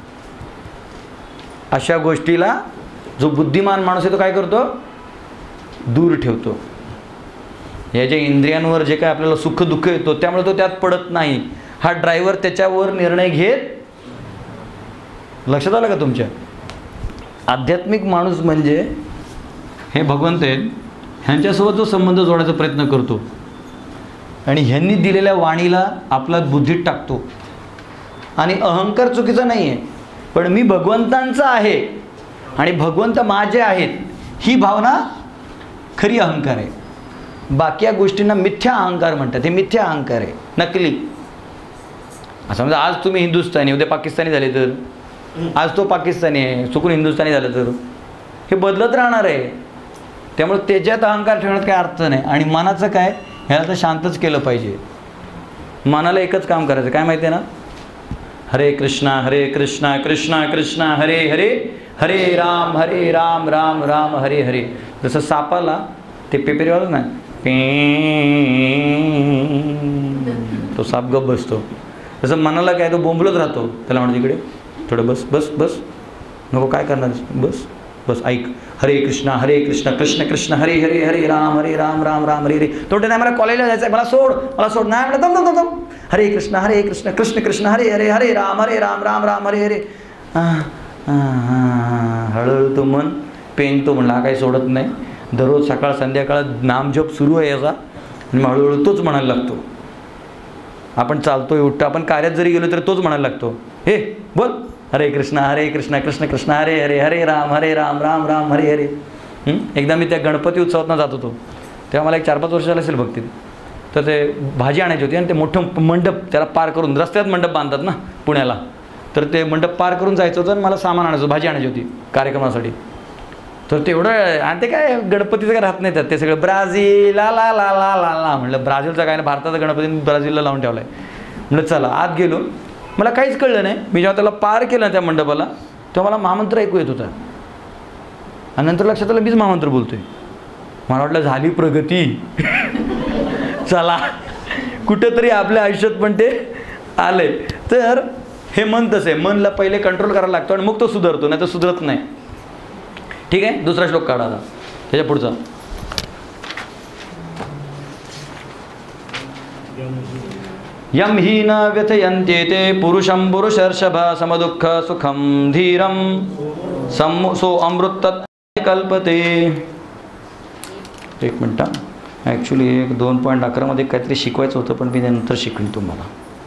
अशा गोष्टीला जो बुद्धिमान माणूस आहे तो काय करतो, दूर ठेवतो. या ज्या इंद्रियांवर जे काय आपल्याला सुख दुःख येतो त्यामुळे तो त्यात पडत नाही. हा ड्रायव्हर त्याच्यावर निर्णय घेत. लक्षात आलं का तुमच्या? आध्यात्मिक माणूस म्हणजे हे भगवंत आहेत, ह्यांच्यासोबत जो संबंध जोडायचा प्रयत्न करतो आणि ह्यांनी दिलेल्या वाणीला आपला बुद्धीत टाकतो. आणि अहंकार चुकीचा नाही आहे, पण मी भगवंतांचा आहे आणि भगवंत माझे आहेत, ही भावना खरी अहंकार आहे. बाकी या गोष्टींना मिथ्या अहंकार म्हणतात. हे मिथ्या अहंकार आहे, नकली. समजा आज तुम्ही हिंदुस्थानी, उद्या पाकिस्तानी झाले तर, आज तो पाकिस्तानी आहे चुकून हिंदुस्थानी झालं तर, हे बदलत राहणार आहे. त्यामुळे त्याच्यात अहंकार ठेवण्यात काय अर्थ नाही. आणि मनाचं काय, ह्याला तर शांतच केलं पाहिजे. मनाला एकच काम करायचं, काय माहिती आहे ना, हरे कृष्णा कृष्णा कृष्णा हरे हरे, हरे राम राम राम हरे हरे. जसं सापाला ते पेपरीवालं ना, तो साप गप बसतो, तसं मनाला काय, तो बोंबलत राहतो. त्याला म्हणतो इकडे थोडं बस बस बस, नको काय करणार, बस बस ऐक, हरे कृष्णा कृष्ण कृष्ण हरे हरे, हरे राम राम राम हरे हरे. तोटे नाही, मला कॉलेजला जायचं आहे, मला सोड नाही म्हणलं, दम दम दम, हरे कृष्ण कृष्ण कृष्ण हरे हरे, हरे राम राम राम हरे हरे. हळूहळू तो मन पेंगतो. म्हणला काही सोडत नाही. दररोज सकाळ संध्याकाळ नामजप सुरू आहे याचा, आणि हळूहळू तोच म्हणायला लागतो. आपण चालतोय उठतो, आपण कार्यात जरी गेलो तरी तोच म्हणायला लागतो, हे बोल हरे कृष्ण कृष्ण कृष्ण हरे हरे, हरे राम राम राम हरे हरे. एकदा मी त्या गणपती उत्सवातनं जात होतो, तेव्हा मला एक 4-5 वर्ष झालं असेल भक्तीत. तर ते भाजी आणायची होती आणि ते मोठं मंडप त्याला पार करून, रस्त्यात मंडप बांधतात ना पुण्याला, तर ते मंडप पार करून जायचं होतं आणि मला सामान आणायचं, भाजी आणायची होती कार्यक्रमासाठी. तर तेवढं, आणि ते काय गणपतीचं काय राहत नाही त्यात, ते सगळं ब्राझील ला ला ला ला ला ला. म्हटलं ब्राझीलचा काय ना, भारताचा गणपती ब्राझीलला लावून ठेवला आहे. म्हटलं चला आत गेलो. मला काहीच कळलं नाही. मी जेव्हा त्याला पार केलं त्या मंडपाला, तेव्हा मला महामंत्र ऐकू येत होता, आणि नंतर लक्षात आलं मीच महामंत्र बोलतोय. मला वाटलं झाली प्रगती. चला कुठेतरी आपल्या आयुष्यात पण ते आले. तर हे मन तसं आहे, मनला पहिले कंट्रोल करायला लागतो आणि मग तो सुधारतो, नाही तर सुधरत नाही. ठीक आहे, दुसरा श्लोक काढा आता, त्याच्या पुढचा. यम ही न व्यथयन्ते ते पुरुषं पुरुषर्षभ समदुःख सुखम धीरम सो अमृत कल्पते. एक मिनटं, ॲक्च्युली 2.11 मध्ये काहीतरी शिकवायचं होतं, पण मी नंतर शिकवीन तुम्हाला,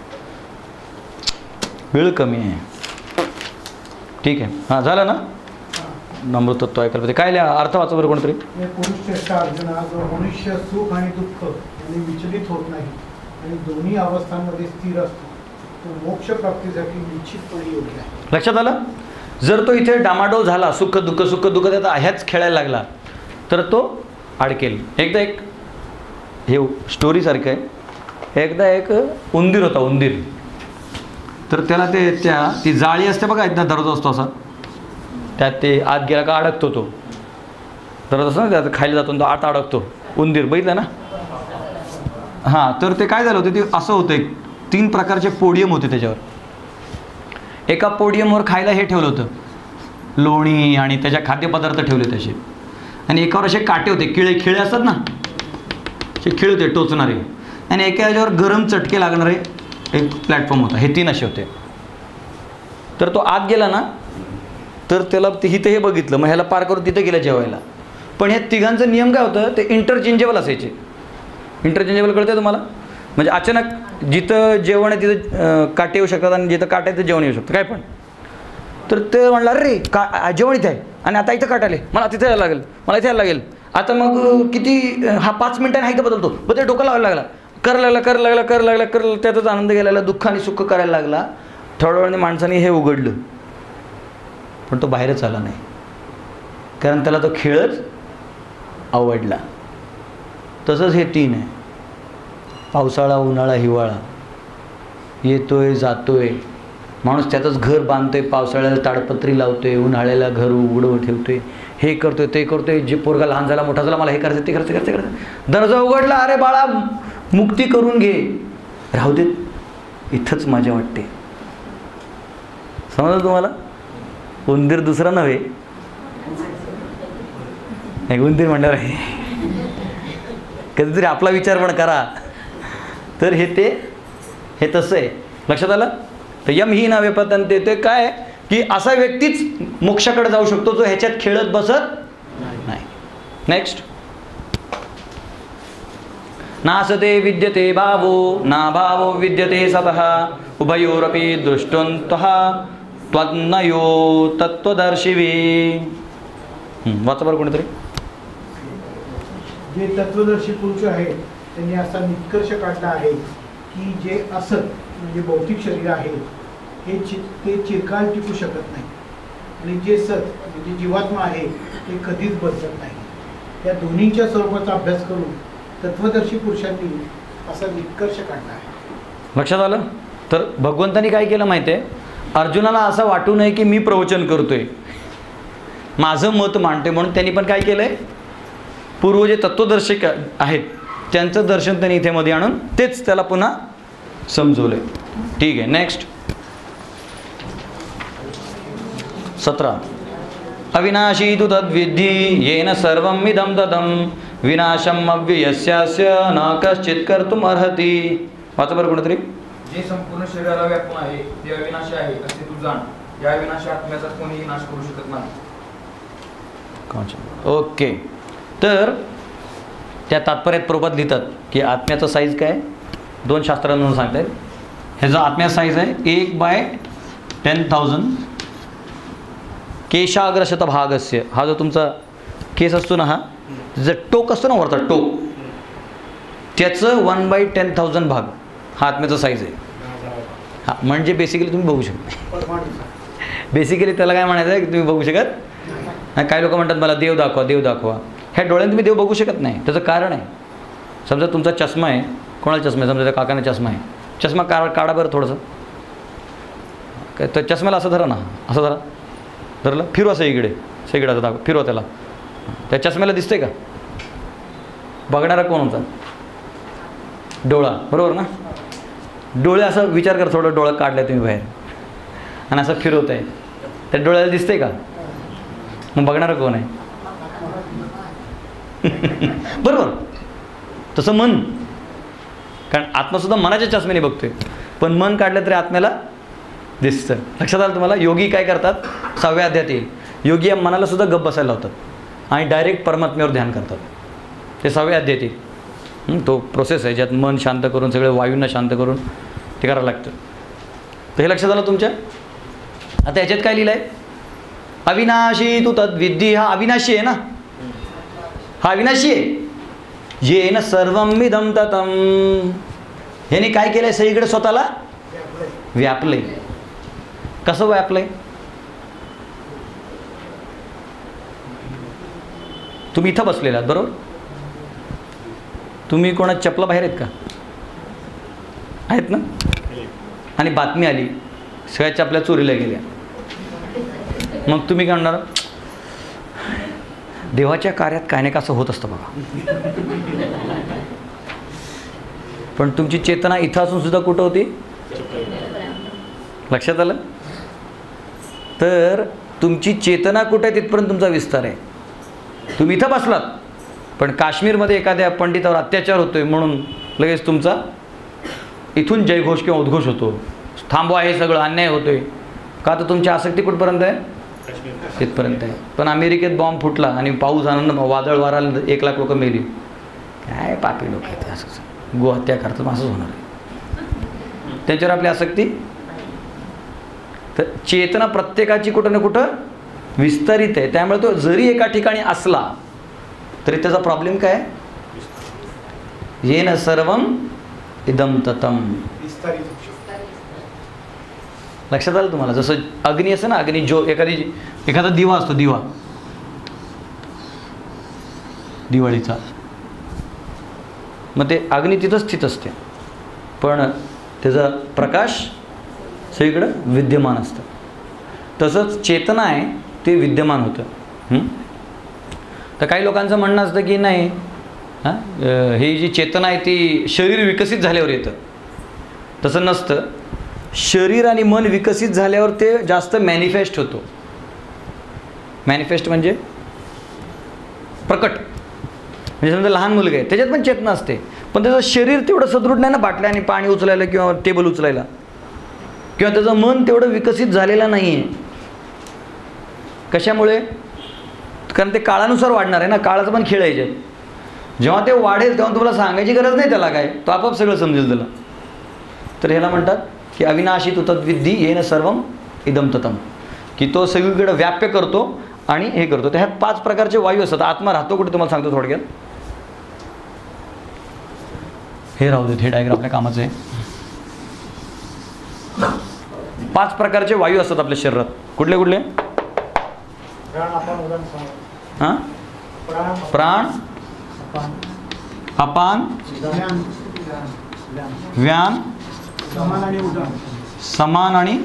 वेळ कमी आहे. ठीक आहे, हां झालं ना. अमृतत्व ऐकलं काय लिहा, अर्थ वाचा बरं कोणतरी. पुरुष श्रेष्ठ अर्जुना, जो मनुष्य सुख आणि दुःख यांनी विचलित होत नाही आणि दोन्ही अवस्थांमध्ये स्थिर असतो, तो मोक्ष प्राप्तीसाठी निश्चितपणे योग्य आहे. लक्षात आलं. जर तो इथे डामाडोल झाला, सुख दुःख त्याचा ह्याच खेळायला लागला, तर तो अडकेल. एकदा एक हे स्टोरीसारखं आहे. एकदा एक उंदीर होता, उंदीर. तर त्याला ती जाळी असते बघा, एकदा दररोज असतो असा, त्यात ते आत गेला का अडकतो. तो दररोज असतो ना, त्यात खायला जातो तो आत अडकतो उंदीर, बघितलं ना. हां, तर ते काय झालं होतं, ते असं होतं, 3 प्रकारचे पोडियम होते त्याच्यावर. एका पोडियमवर खायला हे ठेवलं होतं, लोणी आणि त्याच्या खाद्यपदार्थ ठेवले तसे, आणि एकावर असे काटे होते, खिळे असतात ना, ते खिळे होते टोचणारे, आणि एका याच्यावर गरम चटके लागणारे एक प्लॅटफॉर्म होता. हे 3 असे होते. तर तो आत गेला ना, तर त्याला इथं हे बघितलं, मग ह्याला पार करून तिथं गेलं जेवायला. पण हे तिघांचा नियम काय होतं, ते इंटरचेंजेबल असायचे. इंटरचेंजेबल कळतं तुम्हाला, म्हणजे अचानक जिथं जेवण आहे तिथं काटे येऊ शकतात, आणि जिथं काट आहे तिथं जेवण येऊ शकतं, काय पण. तर ते म्हणलं, अरे जेवण इथे आहे आणि आता इथं काट आले, मला तिथे यायला लागेल, मला इथे यायला लागेल, आता मग किती हा 5 मिनिटांनी हायचं बदलतो, मग ते डोकं लावायला लागला, करायला लागला, त्याचाच आनंद घ्यायला लागला, दुःख आणि सुख करायला लागला. थोड्या वेळाने माणसाने हे उघडलं, पण तो बाहेरच आला नाही, कारण त्याला तो खेळच आवडला. तसंच हे 3 आहे, पावसाळा, उन्हाळा, हिवाळा, येतोय जातोय, माणूस त्यातच घर बांधतोय, पावसाळ्याला ताडपत्री लावतोय, उन्हाळ्याला घर उघडं ठेवतोय, हे करतोय ते करतोय. जे पोरगा लहान झाला मोठा झाला, मला हे करायचं ते करायचं. दरवाजा उघडला, अरे बाळा मुक्ती करून घे, राहू देत, इथंच मजा वाटते. समजलं तुम्हाला? उंदीर दुसरा नव्हे, उंदीर म्हणणार आहे. कधीतरी आपला विचार पण करा. तर हे तसं आहे, लक्षात आलं? तर यम ही नावे पतंते, ते काय की असा व्यक्तीच मोक्षाकडे जाऊ शकतो जो ह्याच्यात खेळत बसत नाही. नेक्स्ट, नासते विद्यते भावो ना भावो विद्यते सतः उभयोरपि दृष्टोन्तः त्वन्नयो तत्त्वदर्शिवी. वाचा बरं कोणीतरी. जे तत्वदर्शी पुरुष आहेत त्यांनी असा निष्कर्ष काढला आहे की जे असत म्हणजे भौतिक शरीर आहे ते चिरकाल टिकू शकत नाही, आणि जे सत म्हणजे जीवात्मा आहे ते कधीच बदलत नाही. या दोन्हीच्या स्वरूपाचा अभ्यास करून तत्वदर्शी पुरुषांनी असा निष्कर्ष काढला आहे. लक्षात आलं? तर भगवंतानी काय केलं माहिती आहे, अर्जुनाला असं वाटू नये की मी प्रवचन करतोय, माझं मत मांडते, म्हणून त्यांनी पण काय केलं आहे, पूर्व जे तत्वदर्शक आहेत त्यांचं दर्शन त्यांनी इथे मध्ये आणून तेच त्याला पुन्हा समजवलं. ठीक आहे, नेक्स्ट 17. अविनाशी तु तद्विद्धि येन सर्वम् इदं ततं विनाशम् अव्ययस्यास्य न कश्चित् कर्तुम् अर्हति. वाचा बरं कोणतरी. जे संपूर्ण शरीराला व्यापून आहे ते अविनाशी आहे असे तू जाण, या अविनाशी आत्म्याचा कोणीही नाश करू शकत नाही. ओके. तर त्या तात्पर्यात प्रभुपाद लिहितात की आत्म्याचा साईज काय, 2 शास्त्रांमधून सांगतायत. ह्याचा आत्म्याचा साईज आहे 1/10,000 केशाग्रशत भागस्य. हा जो तुमचा केस असतो ना, हा जर टोक असतो ना वरचा टोक, त्याचं 1/10,000 भाग हा आत्म्याचा साईज आहे. हा म्हणजे बेसिकली तुम्ही बघू शकता. बेसिकली त्याला काय म्हणायचं आहे की तुम्ही बघू शकत. काही लोक म्हणतात मला देव दाखवा, देव दाखवा. ह्या डोळ्याने तुम्ही देव बघू शकत नाही. त्याचं कारण आहे, समजा तुमचा चष्मा आहे, कोणाला चष्मा आहे, समजा त्या काकाने चष्मा आहे, चष्मा काढा बरं थोडंसं. काय तर चष्म्याला असं धरा ना, असं धरा, धरलं, फिरवा सगळीकडे, सगळीकडे असं दाखवा, फिरवा त्याला. त्या चष्म्याला दिसतंय का? बघणारा कोण होता? डोळा, बरोबर ना? डोळे असं विचार कर, थोडं डोळं काढलं तुम्ही बाहेर आणि असं फिरवत आहे, त्या डोळ्याला दिसतंय का? मग बघणारा कोण आहे? बरोबर. तसं मन, कारण आत्मासुद्धा मनाच्या चष्म्याने बघतोय, पण मन काढलं तरी आत्म्याला दिसतं. लक्षात आलं तुम्हाला? योगी काय करतात, 6व्या अध्यायात येईल, योगी या मनाला सुद्धा गप्प बसायला लावतात आणि डायरेक्ट परमात्म्यावर ध्यान करतात. ते 6व्या अध्यायात येईल. तो प्रोसेस आहे ज्यात मन शांत करून, सगळे वायूंना शांत करून ते करायला लागतं. तर हे लक्षात आलं तुमच्या? आता याच्यात काय लिहिलं आहे? अविनाशी तू तद्विद्धि. हा अविनाशी आहे ना, हा अविनाशी आहे. येन सर्वम् इदं ततं. ह्याने काय केलंय, सगळीकडे स्वतःला व्यापलंय. कसं व्यापलंय? तुम्ही इथं बसलेला आहात, बरोबर? तुम्ही कोणा चपला बाहेर आहेत का? आहेत ना? आणि बातमी आली सगळ्या चपल्या चोरीला गेल्या, मग तुम्ही काय म्हणणार? देवाच्या कार्यात काय नाही का असं होत असतं बघा. पण तुमची चेतना इथं असून सुद्धा कुठं होती? लक्षात आलं? तर तुमची चेतना कुठे आहे तिथपर्यंत तुमचा विस्तार आहे. तुम्ही इथं बसलात, पण काश्मीरमध्ये एखाद्या पंडितावर अत्याचार होतोय म्हणून लगेच तुमचा इथून जयघोष किंवा उद्घोष होतो, थांबवा हे सगळं अन्याय होतोय. का तर तुमची आसक्ती कुठपर्यंत आहे? तिथपर्यंत आहे. पण अमेरिकेत बॉम्ब फुटला आणि पाऊस आनंद, वादळ वाराला 1,00,000 लोक मेली. काय पापी लोक आहेत, असंच गोहत्या करतात, असंच होणार आहे. त्यांच्यावर आपली आसक्ती. तर चेतना प्रत्येकाची कुठं ना कुठं विस्तारित आहे. त्यामुळे तो जरी एका ठिकाणी असला तरी त्याचा प्रॉब्लेम काय? येन सर्वम इदम ततम. लक्षात आलं तुम्हाला? जसं अग्नी असं ना, अग्नी जो एखादा दिवा असतो, दिवा दिवाळीचा, मग ते अग्नी तिथं स्थित असते, पण त्याचा प्रकाश सगळीकडं विद्यमान असतं. तसंच चेतना आहे ते विद्यमान होतं. तर काही लोकांचं म्हणणं असतं की नाही, ही जी चेतना आहे ती शरीर विकसित झाल्यावर येतं. तसं नसतं. शरीर आणि मन विकसित झाल्यावर ते जास्त मॅनिफेस्ट होतो. मॅनिफेस्ट म्हणजे प्रकट. म्हणजे समजा लहान मुलगा आहे, त्याच्यात पण चेतना असते, पण त्याचं शरीर तेवढं सदृढ नाही ना, बाटल्या आणि पाणी उचलायला किंवा टेबल उचलायला, किंवा त्याचं मन तेवढं विकसित झालेलं नाही आहे. कशामुळे? कारण ते काळानुसार वाढणार आहे ना, काळाचा पण खेळ आहे. जेव्हा ते वाढेल तेव्हा तुम्हाला सांगायची गरज नाही त्याला काय, तो आपोआप सगळं समजेल त्याला. तर ह्याला म्हणतात की अविनाशी तु तद्विद्धी येन सर्वम इदम ततम, की तो सगळीकडे व्याप्य करतो आणि हे करतो. तर ह्यात 5 प्रकारचे वायू असतात. आत्मा राहतो कुठे तुम्हाला सांगतो थोडक्यात. हे राहू देत, हे डायग्राम आपल्या कामाचं आहे. 5 प्रकारचे वायू असतात आपल्या शरीरात. कुठले कुठले? हां, प्राण, अपान, व्यान, समान आणि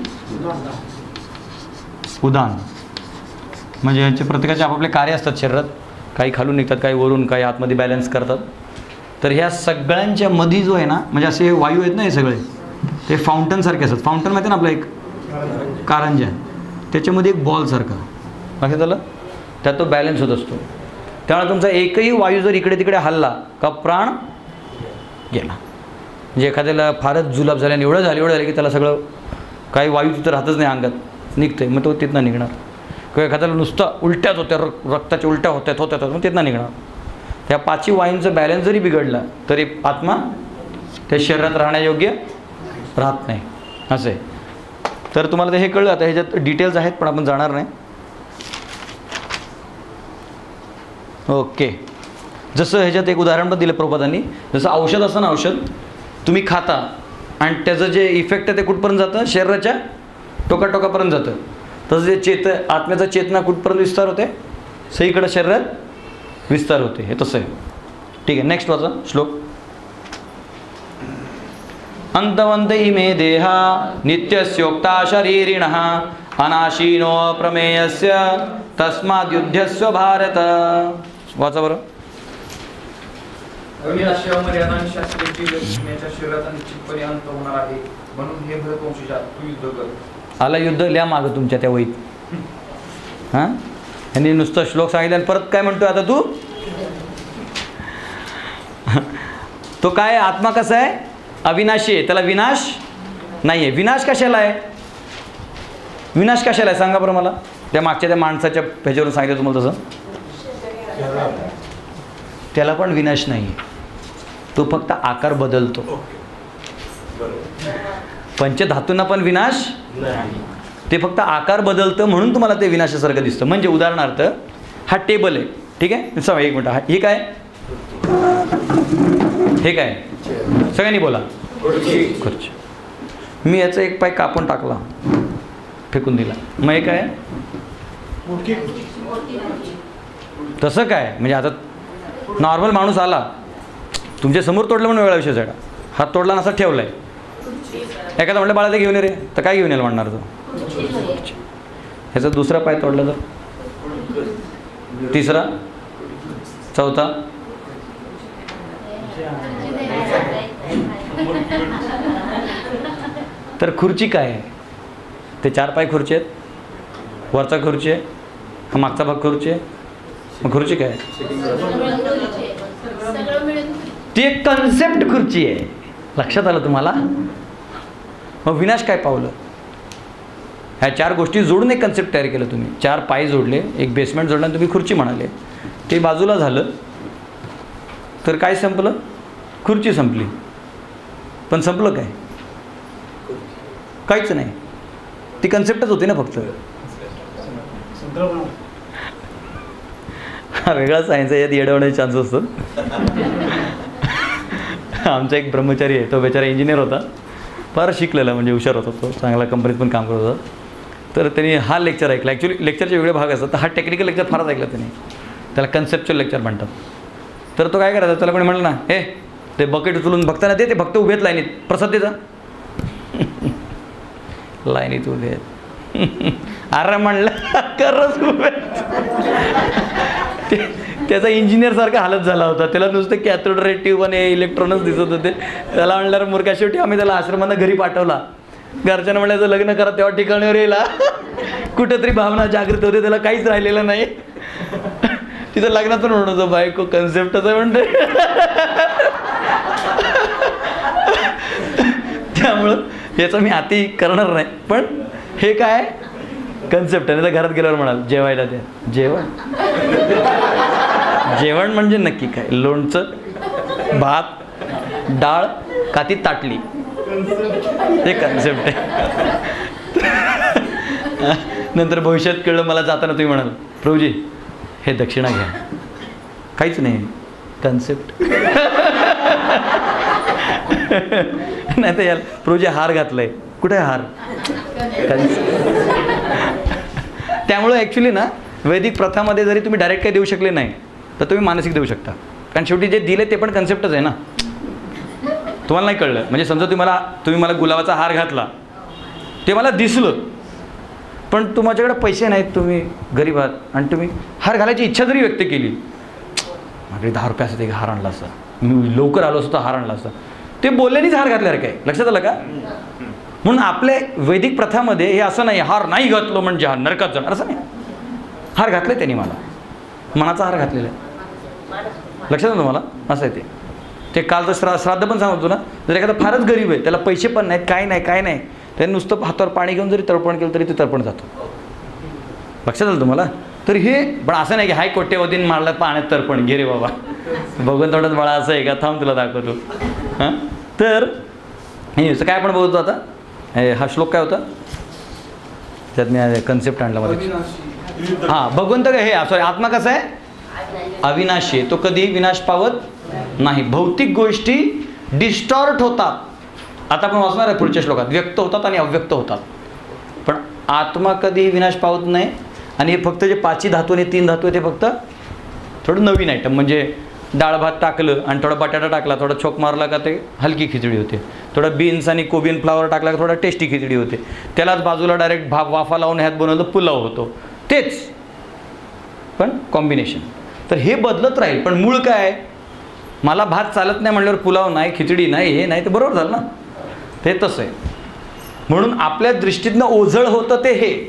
उदान. म्हणजे यांचे प्रत्येकाचे आपापले कार्य असतात शरीरात. काही खालून निघतात, काही वरून, काही आतमध्ये बॅलन्स करतात. तर ह्या सगळ्यांच्या मध्ये जो आहे ना, म्हणजे असे वायू आहेत ना, हे सगळे ते फाउंटनसारखे असतात. फाउंटन माहिती ना आपलं, एक कारंजा, त्याच्यामध्ये एक बॉलसारखा, लक्षात आलं? त्यात तो बॅलन्स होत असतो. त्यामुळे तुमचा एकही वायू जर इकडे तिकडे हल्ला का प्राण गेला. म्हणजे एखाद्याला फारच जुलाब झाल्याने एवढं झालं की त्याला सगळं काही वायू तिथं राहतच नाही, अंगात निघतंय, मग तो तिथनं निघणार. किंवा एखाद्याला नुसतं उलट्याच होत्या, रक्ताच्या उलट्या होत्यात मग तिथनं निघणार. त्या 5 वायूंचं बॅलन्स जरी बिघडला तरी आत्मा त्या शरीरात राहण्यायोग्य राहत नाही. असं आहे. तर तुम्हाला ते हे कळलं. आता ह्याच्यात डिटेल्स आहेत पण आपण जाणार नाही. ओके. जसं ह्याच्यात एक उदाहरण पण दिलं प्रभुपादांनी. जसं औषध असतं ना, औषध तुम्ही खाता आणि त्याचं जे इफेक्ट आहे ते कुठपर्यंत जातं? शरीराच्या टोकाटोकापर्यंत जातं. तसं जे आत्म्याचा चेतना कुठपर्यंत विस्तार होते? सगळीकडे शरीरात विस्तार होते. हे तसं आहे. ठीक आहे, नेक्स्ट वाचा श्लोक. अंतवंत इमे देहा नित्यस्योक्ता शरीरिणः अनाशीनो प्रमेयस्य तस्माद् युध्यस्व भारत. वाचा बरं. अविनाशी अमर्याद आणि शास्त्रीय व्यक्तीच्या शरीराचा निश्चितपणे अंत होणार आहे, म्हणून हे भरतवंशीचा तू युद्ध कर. आला युद्ध लिहा मागं तुमच्या त्या वहीत. हां, यांनी नुसतं श्लोक सांगितलं आणि परत काय म्हणतोय आता तू? तो काय आत्मा कसा आहे? अविनाशी आहे, त्याला विनाश नाही आहे. विनाश कशाला आहे? विनाश कशाला आहे सांगा बरं मला. त्या मागच्या त्या माणसाच्या ह्याच्यावरून सांगितलं तुम्हाला तसं. त्याला पण विनाश नाही आहे, तो फक्त आकार बदलतो. पंचधातूंना पण विनाश नाही, ते फक्त आकार बदलतं म्हणून तुम्हाला ते विनाशासारखं दिसतं. म्हणजे उदाहरणार्थ हा टेबल आहे, ठीक आहे, समजा एक मिनटं, हे काय? हे काय? सगळ्यांनी बोला. खुर्ची. मी याचा एक पाय कापून टाकला, फेकून दिला, मग हे काय? तसं काय? म्हणजे आता नॉर्मल माणूस आला तुमच्या समोर तोडलं म्हणून वेगळा विषय झाला. हात तोडला नसा ठेवलाय. एखादा म्हटलं बाळा ते घेऊन ये रे, तर काय घेऊन येईल म्हणणार तो? ह्याचा दुसरा पाय तोडला तर, तिसरा, चौथा, तर खुर्ची काय आहे? ते 4 पाय खुर्ची आहेत, वरचा खुर्ची आहे, हा मागचा भाग खुर्ची आहे, मग खुर्ची काय? ती एक कन्सेप्ट खुर्ची आहे. लक्षात आलं तुम्हाला? मग विनाश काय पावलं? ह्या 4 गोष्टी जोडून एक कन्सेप्ट तयार केलं तुम्ही. 4 पाय जोडले, एक बेसमेंट जोडला आणि तुम्ही खुर्ची म्हणाले. ते बाजूला झालं तर काय संपलं? खुर्ची संपली. पण संपलं काय? काहीच नाही. ती कन्सेप्टच होती ना फक्त. हा वेगळा सायन्स आहे, यात येडवण्याचे चान्स असतात. आमचा एक ब्रह्मचारी आहे, तो बेचारा इंजिनियर होता, फार शिकलेला, म्हणजे हुशार होता तो, चांगला कंपनीत पण काम करत होता. तर त्यांनी हा लेक्चर ऐकला. ॲक्च्युली लेक्चरचे वेगळे भाग असतात, तर हा टेक्निकल लेक्चर फारच ऐकला त्यांनी, त्याला कन्सेप्च्युअल लेक्चर म्हणतात. तर तो काय करायचा, त्याला कोणी म्हटलं ना, हे ते बकेट उचलून भक्तांना दे, ते भक्त उभेत लाईनीत, प्रसाद देजा. लाईनीत उभे अरे म्हणलं खरंच उभे. त्याचा इंजिनियरसारखा हालत झाला होता, त्याला नुसतं कॅथोड रे ट्यूब आणि इलेक्ट्रॉनच दिसत होते. त्याला म्हणल्यावर मूर्खा, शेवटी आम्ही त्याला आश्रमानं घरी पाठवला. घरच्यांना म्हणायचं लग्न करा, तेव्हा ठिकाणीवर येईल. कुठेतरी भावना जागृत होते, त्याला काहीच राहिलेलं नाही. तिथं लग्नातून म्हणत होतं, बायको कन्सेप्टच आहे म्हणते. त्यामुळं याचं मी अति करणार नाही, पण हे काय कन्सेप्ट आहे. तर घरात गेल्यावर म्हणाल जेवायला द्या. जेवण जेवण म्हणजे नक्की काय, लोणचं, भात, डाळ का ती ताटली, ते कन्सेप्ट आहे. नंतर भविष्यात कळलं, मला जाताना तुम्ही म्हणाल प्रभूजी हे दक्षिणा घ्या. काहीच नाही, कन्सेप्ट. नाही तर यार प्रभूजी हार घातलाय, कुठे हार, त्यामुळं ॲक्च्युली ना वैदिक प्रथामध्ये जरी तुम्ही डायरेक्ट काही देऊ शकले नाही, तर तुम्ही मानसिक देऊ शकता. कारण शेवटी जे दिले ते पण कन्सेप्टच आहे ना. तुम्हाला नाही कळलं, म्हणजे समजा तुम्ही मला गुलाबाचा हार घातला, ते मला दिसलं, पण तुमच्याकडे पैसे नाहीत, तुम्ही गरीब आहात, आणि तुम्ही हार घालायची इच्छा जरी व्यक्त केली, माझ्याकडे 10 रुपये असते, एक हार आणला असता, मी लवकर आलो असतो, हार आणला असता, ते बोलल्यानेच हार घातल्यावर काय, लक्षात आलं का? म्हणून आपल्या वैदिक प्रथामध्ये हे असं नाही, हार नाही घातलो म्हणजे हा नरकात जाणार, असं नाही. हार घातले त्यांनी, मला मनाचा हार घातलेला आहे, लक्षात तुम्हाला, असं आहे ते कालचं श्राद्ध पण सांगतो ना, जर एखादा फारच गरीब आहे, त्याला पैसे पण नाहीत, काय नाही, त्याने नुसतं हातावर पाणी घेऊन जरी तर्पण केलं तरी ते तर्पण जातं. लक्षात आलं तुम्हाला? तर हे पण असं नाही की हाय कोट्यवधीन मारला पाण्यात तर्पण, घे रे बाबा, बघून थोडंच बाळा असं आहे का, थांब तुला दाखवतो. हां, तर हे काय आपण बघतो आता, हा श्लोक काय होता, त्यात मी कन्सेप्ट आणला मध्ये. हां, भगवंत काय हे सॉरी आत्मा कसा आहे, अविनाशी आहे, तो कधीही विनाश पावत नाही. भौतिक गोष्टी डिस्टॉर्ट होतात, आता आपण वाचणार आहे पुढच्या श्लोकात, व्यक्त होतात आणि अव्यक्त होतात, पण आत्मा कधीही विनाश पावत नाही. आणि हे फक्त जे 5 धातू आणि 3 धातू आहे ते फक्त थोडं नवीन आयटम, म्हणजे डाळ भात टाकलं आणि थोडा बटाटा टाकला, थोडा छोक मारला का ते हलकी खिचडी होते, थोडा बीन्स आणि कोबियन फ्लावर टाकला का थोडा टेस्टी खिचडी होते, त्यालाच बाजूला डायरेक्ट वाफा लावून ह्यात बनवलं पुलाव होतो, तेच पण कॉम्बिनेशन. तर हे बदलत राहील, पण मूळ काय, मला भात चालत नाही म्हणल्यावर पुलाव नाही, खिचडी नाही, हे नाही, ते बरोबर झालं ना, ते तसं आहे. म्हणून आपल्या दृष्टीतनं ओझळ होतं ते हे,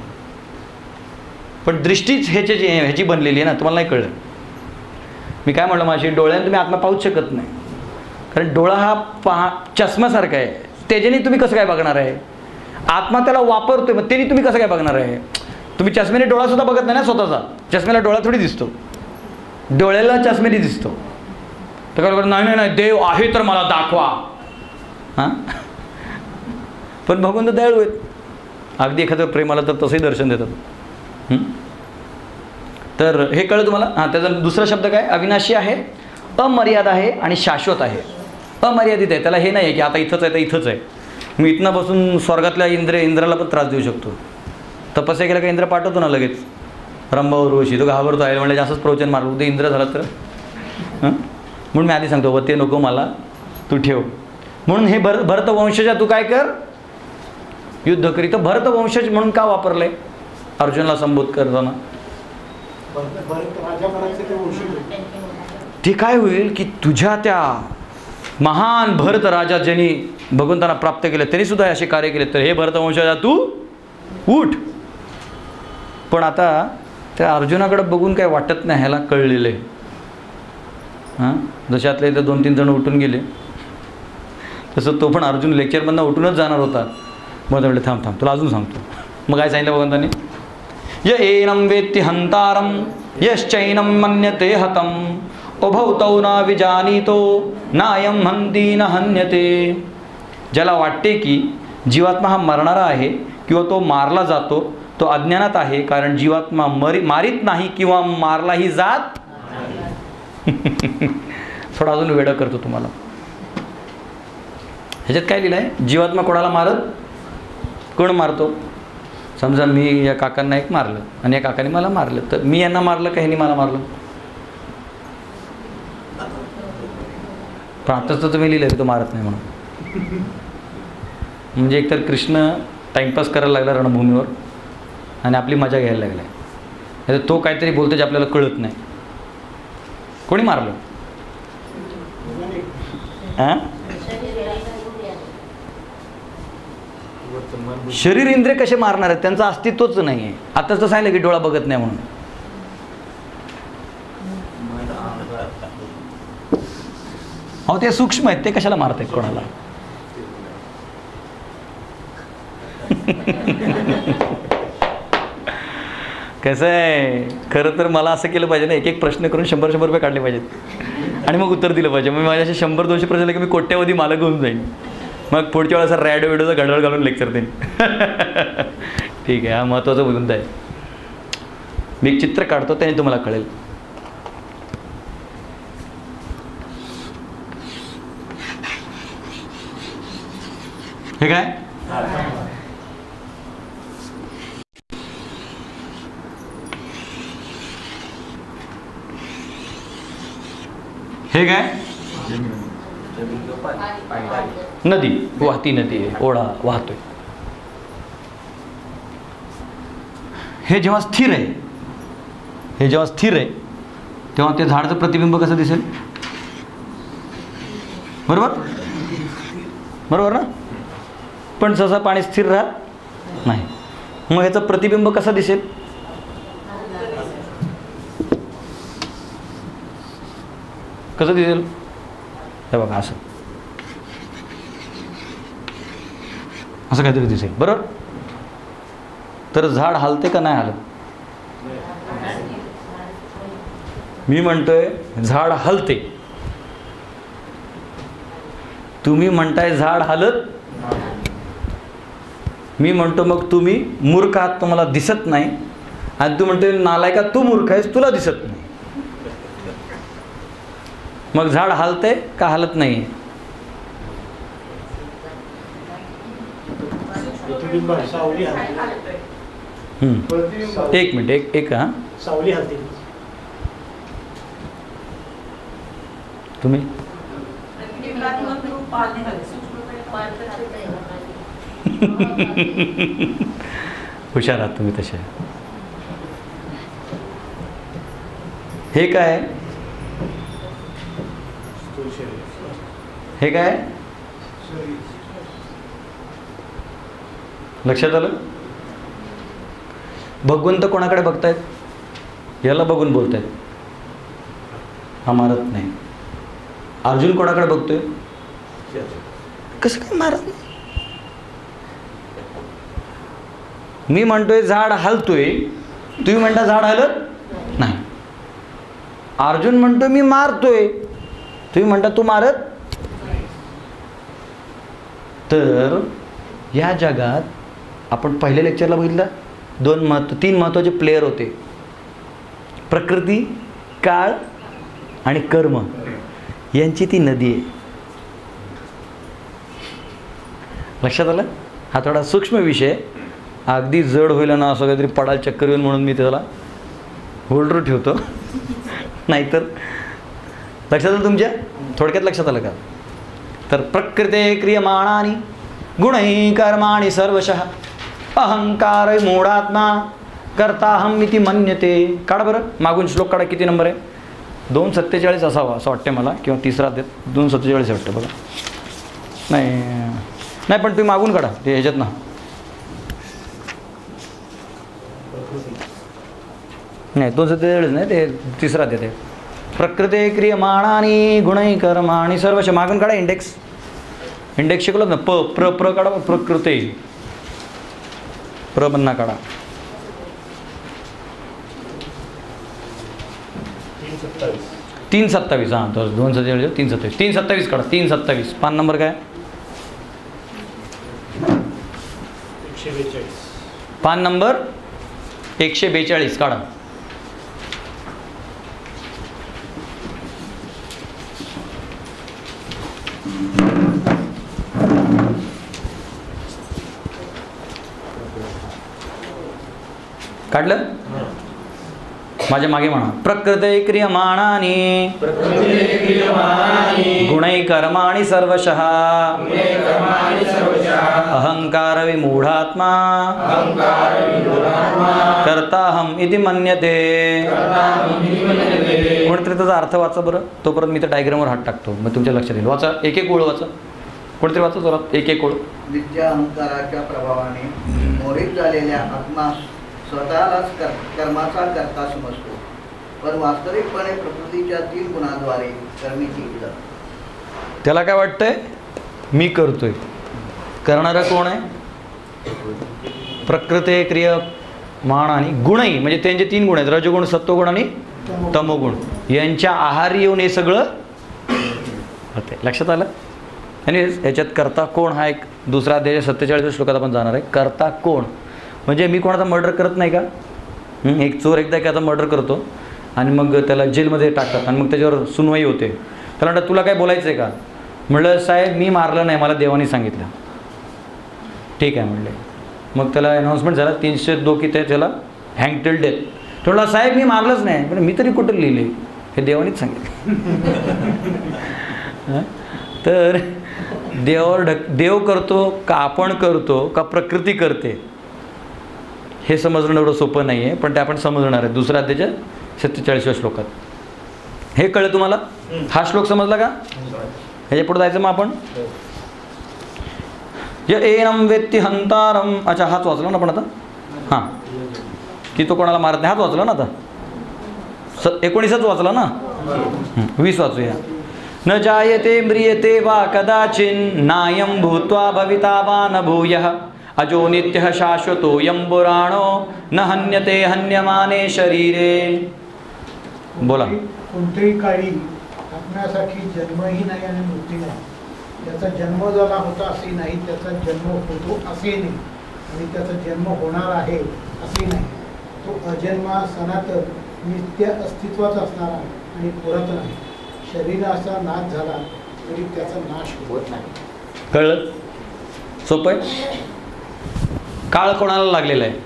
पण दृष्टीच ह्याची बनलेली आहे ना, तुम्हाला नाही कळलं. मी काय म्हटलं, माझी डोळ्याने तुम्ही आत्मा पाहूच शकत नाही, कारण डोळा हा चष्म्यासारखा आहे, त्याच्याने तुम्ही कसं काय बघणार आहे, आत्मा त्याला वापरतोय, मग त्याने तुम्ही कसं काय बघणार आहे. तुम्ही चष्म्याने डोळासुद्धा बघत नाही ना स्वतःचा, चष्म्याला डोळा थोडी दिसतो, डोळ्याला चष्म्याने दिसतो. तर काय नाही देव आहे तर मला दाखवा. हां, पण भगवंत दयाळू आहेत, अगदी एखादं प्रेम आलं तर तसंही दर्शन देतात. तर हे कळलं तुम्हाला. हां, त्याचा दुसरा शब्द काय, अविनाशी आहे, अमर्याद आहे आणि शाश्वत आहे. अमर्यादित आहे, त्याला हे नाही आहे की आता इथंच आहे तर इथंच आहे, मी इथनं बसून स्वर्गातल्या इंद्राला पण त्रास देऊ शकतो. तपस्या केला का इंद्र पाठवतो ना लगेच, रंभावर ऋषी, तो घाबरतो आहे म्हणजे जास्तच प्रवचन मारलं ते इंद्र झालं तर. म्हणून मी आधी सांगतो, व ते नको मला तू ठेव. म्हणून हे भरतवंशजा तू काय कर, युद्ध करी. तर भरतवंशज म्हणून का वापरलंय अर्जुनला संबोध करताना, ते काय होईल की तुझ्या त्या महान भरत राजा ज्यांनी भगवंतांना प्राप्त केलं त्यांनी सुद्धा असे कार्य केले, तर हे भरतवंशजा तू उठ. पण आता त्या अर्जुनाकडे बघून काय वाटत नाही, ह्याला कळलेलं आहे. हां, जशातले इथं 2-3 जण उठून गेले, तसं तो पण अर्जुन लेक्चरमधनं उठूनच जाणार होता. मग म्हटलं थांब तुला अजून सांगतो. मग काय सांगितलं भगवंतांनी, य एनं वेत्ति हंतारं यश्चैनं मन्यते हतं उभौ तौ न विजानीतो नायं हन्ति न हन्यते. ज्याला वाटते की जीवात्मा हा मरणारा आहे किंवा तो मारला जातो, तो अज्ञानात आहे, कारण जीवात्मा मारित नाही किंवा मारलाही जात थोडा अजून वेडा करतो तुम्हाला. ह्याच्यात काय लिहिलं आहे? जीवात्मा कोणाला मारत? कोण मारतो? समजा मी या काकांना एक मारलं आणि या काकाने मला मारलं, तर मी यांना मारलं का ह्यांनी मला मारलं? पण आताच तर तुम्ही लिहिलं की तो मारत नाही म्हणून. म्हणजे एकतर कृष्ण टाइमपास करायला लागला रणभूमीवर आणि आपली मजा घ्यायला लागला. नाही तो काहीतरी बोलतो जे आपल्याला कळत नाही. कोणी मारलं? हां, शरीर इंद्रिय कसे मारणार आहेत? त्यांचं अस्तित्वच नाही आहे. आताच तर सांगितलं की डोळा बघत नाही म्हणून. अहो ते सूक्ष्म आहेत, ते कशाला मारतायत कोणाला? कसं आहे, खरं तर मला असं केलं पाहिजे ना, एक एक प्रश्न करून 100 रुपये काढले पाहिजेत आणि मग उत्तर दिलं पाहिजे. मग माझ्याशी 100-200 प्रश्न की मी कोट्यावधी मालक होऊन जाईन. मग पुढच्या वेळेस रॅडो विडोचा घडळ घालून लेक्चर देईन. ठीक आहे, हा महत्त्वाचा मुद्दा आहे. मी एक चित्र काढतो, त्याने तुम्हाला कळेल. हे काय? हे काय? नदी, वाहती नदी आहे, ओढा वाहतोय. हे जेव्हा स्थिर आहे, हे जेव्हा स्थिर आहे तेव्हा ते झाडाचं प्रतिबिंब कसं दिसेल? बरोबर बरोबर ना? पण सहसा पाणी स्थिर राहत नाही. मग ह्याचं प्रतिबिंब कसं दिसेल? कसं दिसेल? हे बघा, असं असं काहीतरी दिसेल. बरोबर? तर झाड हलते का नाही हलत? मी म्हणतोय झाड हलते, तुम्ही म्हणताय झाड हलत. मी म्हणतो मग तुम्ही मूर्ख आहात, तुम्हाला दिसत नाही. आणि तू म्हणतोय नालायका तू मूर्ख आहेस, तुला दिसत नाही. मग झाड हलते का हलत नाही? एक मिनिट, एक हा, सावली हलते. तुम्ही हुशार आहात तुम्ही तसे. हे काय? हे काय? लक्षात आलं? भगवंत कोणाकडे बघतायत? याला बघून बोलतायत, हा मारत नाही. अर्जुन कोणाकडे बघतोय? कसं काय मारत नाही? मी म्हणतोय झाड हलतोय, तुम्ही म्हणता झाड हलत नाही. अर्जुन म्हणतोय मी मारतोय, तुम्ही म्हणता तू मारत. तर या जगात आपण पहिल्या लेक्चरला बघितलं, 3 महत्त्वाचे प्लेयर होते: प्रकृती, काळ आणि कर्म. यांची ती नदी आहे. लक्षात आलं? हा थोडा सूक्ष्म विषय, अगदी जड होईल ना असं काहीतरी पडाल चक्कर येऊन, म्हणून मी त्याला होल्डर ठेवतो. नाहीतर लक्षात आलं तुमच्या? थोडक्यात लक्षात आलं का? तर प्रकृते क्रियमाणानि गुणै कर्माणि सर्वशः अहंकार मूढात्मा कर्ताहम इति मन्यते. काढा बरं मागून श्लोक काढा. किती नंबर आहे? 247 असावा असं वाटते मला, किंवा तिसरा अध्याय 247 वाटतं बघा. नाही पण तुम्ही मागून काढा ते ह्याच्यात ना. नाही 247 नाही, ते तिसरा अध्याय. प्रकृते क्रियमाणानि गुणै कर्माणि सर्वश. मागून काढा इंडेक्स. इंडेक्स शिकलो ना. प्र काढा. प्रकृते प्रबंधा काढा. 327. हां, 247 327. 327 काढा. 327 पान नंबर काय? 142. पान नंबर 142 काढा. काढलं? माझ्या मागे म्हणा. प्रकृते क्रियमाणानि गुणै कर्माणि सर्वशः अहंकार विमूढात्मा कर्ताहम इति मन्यते. कोणतरी त्याचा अर्थ वाचा बरं. तोपर्यंत मी तर डायग्रामवर हात टाकतो, मग तुमच्या लक्षात येईल. वाचा, एक एक ओळ वाचा. कोणतरी वाचा जोरात, एक एक ओळ. विद्या अहंकाराच्या प्रभावाने मोहित झालेल्या आत्मा स्वतःलाच कर्माचा करता समजतो, पण वास्तविकपणे प्रकृतीच्या 3 गुणांद्वारे कर्मी केली जातात. त्याला काय वाटतंय? मी करतोय. करणारा कोण आहे? प्रकृते क्रियमाण आणि गुणही, म्हणजे त्यांचे 3 गुण आहेत, रजगुण, सत्वगुण आणि तमोगुण. यांच्या आहारी येऊन हे सगळं होते. लक्षात आलं? आणि याच्यात कर्ता कोण हा एक दुसरा अध्याय 47 श्लोकात आपण जाणार आहे. कर्ता कोण म्हणजे मी कोणाचा मर्डर करत नाही का? एक चोर एकदा की आता मर्डर करतो आणि मग त्याला जेलमध्ये टाकतात आणि मग त्याच्यावर सुनवाई होते. त्याला म्हणतात तुला काय बोलायचं आहे का? म्हणलं साहेब मी मारलं नाही, मला देवानी सांगितलं. ठीक आहे म्हणले. मग त्याला अनाऊन्समेंट झाला 302 की त्याला हँग टिल डेथ. तो म्हणला साहेब मी मारलंच नाही. पण मी तरी कुठं लिहिले? हे देवानीच सांगितलं. तर देवावर देव करतो का आपण करतो का प्रकृती करते हे समजणं एवढं सोपं नाही आहे, पण ते आपण समजणार आहे दुसऱ्या अध्यायाच्या 47व्या श्लोकात. हे कळलं तुम्हाला? हा श्लोक समजला का? ह्याच्या पुढे जायचं मग आपण. य एनम वेत्ती हंतारम. अच्छा, हाच वाचला ना आपण आता. हां, की तो कोणाला मारत नाही, हाच वाचला ना आता. 19च वाचला ना. 20 वाचूया. न जायते म्रियते वा कदाचिन नायं भूत्वा भविता वा न भूयः अजो नित्यः शाश्वतोऽयं पुराणो न हन्यते हन्यमाने शरीरे. बोला. कोणत्याही काळी आपल्यासाठी जन्मही नाही आणि मृत्यू नाही. त्याचा जन्म झाला होता असे नाही, त्याचा जन्म होतो असे नाही, आणि त्याचा जन्म होणार आहे असे नाही. तो अजन्मा सनातन नित्य अस्तित्वात असणारा आणि पुरातन आहे. शरीराचा नाश झाला तरी त्याचा नाश होत नाही. कळलं? सोपं आहे. काळ कोणाला लागलेला आहे?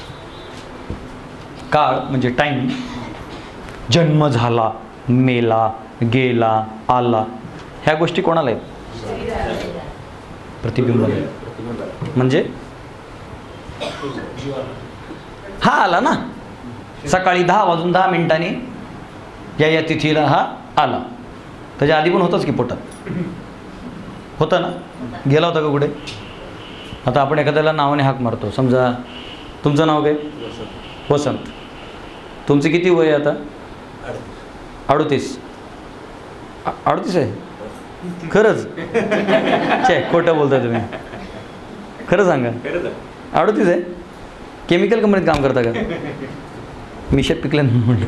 काळ म्हणजे टाईम. जन्म झाला, मेला, गेला, आला, ह्या गोष्टी कोणाला आहेत? प्रतिबिंबाला. म्हणजे हा आला ना सकाळी 10:10 या तिथीला हा आला. त्याच्या आधी पण होताच की पोटात होता ना. गेला होता का कुठे? आता आपण एखाद्याला नावाने हाक मारतो. समजा तुमचं नाव काय? वसंत. तुमचं किती वय आहे आता? 38. 38 आहे? खरंच? चे खोटं बोलताय तुम्ही. खरं सांगा. 38 आहे? केमिकल कंपनीत काम करता का? मिशात पिकलं म्हणलं.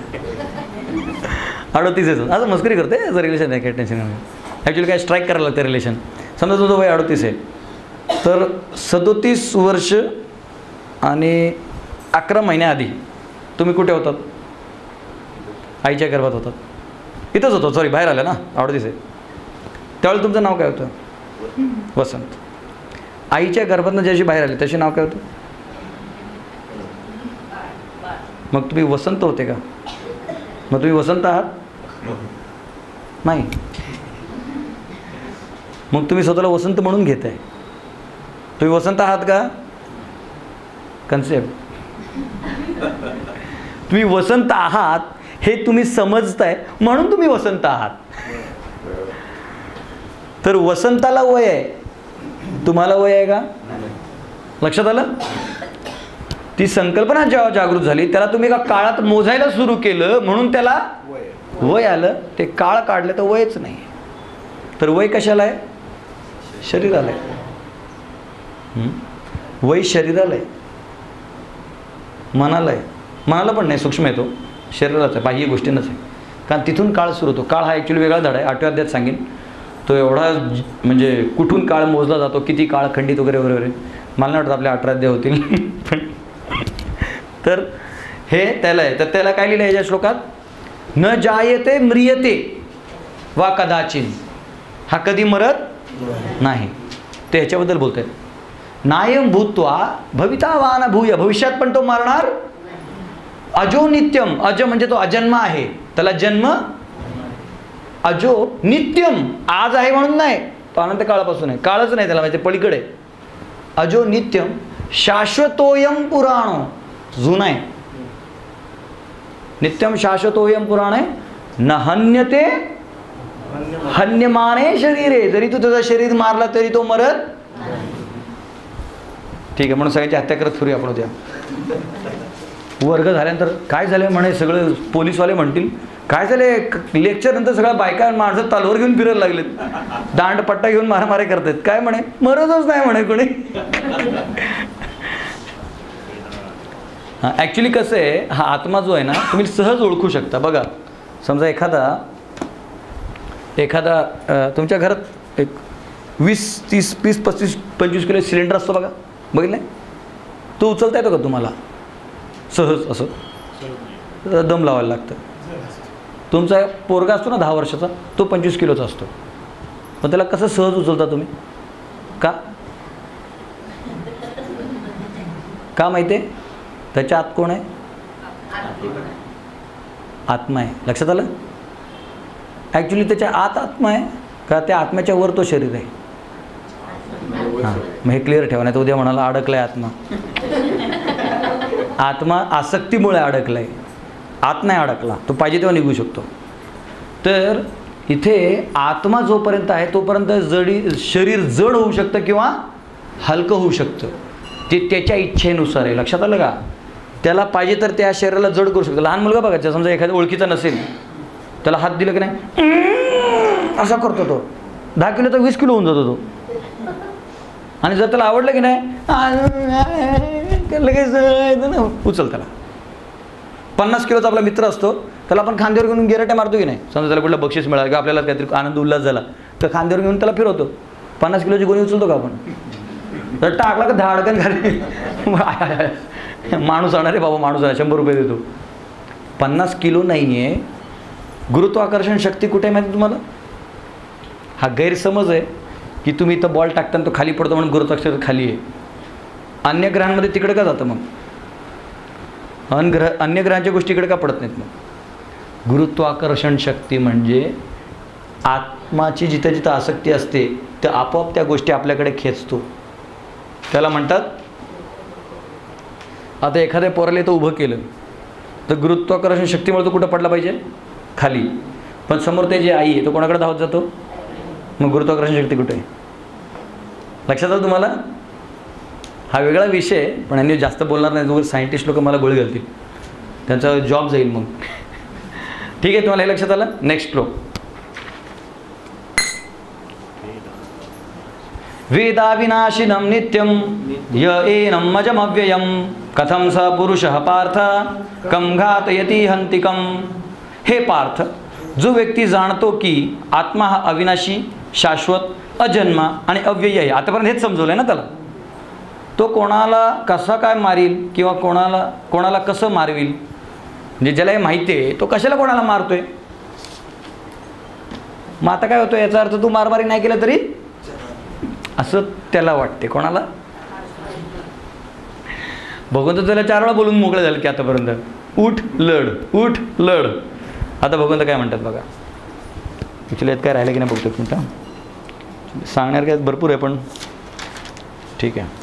38 आहे. असं मस्करी करते. असं रिलेशन आहे, काय टेन्शन नाही. ॲक्च्युली काय स्ट्राईक करायला लागतं रिलेशन. समजा तुझं वय 38 आहे, तर 37 वर्ष आणि 11 महिन्याआधी तुम्ही कुठे होतात? आईच्या गर्भात होतात. इथंच होतो, सॉरी बाहेर आलं ना. 38 आहे त्यावेळेला तुमचं नाव काय होतं? वसंत. आईच्या गर्भातनं जशी बाहेर आली तसे नाव काय होतं? मग तुम्ही वसंत होते का? मग तुम्ही वसंत आहात? नाही. मग तुम्ही स्वतःला वसंत म्हणून घेताय. तुम्ही वसंत आहात का? कन्सेप्ट. तुम्ही वसंत आहात हे तुम्ही समजताय म्हणून तुम्ही वसंत आहात. तर वसंताला वय आहे, तुम्हाला वय आहे का? लक्षात आलं? ती संकल्पना जेव्हा जागृत झाली त्याला तुम्ही एका काळात मोजायला सुरू केलं म्हणून त्याला वय आलं. ते काळ काढलं तर वयच नाही. तर वय कशाला आहे? शरीराला आहे. वय शरीराला आहे, मनाला आहे. मनाला पण नाही, सूक्ष्म येतो, शरीराचा आहे, बाह्य गोष्टींनाच आहे. कारण तिथून काळ सुरू होतो. काळ हा ॲक्च्युली वेगळा धडा आहे, 8व्या अध्यायात सांगेन. तो एवढा म्हणजे कुठून काळ मोजला जातो, किती काळ खंडित वगैरे वगैरे मला नाही वाटत आपल्या 18 अध्याय होतील. पण तर हे त्याला आहे. तर त्याला काय लिहिलं आहे या श्लोकात? न जायते म्रियते वा कदाचिन. हा कधी मरत नाही. ते ह्याच्याबद्दल बोलत आहेत. नायम भूत्वा भवितावान भूय. भविष्यात पण तो मरणार. अजो नित्यम. अज म्हणजे तो अजन्म आहे, त्याला जन्म. अजो नित्यम, आज आहे म्हणून नाही, तो अनंत काळापासून आहे. काळच नाही त्याला, म्हणजे पलीकडे. अजो नित्यम शाश्वतोयम पुराणो. जुना आहे. नित्यम शाश्वतोयम पुराण आहे. न हन्यते हन्यमाने शरीरे. जरी तू तुझं शरीर मारला तरी तो मरत. ठीक आहे, म्हणून सगळ्यांची हत्या करत फिरूया आपण उद्या. वर्ग झाल्यानंतर काय झालं म्हणे, सगळं पोलीसवाले म्हणतील काय झाले, लेक्चर नंतर सगळ्या बायका माणसं तलवार घेऊन फिरायला लागलेत, दांडपट्टा घेऊन मारामारी करतात. काय म्हणे, मरतच नाही म्हणे कोणी. ॲक्च्युली कसं आहे, हा आत्मा जो आहे ना, तुम्ही सहज ओळखू शकता. बघा, समजा एखादा तुमच्या घरात एक 20, 30, 20, 25, 25 किलो सिलेंडर असतो बघा, बघितलं. तो उचलता येतो का तुम्हाला सहज? असं दम लावायला लागतं. तुमचा पोरगा असतो ना 10 वर्षाचा, तो 25 किलोचा असतो, पण त्याला कसं सहज उचलता तुम्ही? का माहिती आहे? त्याच्या आत कोण आहे? आत्मा आहे. लक्षात आलं? ॲक्च्युली त्याच्या आत आत्मा आहे का त्या आत्म्याच्या वर तो शरीर आहे? हां, मग हे क्लिअर ठेवा, नाही तर उद्या म्हणाला अडकलाय आत्मा. आत्मा आसक्तीमुळे अडकलाय, आत नाही अडकला, तो पाहिजे तेव्हा निघू शकतो. तर इथे आत्मा जोपर्यंत आहे तोपर्यंत शरीर जड होऊ शकतं किंवा हलकं होऊ शकतं. ते त्याच्या इच्छेनुसार आहे. लक्षात आलं का? त्याला पाहिजे तर त्या शरीराला जड करू शकतो. लहान मुलगा बघायचा, समजा एखाद्या ओळखीचा नसेल, त्याला हात दिला की नाही असा करतो तो. 10 किलोचा 20 किलो होऊन जातो तो. आणि जर त्याला आवडलं की नाही लगेच उचल. त्याला 50 किलोचा आपला मित्र असतो, त्याला आपण खांद्यावर घेऊन गिराट्या मारतो की नाही. समजा त्याला कुठलं बक्षीस मिळालं किंवा आपल्याला काहीतरी आनंद उल्हास झाला तर खांद्यावर घेऊन त्याला फिरवतो. 50 किलोची गोणी उचलतो का आपण? तर टाकला का धाडकन घाली माणूस आणणार आहे बाबा, माणूस आहे, 100 रुपये देतो. 50 किलो नाही आहे. गुरुत्वाकर्षण शक्ती कुठे आहे माहिती तुम्हाला? हा गैरसमज आहे की तुम्ही इथं बॉल टाकताना तो खाली पडतो म्हणून गुरुत्वाकर्षण खाली आहे. अन्य ग्रहांमध्ये तिकडे का जातं मग? अन्य ग्रहांच्या गोष्टी इकडे का पडत नाहीत मग? गुरुत्वाकर्षण शक्ती म्हणजे आत्माची जिथं जिथं आसक्ती असते तर आपोआप त्या गोष्टी आपल्याकडे खेचतो. त्याला म्हणतात, आता एखाद्या पोराला इथं उभं केलं तर गुरुत्वाकर्षण शक्तीमुळे तो कुठं पडला पाहिजे? खाली. पण समोर ते जे आई आहे तो कोणाकडे धावत जातो? मग गुरुत्वाकर्षण शक्ती कुठे आहे? लक्षात आलं तुम्हाला? हा वेगळा विषय, पण यांनी जास्त बोलणार नाही. जो सायंटिस्ट लोक मला गोळी घालतील, त्यांचा जॉब जाईल मग. ठीक आहे, तुम्हाला हे लक्षात आलं? नेक्स्ट श्लोक. वेदाविनाशिनं नित्यं य एनं अजमव्ययं कथं स पुरुषः पार्थ कं घातयति हन्तिकं. हे पार्थ, जो व्यक्ती जाणतो की आत्मा हा अविनाशी, शाश्वत, अजन्मा आणि अव्ययी आहे, आतापर्यंत हेच समजवलं आहे ना त्याला, तो कोणाला कसा काय मारील किंवा कोणाला कसं मारविल, म्हणजे ज्याला हे माहिती आहे तो कशाला कोणाला मारतोय. मग आता काय होतं, याचा अर्थ तू मारमारी नाही केला तरी असं त्याला वाटते. कोणाला? भगवंत त्याला 4 वेळा बोलून मोकळे झाले की आतापर्यंत, उठ लढ, उठ लढ. आता भगवंत काय म्हणतात बघा. ॲक्च्युली यात काय राहिलं की नाही बघतो एक मिनटं. सांगणार काय भरपूर आहे पण ठीक आहे.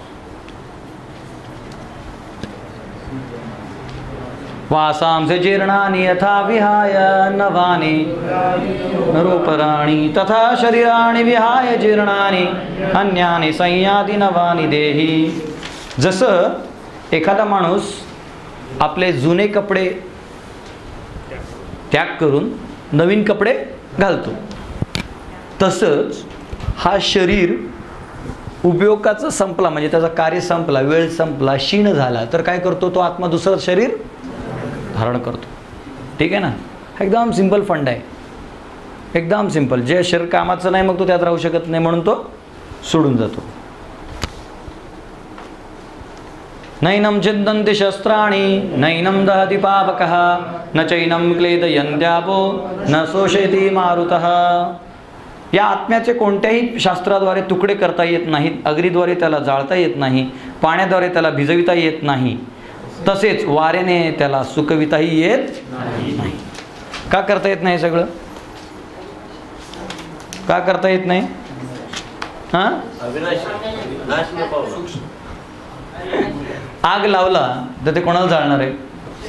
वासांसे जीर्णानि यथा विहाय नवानि रूपराणि तथा शरीराणि विहाय जीर्णानि अन्यानि संयाति नवानि देही. जसं एखादा माणूस आपले जुने कपडे त्याग करून नवीन कपडे घालतो, तसंच हा शरीर उपयोगाचा संपला म्हणजे त्याचा कार्य संपला, वेळ संपला, क्षीण झाला तर काय करतो तो आत्मा? दुसरं शरीर धारण करतो. ठीक आहे ना? एकदम सिंपल फंड आहे, एकदम सिंपल. जे शरीर कामाचं नाही मग तो त्यात राहू शकत नाही म्हणून तो सोडून जातो. नैनं छिन्दन्ति शस्त्राणि नैनं दहति पावकः न चैनं क्लेदयन्त्यापो न शोषयति मारुतः. या आत्म्याचे कोणत्याही शास्त्राद्वारे तुकडे करता येत नाहीत, अग्नीद्वारे त्याला जाळता येत नाही, पाण्याद्वारे त्याला भिजविता येत नाही, तसेच वाऱ्याने त्याला सुकविताही येत नाही. का करता येत नाही? सगळं का करता येत नाही? हां, आग लावला तर ते कोणाला जाळणार आहे?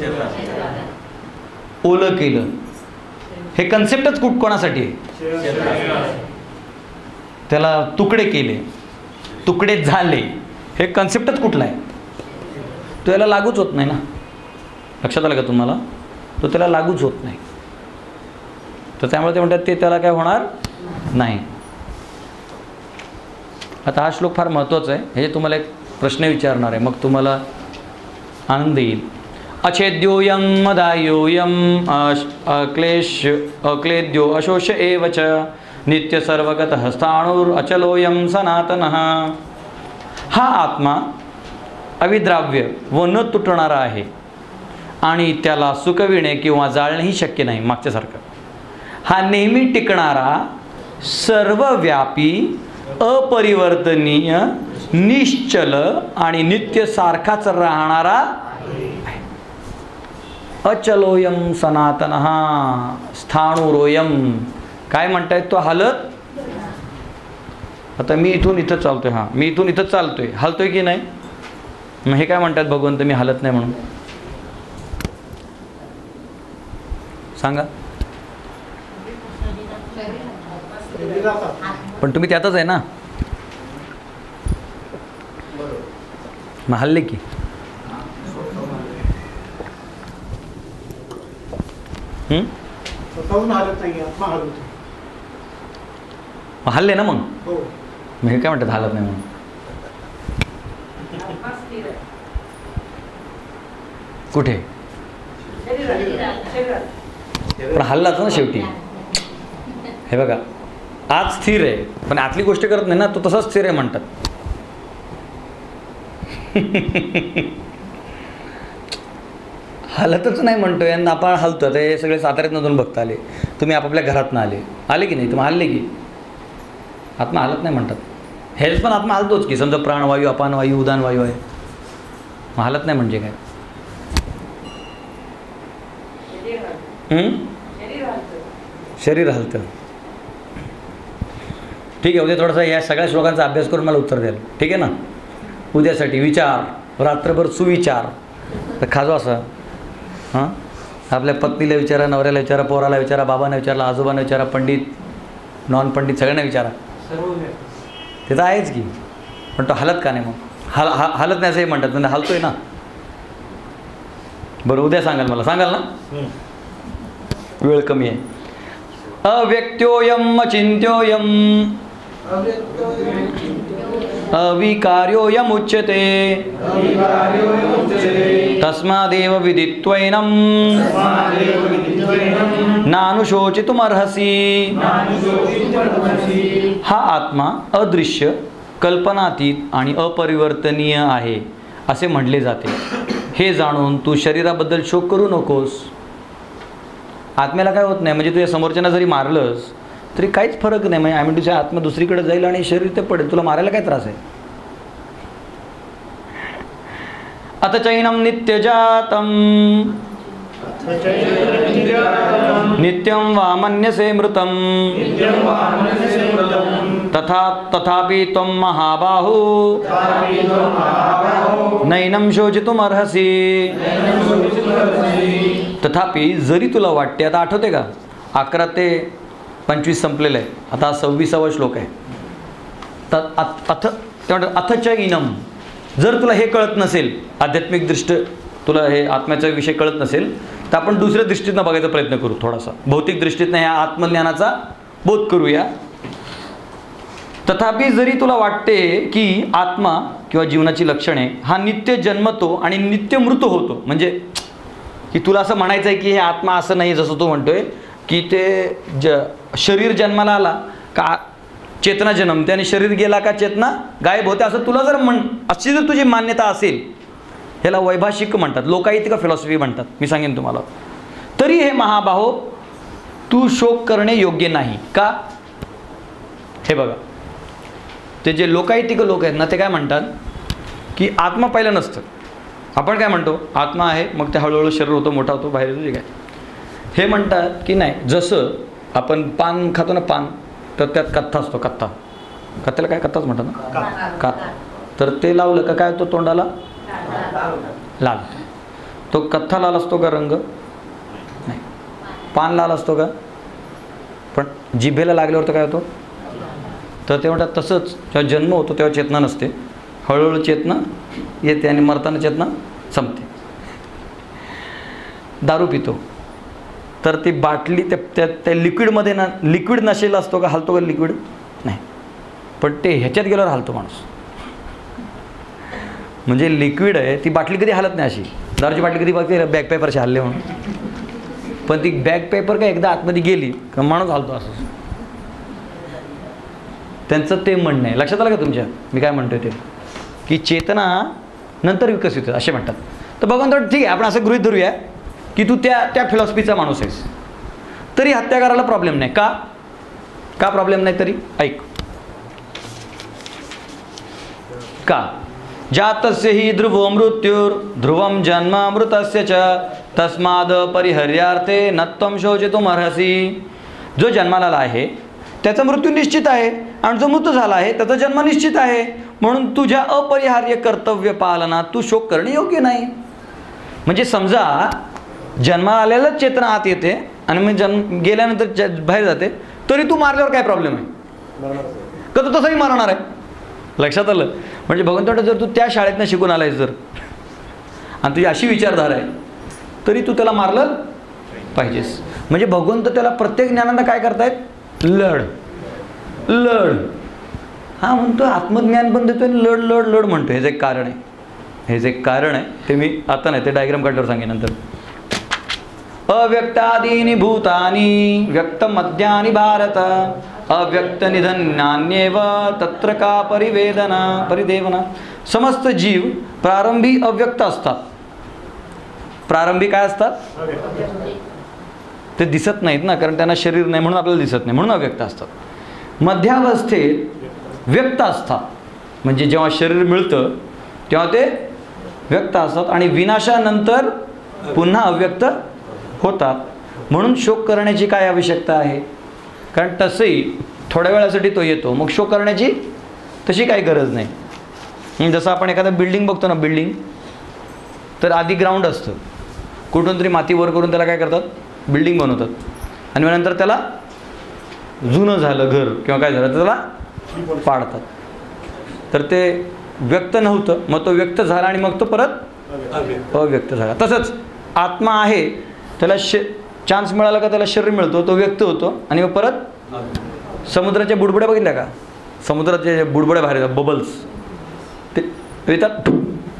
ओलं केलं, हे कन्सेप्टच कोणासाठी आहे? त्याला तुकडे केले, तुकडे झाले, हे कन्सेप्टच कुठला आहे? तो याला लागूच होत नाही ना. लक्षात आलं का तुम्हाला? तो त्याला लागूच होत नाही. तर त्यामुळे ते म्हणतात ते त्याला काय होणार नाही. आता हा श्लोक फार महत्त्वाचा आहे. हे तुम्हाला एक प्रश्न विचारणार आहे, मग तुम्हाला आनंद येईल. अछेद्योयम मदायोयम अक्लेद्यो अशोष एव च नित्य सर्वगतः स्थाणुर अचलोयम सनातनः. हा आत्मा अविद्राव्य व न तुटणारा आहे आणि त्याला सुकविणे किंवा जाळणेही शक्य नाही. मागच्यासारखं हा नेहमी टिकणारा, सर्वव्यापी, अपरिवर्तनीय, निश्चल आणि नित्य सारखाच राहणारा. अचलोयम सनातनः स्थाणुरोयम. काय म्हणतायत? तो हलत. आता मी इथून इथं चालतोय, हां मी इथून इथं चालतोय, हलतोय की नाही? मग हे काय म्हणतात भगवंत? मी हलत नाही म्हणून. सांगा. पण तुम्ही त्यातच आहे ना. मग हल्ले की स्वतःहून हालत नाही, आत्मा हलवतो. हल्ले ना मग. हो. मग हे काय म्हणतात हालत नाही म्हणून? कुठे? पण हल्लाच ना शेवटी. हे बघा, आज स्थिर आहे पण आतली गोष्ट करत नाही ना, तो तसाच स्थिर आहे म्हणतात. हलतच नाही म्हणतोय आणि आपण हलतो. ते सगळे साताऱ्यातनं भक्त आले, तुम्ही आपापल्या घरातनं आले की नाही? तुम्ही हल्ले की आत्मा हलत नाही म्हणतात. हेच पण आत्मा हलतोच की. समजा प्राणवायू, अपानवायू, उदानवायू आहे, मग हलत नाही म्हणजे काय? शरीर हलतं. ठीक आहे, उद्या थोडासा या सगळ्या श्लोकांचा अभ्यास करून मला उत्तर द्याल, ठीक आहे ना? उद्यासाठी विचार, रात्रभर सुविचार. तर खाजो असं. हां, आपल्या पत्नीला विचारा, नवऱ्याला विचारा, पोराला विचारा, बाबांना विचारला, आजोबांना विचारा, पंडित, नॉन पंडित सगळ्यांना विचारा. ते तर आहेच की. पण तो हलत का नाही? मग हलत नाही असंही म्हणतात, म्हणजे हलतोय ना. बरं, उद्या सांगाल मला, सांगाल ना? वेळ कमी आहे. अव्यक्त्योयम अचिंत्योयम अविकार्योयमुच्यते तस्मादेव विदित्वैनं नानुशोचितुमर्हसि. हा आत्मा अदृश्य, कल्पनातीत आणि अपरिवर्तनीय आहे असे म्हटले जाते. हे जाणून तू शरीराबद्दल शोक करू नकोस. आत्म्याला काय होत नाही, म्हणजे तुझ्या समोरच्यांना जरी मारलंस तरी काहीच फरक नाही. म्हणजे आम्ही तुझ्या आत्मा दुसरीकडे जाईल आणि शरीर ते पडेल, तुला मारायला काय त्रास आहे? अथ चैनं नित्यजातं नित्यं वा मन्यसे मृतं तथापि त्वं महाबाहो नैनं शोचितुमर्हसि. तथापि जरी तुला वाटते, आता आठवते का 11 ते 25 संपलेलं आहे, आता 26वा श्लोक आहे. अथ चैनं, जर तुला हे कळत नसेल, आध्यात्मिक दृष्ट तुला हे आत्म्याचा विषय कळत नसेल, तर आपण दुसऱ्या दृष्टीनं बघायचा प्रयत्न करू. थोडासा भौतिक दृष्टीनं ह्या आत्मज्ञानाचा बोध करूया. तथापि जरी तुला वाटते की आत्मा किंवा जीवनाची लक्षणे हा नित्य जन्मतो आणि नित्य मृत होतो, म्हणजे की तुला असं म्हणायचं आहे की हे आत्मा असं नाही जसं तो म्हणतोय की ते शरीर जन्माला आला का चेतना जन्मते आणि शरीर गेला का चेतना गायब होते, असं तुला जर अशी जर तुझी मान्यता असेल ह्याला वैभाषिक म्हणतात, लोकायतिक फिलॉसॉफी म्हणतात, मी सांगेन तुम्हाला. तरी हे महाबाहो तू शोक करणे योग्य नाही. का? हे बघा, ते जे लोकायतिक लोक आहेत ना ते काय म्हणतात की आत्मा पहिलं नसतं. आपण काय म्हणतो, आत्मा आहे, मग ते हळूहळू शरीर होतो, मोठा होतो, बाहेर येतो, जे काय. हे म्हणतात की नाही, जसं आपण पान खातो ना, पान, तर त्यात कथ्था असतो. कथ्थ्याला काय कथ्थाच म्हणतात ना, कात. तर ते लावलं का काय होतो तोंडाला? लाल. तो कथ्था लाल असतो का रंग? नाही. पान लाल असतो का? पण जिभेला लागल्यावर तर काय होतो? तर ते म्हणतात तसंच जेव्हा जन्म होतो तेव्हा चेतना नसते, हळूहळू चेतना येते आणि मरताना चेतना संपते. दारू पितो तर ती बाटली त्या लिक्विडमध्ये ना, लिक्विड नशेला असतो का, हलतो का लिक्विड? नाही. पण ते ह्याच्यात गेल्यावर हलतो माणूस. म्हणजे लिक्विड आहे, ती बाटली कधी हलत नाही. अशी दारूची बाटली कधी बघते बॅग पेपरशी हल्ले म्हणून, पण ती बॅग पेपर काय एकदा आतमध्ये गेली का माणूस हलतो. असं त्यांचं ते म्हणणं आहे. लक्षात आलं का तुमच्या मी काय म्हणतोय ते, की चेतना नंतर विकसित होते असे म्हणतात. तर बघून तर ठीक आहे, आपण असं गृहीत धरूया की तू त्या फिलॉसॉफीचा माणूस आहेस, तरी हत्या करायला प्रॉब्लेम नाही. का प्रॉब्लेम नाही? तरी ऐक, का? जातस्य हि ध्रुवो मृत्युर ध्रुवम जन्म अमृतस्य च तस्माद परिहर्यार्थे न त्वं शोचितुम् अर्हसि. जो जन्माला आला आहे त्याचा मृत्यू निश्चित आहे, आणि जो मृत्यू झाला आहे त्याचा जन्म निश्चित आहे. म्हणून तुझ्या अपरिहार्य कर्तव्य पालनात तू शोक करणे योग्य नाही. म्हणजे समजा जन्माला आलेलाच चेतना आत येते आणि मग जन्म गेल्यानंतर बाहेर जाते, तरी तू मारल्यावर काय प्रॉब्लेम आहे? का तू तसंही मारणार आहे? लक्षात आलं? म्हणजे भगवंताला जर तू त्या शाळेतनं शिकून आलायस जर, आणि तुझी अशी विचारधारा आहे, तरी तू त्याला मारलं पाहिजेस. म्हणजे भगवंत त्याला प्रत्येक ज्ञानांना काय करतायत? लढ. हा म्हणतो, आत्मज्ञान पण देतोय, लढ लढ लढ म्हणतो. हे जे कारण आहे, हे जे कारण आहे ते मी आता नाही, ते डायग्राम काढल्यावर सांगेन नंतर. अव्यक्तादीनि भूतानि व्यक्त मध्यानि भारत अव्यक्त निधन्यान्येव तत्र का परिदेवना. समस्त जीव प्रारंभी अव्यक्त असतात. प्रारंभी काय असतात? ते दिसत नाहीत ना, कारण त्यांना शरीर नाही म्हणून आपल्याला दिसत नाही, म्हणून अव्यक्त असतात. मध्यावस्थेत व्यक्त असतात, म्हणजे जेव्हा शरीर मिळतं तेव्हा ते व्यक्त असतात, आणि विनाशानंतर पुन्हा अव्यक्त होतात. म्हणून शोक करण्याची काय आवश्यकता आहे? कारण तसंही थोड्या वेळासाठी तो येतो, मग शोक करण्याची तशी काही गरज नाही. जसं आपण एखादा बिल्डिंग बघतो ना, बिल्डिंग तर आधी ग्राउंड असतं, कुठून तरी माती वर करून त्याला काय करतात? बिल्डिंग बनवतात, आणि मग नंतर त्याला जुनं झालं घर किंवा काय झालं तर त्याला पाडतात. तर ते व्यक्त नव्हतं, मग तो व्यक्त झाला आणि मग तो परत अव्यक्त झाला. तसंच आत्मा आहे, त्याला चान्स मिळाला का त्याला शरीर मिळतो, तो व्यक्त होतो, आणि मग परत समुद्राच्या बुडबुड्या बघितल्या का? समुद्राचे बुडबुड्या बाहेर येतात, बबल्स ते येतात,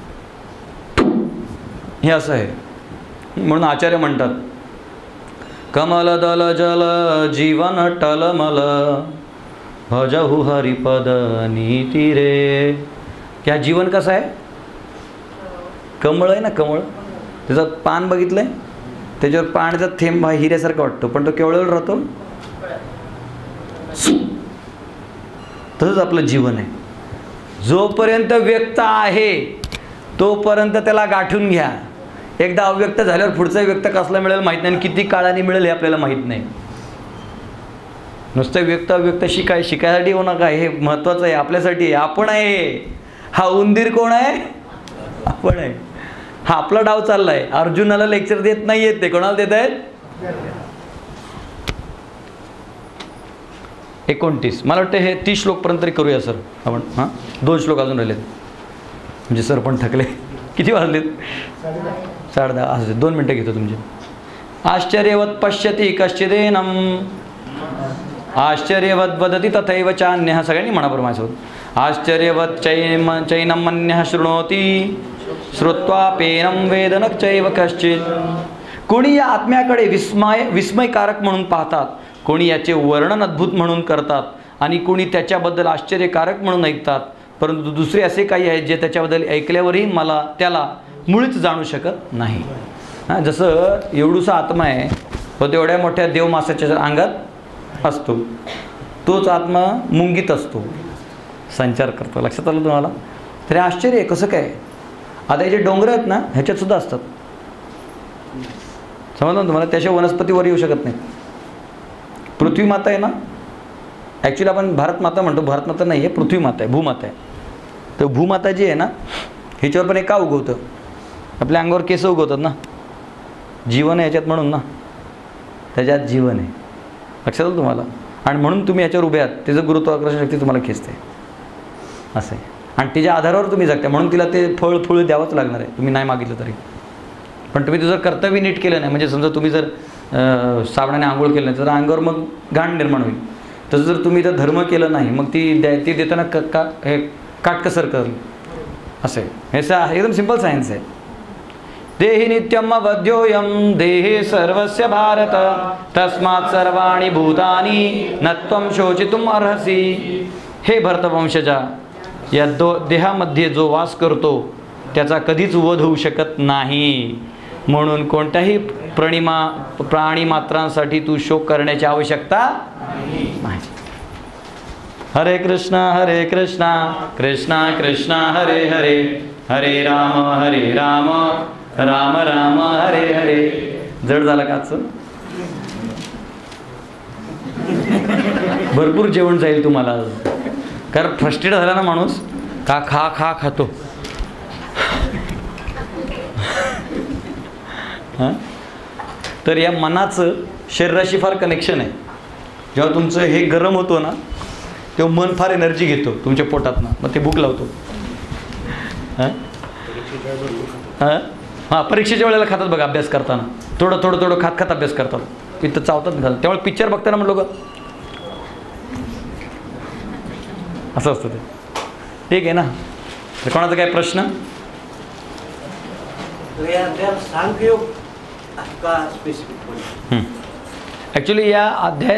हे असं आहे. म्हणून आचार्य म्हणतात, कमल दल जल जीवन टलमल भजहु हरिपद नीती रे. क्या जीवन कसं आहे? कमळ आहे ना, कमळ. त्याचं पान बघितलंय, त्याच्यावर पाण्याचा थेंब हिऱ्यासारखा वाटतो, पण तो केवळ राहतो. तसंच आपलं जीवन आहे. जोपर्यंत व्यक्त आहे तोपर्यंत त्याला गाठून घ्या. एकदा अव्यक्त झाल्यावर पुढचा व्यक्त कसला मिळेल माहीत नाही, किती काळाने मिळेल हे आपल्याला माहीत नाही. नुसतं व्यक्त अव्यक्त शिकायसाठी होणार काय, हे महत्त्वाचं आहे आपल्यासाठी. आपण आहे, हा उंदीर कोण आहे? आपण आहे. हा आपला डाव चाललाय. अर्जुनाला लेक्चर देत नाहीयेत, ते कोणाला देत आहेत? 29. मला वाटतं हे 30 श्लोकपर्यंत तरी करूया सर आपण. हां, 2 श्लोक अजून राहिलेत, म्हणजे सर पण थकले. किती वाजलेत? 10:30. असं 2 मिनटं घेतो तुमचे. आश्चर्यवत पश्यति कश्चिदेनम आश्चर्यवत वदति तथैव चान्यः. सगळ्यांनी म्हणा बरं माझ्यासोबत. आश्चर्यवत चैनम मन्यः शृणोति श्रुत्वापेनं वेद न चैव कश्चित. कोणी या आत्म्याकडे विस्मयकारक म्हणून पाहतात, कोणी याचे वर्णन अद्भुत म्हणून करतात, आणि कोणी त्याच्याबद्दल आश्चर्यकारक म्हणून ऐकतात. परंतु दुसरे असे काही आहेत जे त्याच्याबद्दल ऐकल्यावरही त्याला मुळीच जाणू शकत नाही. हां, जसं एवढूसा आत्मा आहे व तेवढ्या मोठ्या देवमासाच्या अंगात असतो, तोच आत्मा मुंगीत असतो, संचार करतो. लक्षात आलं तुम्हाला? तरी आश्चर्य आहे कसं काय. आता हे जे डोंगर आहेत ना ह्याच्यात सुद्धा असतात, समजलं ना तुम्हाला? त्याशिवाय वनस्पतीवर येऊ शकत नाही. पृथ्वी माता आहे ना, ॲक्च्युली आपण भारत माता म्हणतो, भारत माता नाही आहे, पृथ्वी माता आहे, भूमाता आहे. तर भूमाता जी आहे ना ह्याच्यावर पण एक का उगवतं, आपल्या अंगावर केस उगवतात ना, जीवन आहे याच्यात म्हणून ना, त्याच्यात जीवन आहे. लक्षात आलं तुम्हाला? आणि म्हणून तुम्ही याच्यावर उभे आहात, त्याचं गुरुत्वाकर्षण शक्ती तुम्हाला खेचते असं आहे. आणि तिच्या आधारावर तुम्ही जगता, म्हणून तिला ते फळ द्यावंच लागणार आहे, तुम्ही नाही मागितलं तरी. पण तुम्ही तुझं कर्तव्य नीट केलं नाही, म्हणजे समजा तुम्ही जर साबणाने आंघोळ केलं नाही तर अंगावर मग घाण निर्माण होईल. तसं जर तुम्ही तर धर्म केलं नाही मग ती देताना हे काटकसर करेल असं आहे. हे एकदम सिंपल सायन्स आहे. देहि नित्यम अवध्योयम देहे सर्वस्य भारत तस्मात् सर्वाणि भूतानि न त्वं शोचितुम अर्हसि. हे भरतवंशजा, या देहामध्ये जो वास करतो त्याचा कधीच वध होऊ शकत नाही, म्हणून कोणत्याही प्राणी मात्रांसाठी तू शोक करण्याची आवश्यकता नाही. हरे कृष्णा कृष्णा कृष्णा हरे हरे, हरे राम राम राम हरे हरे. जड झालं का आजचं? भरपूर जेवण जाईल तुम्हाला, कारण फ्रस्ट्रेट झाला ना माणूस, खातो. हां, तर या मनाचं शरीराशी फार कनेक्शन आहे. जेव्हा तुमचं हे गरम होतं ना तेव्हा मन फार एनर्जी घेतो तुमच्या पोटातनं, मग ते भूक लावतो. हां हां हां, परीक्षेच्या वेळेला खातात बघा, अभ्यास करताना थोडं खात अभ्यास करतात, तिथं चावतात घालतात. त्यामुळे पिक्चर बघताना म्हणलो का असं असतं ते. ठीक आहे ना? तर कोणाचा काय प्रश्न? ॲक्च्युली या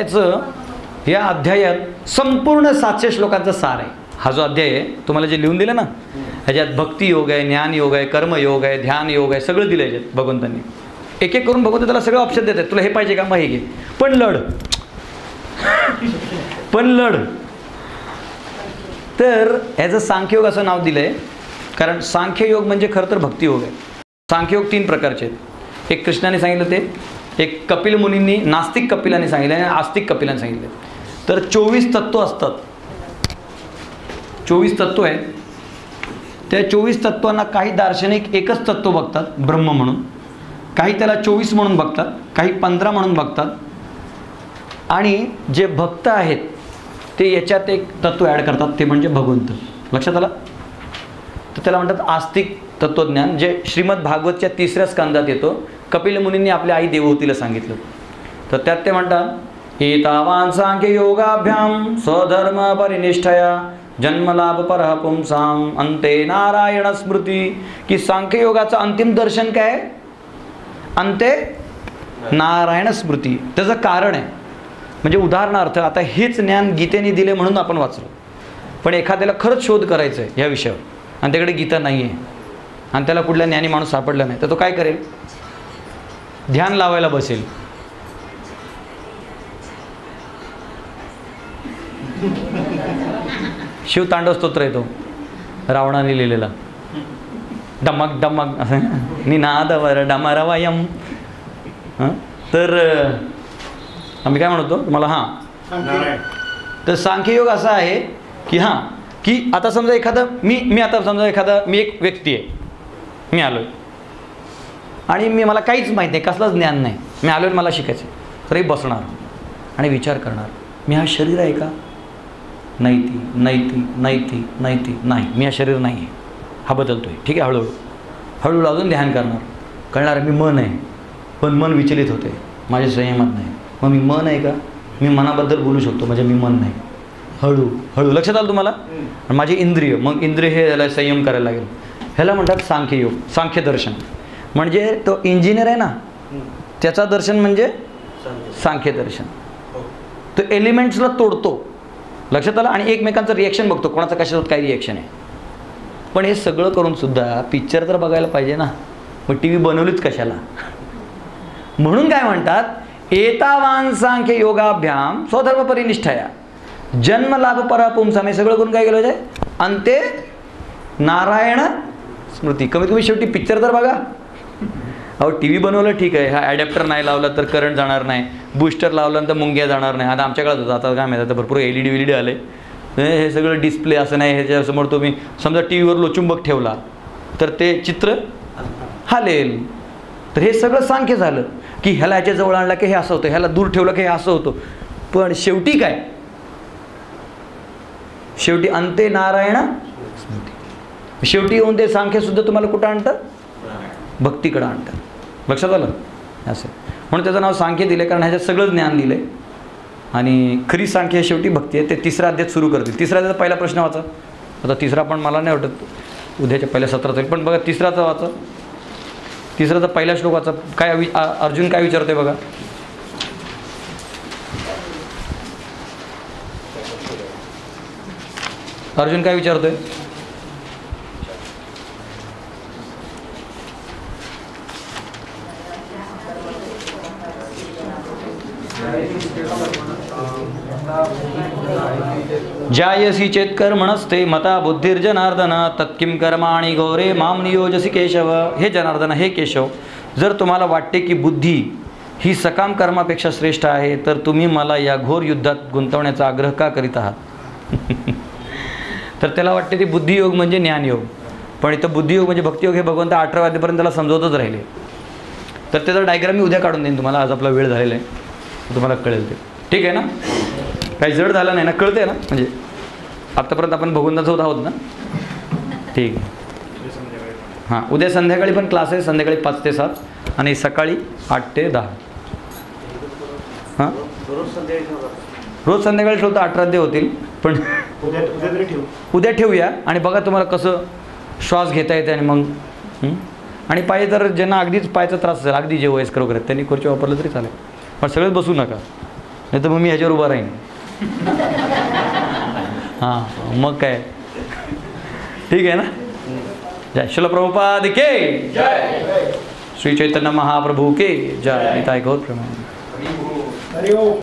अध्यायात संपूर्ण 700 श्लोकांचा सार आहे. हा जो अध्याय आहे तुम्हाला जे लिहून दिलं ना, ह्याच्यात भक्ती योग आहे, ज्ञान योग आहे, कर्मयोग आहे, ध्यान योग आहे, सगळं दिलं याच्यात भगवंतांनी. एक एक करून भगवंत त्याला सगळं ऑप्शन देतात. तुला हे पाहिजे का, मग हे घे, पण लढ. तर ह्याचं सांख्ययोग असं नाव दिलं आहे, कारण सांख्ययोग म्हणजे खरं तर भक्तियोग आहे. सांख्ययोग 3 प्रकारचे आहेत. एक कृष्णाने सांगितलं, ते एक कपिल मुनींनी, नास्तिक कपिलाने सांगितलं आणि आस्तिक कपिलाने सांगितलं. तर 24 तत्व असतात, 24 तत्व आहेत. त्या 24 तत्वांना काही दार्शनिक एकच तत्व बघतात ब्रह्म म्हणून, काही त्याला 24 म्हणून बघतात, काही 15 म्हणून बघतात. आणि जे भक्त आहेत ते याच्यात एक तत्व ॲड करतात, ते म्हणजे भगवंत. लक्षात आलं? तर त्याला म्हणतात आस्तिक तत्वज्ञान, जे श्रीमद भागवतच्या 3ऱ्या स्कंदात येतो. कपिल मुनींनी आपल्या आई देवहूतीला सांगितलं. तर त्यात ते म्हणतात, एतावान सांख्य योगाभ्याम स्वधर्म परिनिष्ठया जन्मलाभ परः पुंसाम अंते नारायण स्मृती. की सांख्ययोगाचं अंतिम दर्शन काय आहे? अंते नारायण स्मृती. त्याचं कारण आहे, म्हणजे उदाहरणार्थ आता हेच ज्ञान गीतेने दिले म्हणून आपण वाचलो, पण एखाद्याला खरंच शोध करायचा आहे या विषयावर आणि त्याकडे गीता नाही आहे आणि त्याला कुठला ज्ञानी माणूस सापडला नाही, तर तो काय करेल? ध्यान लावायला बसेल. शिवतांडव स्तोत्र येतो रावणाने लिहिलेला, डमक डमक असं निनादवर डमरवयम. तर आम्ही काय म्हणतो तुम्हाला? हां, तर सांख्ययोग असा आहे की की आता समजा एखादं मी एक व्यक्ती आहे, मी आलो आणि मला काहीच माहीत नाही, कसलंच ज्ञान नाही, मी आलो आहे मला शिकायचं. तरी बसणार आणि विचार करणार, मी हा शरीर आहे का? नाही, मी हा शरीर नाही आहे, हा बदलतोय. ठीक आहे, हळूहळू अजून ध्यान करणार, कळणार मी मन आहे, पण मन विचलित होते, माझ्या संयमात नाही. मग मी मन आहे का? मी मनाबद्दल बोलू शकतो, म्हणजे मी मन नाही. हळूहळू लक्षात आलं तुम्हाला? माझे इंद्रिय, मग इंद्रिय हे याला संयम करायला लागेल. ह्याला म्हणतात सांख्ययोग, सांख्यदर्शन. म्हणजे तो इंजिनियर आहे ना, त्याचा दर्शन म्हणजे सांख्यदर्शन. तो एलिमेंट्सला तोडतो. लक्षात आलं? आणि एकमेकांचं रिॲक्शन बघतो, कोणाचं कशात काय रिॲक्शन आहे. पण हे सगळं करून सुद्धा पिक्चर तर बघायला पाहिजे ना, मग टी व्ही बनवलीच कशाला? म्हणून काय म्हणतात, एतावान सांख्य योगाभ्याम स्वधर्म परिनिष्ठया जन्मलाभ परापुंसाम, हे सगळं करून काय केलं पाहिजे, अंते नारायण स्मृती. कमीत कमी शेवटी पिक्चर तर बघा. अहो टी व्ही बनवलं ठीक आहे, हा ॲडॅप्टर नाही लावला तर करंट जाणार नाही, बूस्टर लावलं तर मुंग्या जाणार नाही. आता आमच्या काळात होतं, आता काय माहिती, आता भरपूर LED विलीडी आले. हे सगळं डिस्प्ले असं नाही, ह्याच्यासमोर तुम्ही समजा टी व्हीवर लोचुंबक ठेवला तर ते चित्र हालेल. तर हे सगळं सांख्य झालं की ह्याला ह्याच्या जवळ आणला की हे असं होतं, ह्याला दूर ठेवलं की हे असं होतं. पण शेवटी काय, शेवटी अंते नारायण स्मृती. शेवटी येऊन ते सांख्यसुद्धा तुम्हाला कुठं आणतं, भक्तीकडं आणतं. लक्षात आलं असं. म्हणून त्याचं नाव सांख्य दिलं, कारण ह्याच्यात सगळं ज्ञान दिलं आहे. आणि खरी सांख्य शेवटी भक्ती आहे. ते तिसरा अध्याय सुरू करतील. तिसरा अध्यायाचा पहिला प्रश्न वाचा. आता तिसरा पण मला नाही वाटत उद्याच्या पहिल्या सत्रात होईल, पण बघा तिसराचा वाचा. तिसराचा पहिला श्लोक वाचा. काय अर्जुन काय विचारतोय बघा. अर्जुन काय विचारतोय, जायसी चेत कर्मणस्ते मता बुद्धिर्जनार्दन तत्किम कर्माणि गौरे माम नियोजसी केशव. हे जनार्दन, हे केशव, जर तुम्हाला वाटते की बुद्धी ही सकाम कर्मापेक्षा श्रेष्ठ आहे, तर तुम्ही मला या घोर युद्धात गुंतवण्याचा आग्रह का करीत आहात? तर त्याला वाटते ती बुद्धियोग म्हणजे ज्ञानयोग, पण इथं बुद्धियोग म्हणजे भक्तियोग हे भगवंत 18व्या अध्यायापर्यंत त्याला समजवतच राहिले. तर त्याचा डायग्राम मी उद्या काढून देईन तुम्हाला. आज आपला वेळ झालेला आहे, तुम्हाला कळेल ते. ठीक आहे ना? काही जड झालं नाही ना? कळतंय ना? म्हणजे आत्तापर्यंत आपण भगवंतासोबत आहोत ना? ठीक आहे. हां, उद्या संध्याकाळी पण क्लास आहे. संध्याकाळी 5 ते 7 आणि सकाळी 8 ते 10. हां, रोज संध्याकाळी ठेवतो. 18 अध्याय होतील, पण उद्या ठेवूया. आणि बघा तुम्हाला कसं श्वास घेता येते. आणि मग आणि पाय, तर ज्यांना अगदीच पायचा त्रास असेल, अगदी जे वयस्कर वगैरे, त्यांनी खुर्ची वापरलं तरी चालेल, पण सगळेच बसू नका, नाही तर मग मी ह्याच्यावर उभा राहीन. हां, मग काय. ठीक आहे ना? जय शिल प्रभुपाद के जय, श्री चैतन्य महाप्रभु के जय. निताय गौर प्रेमानंद.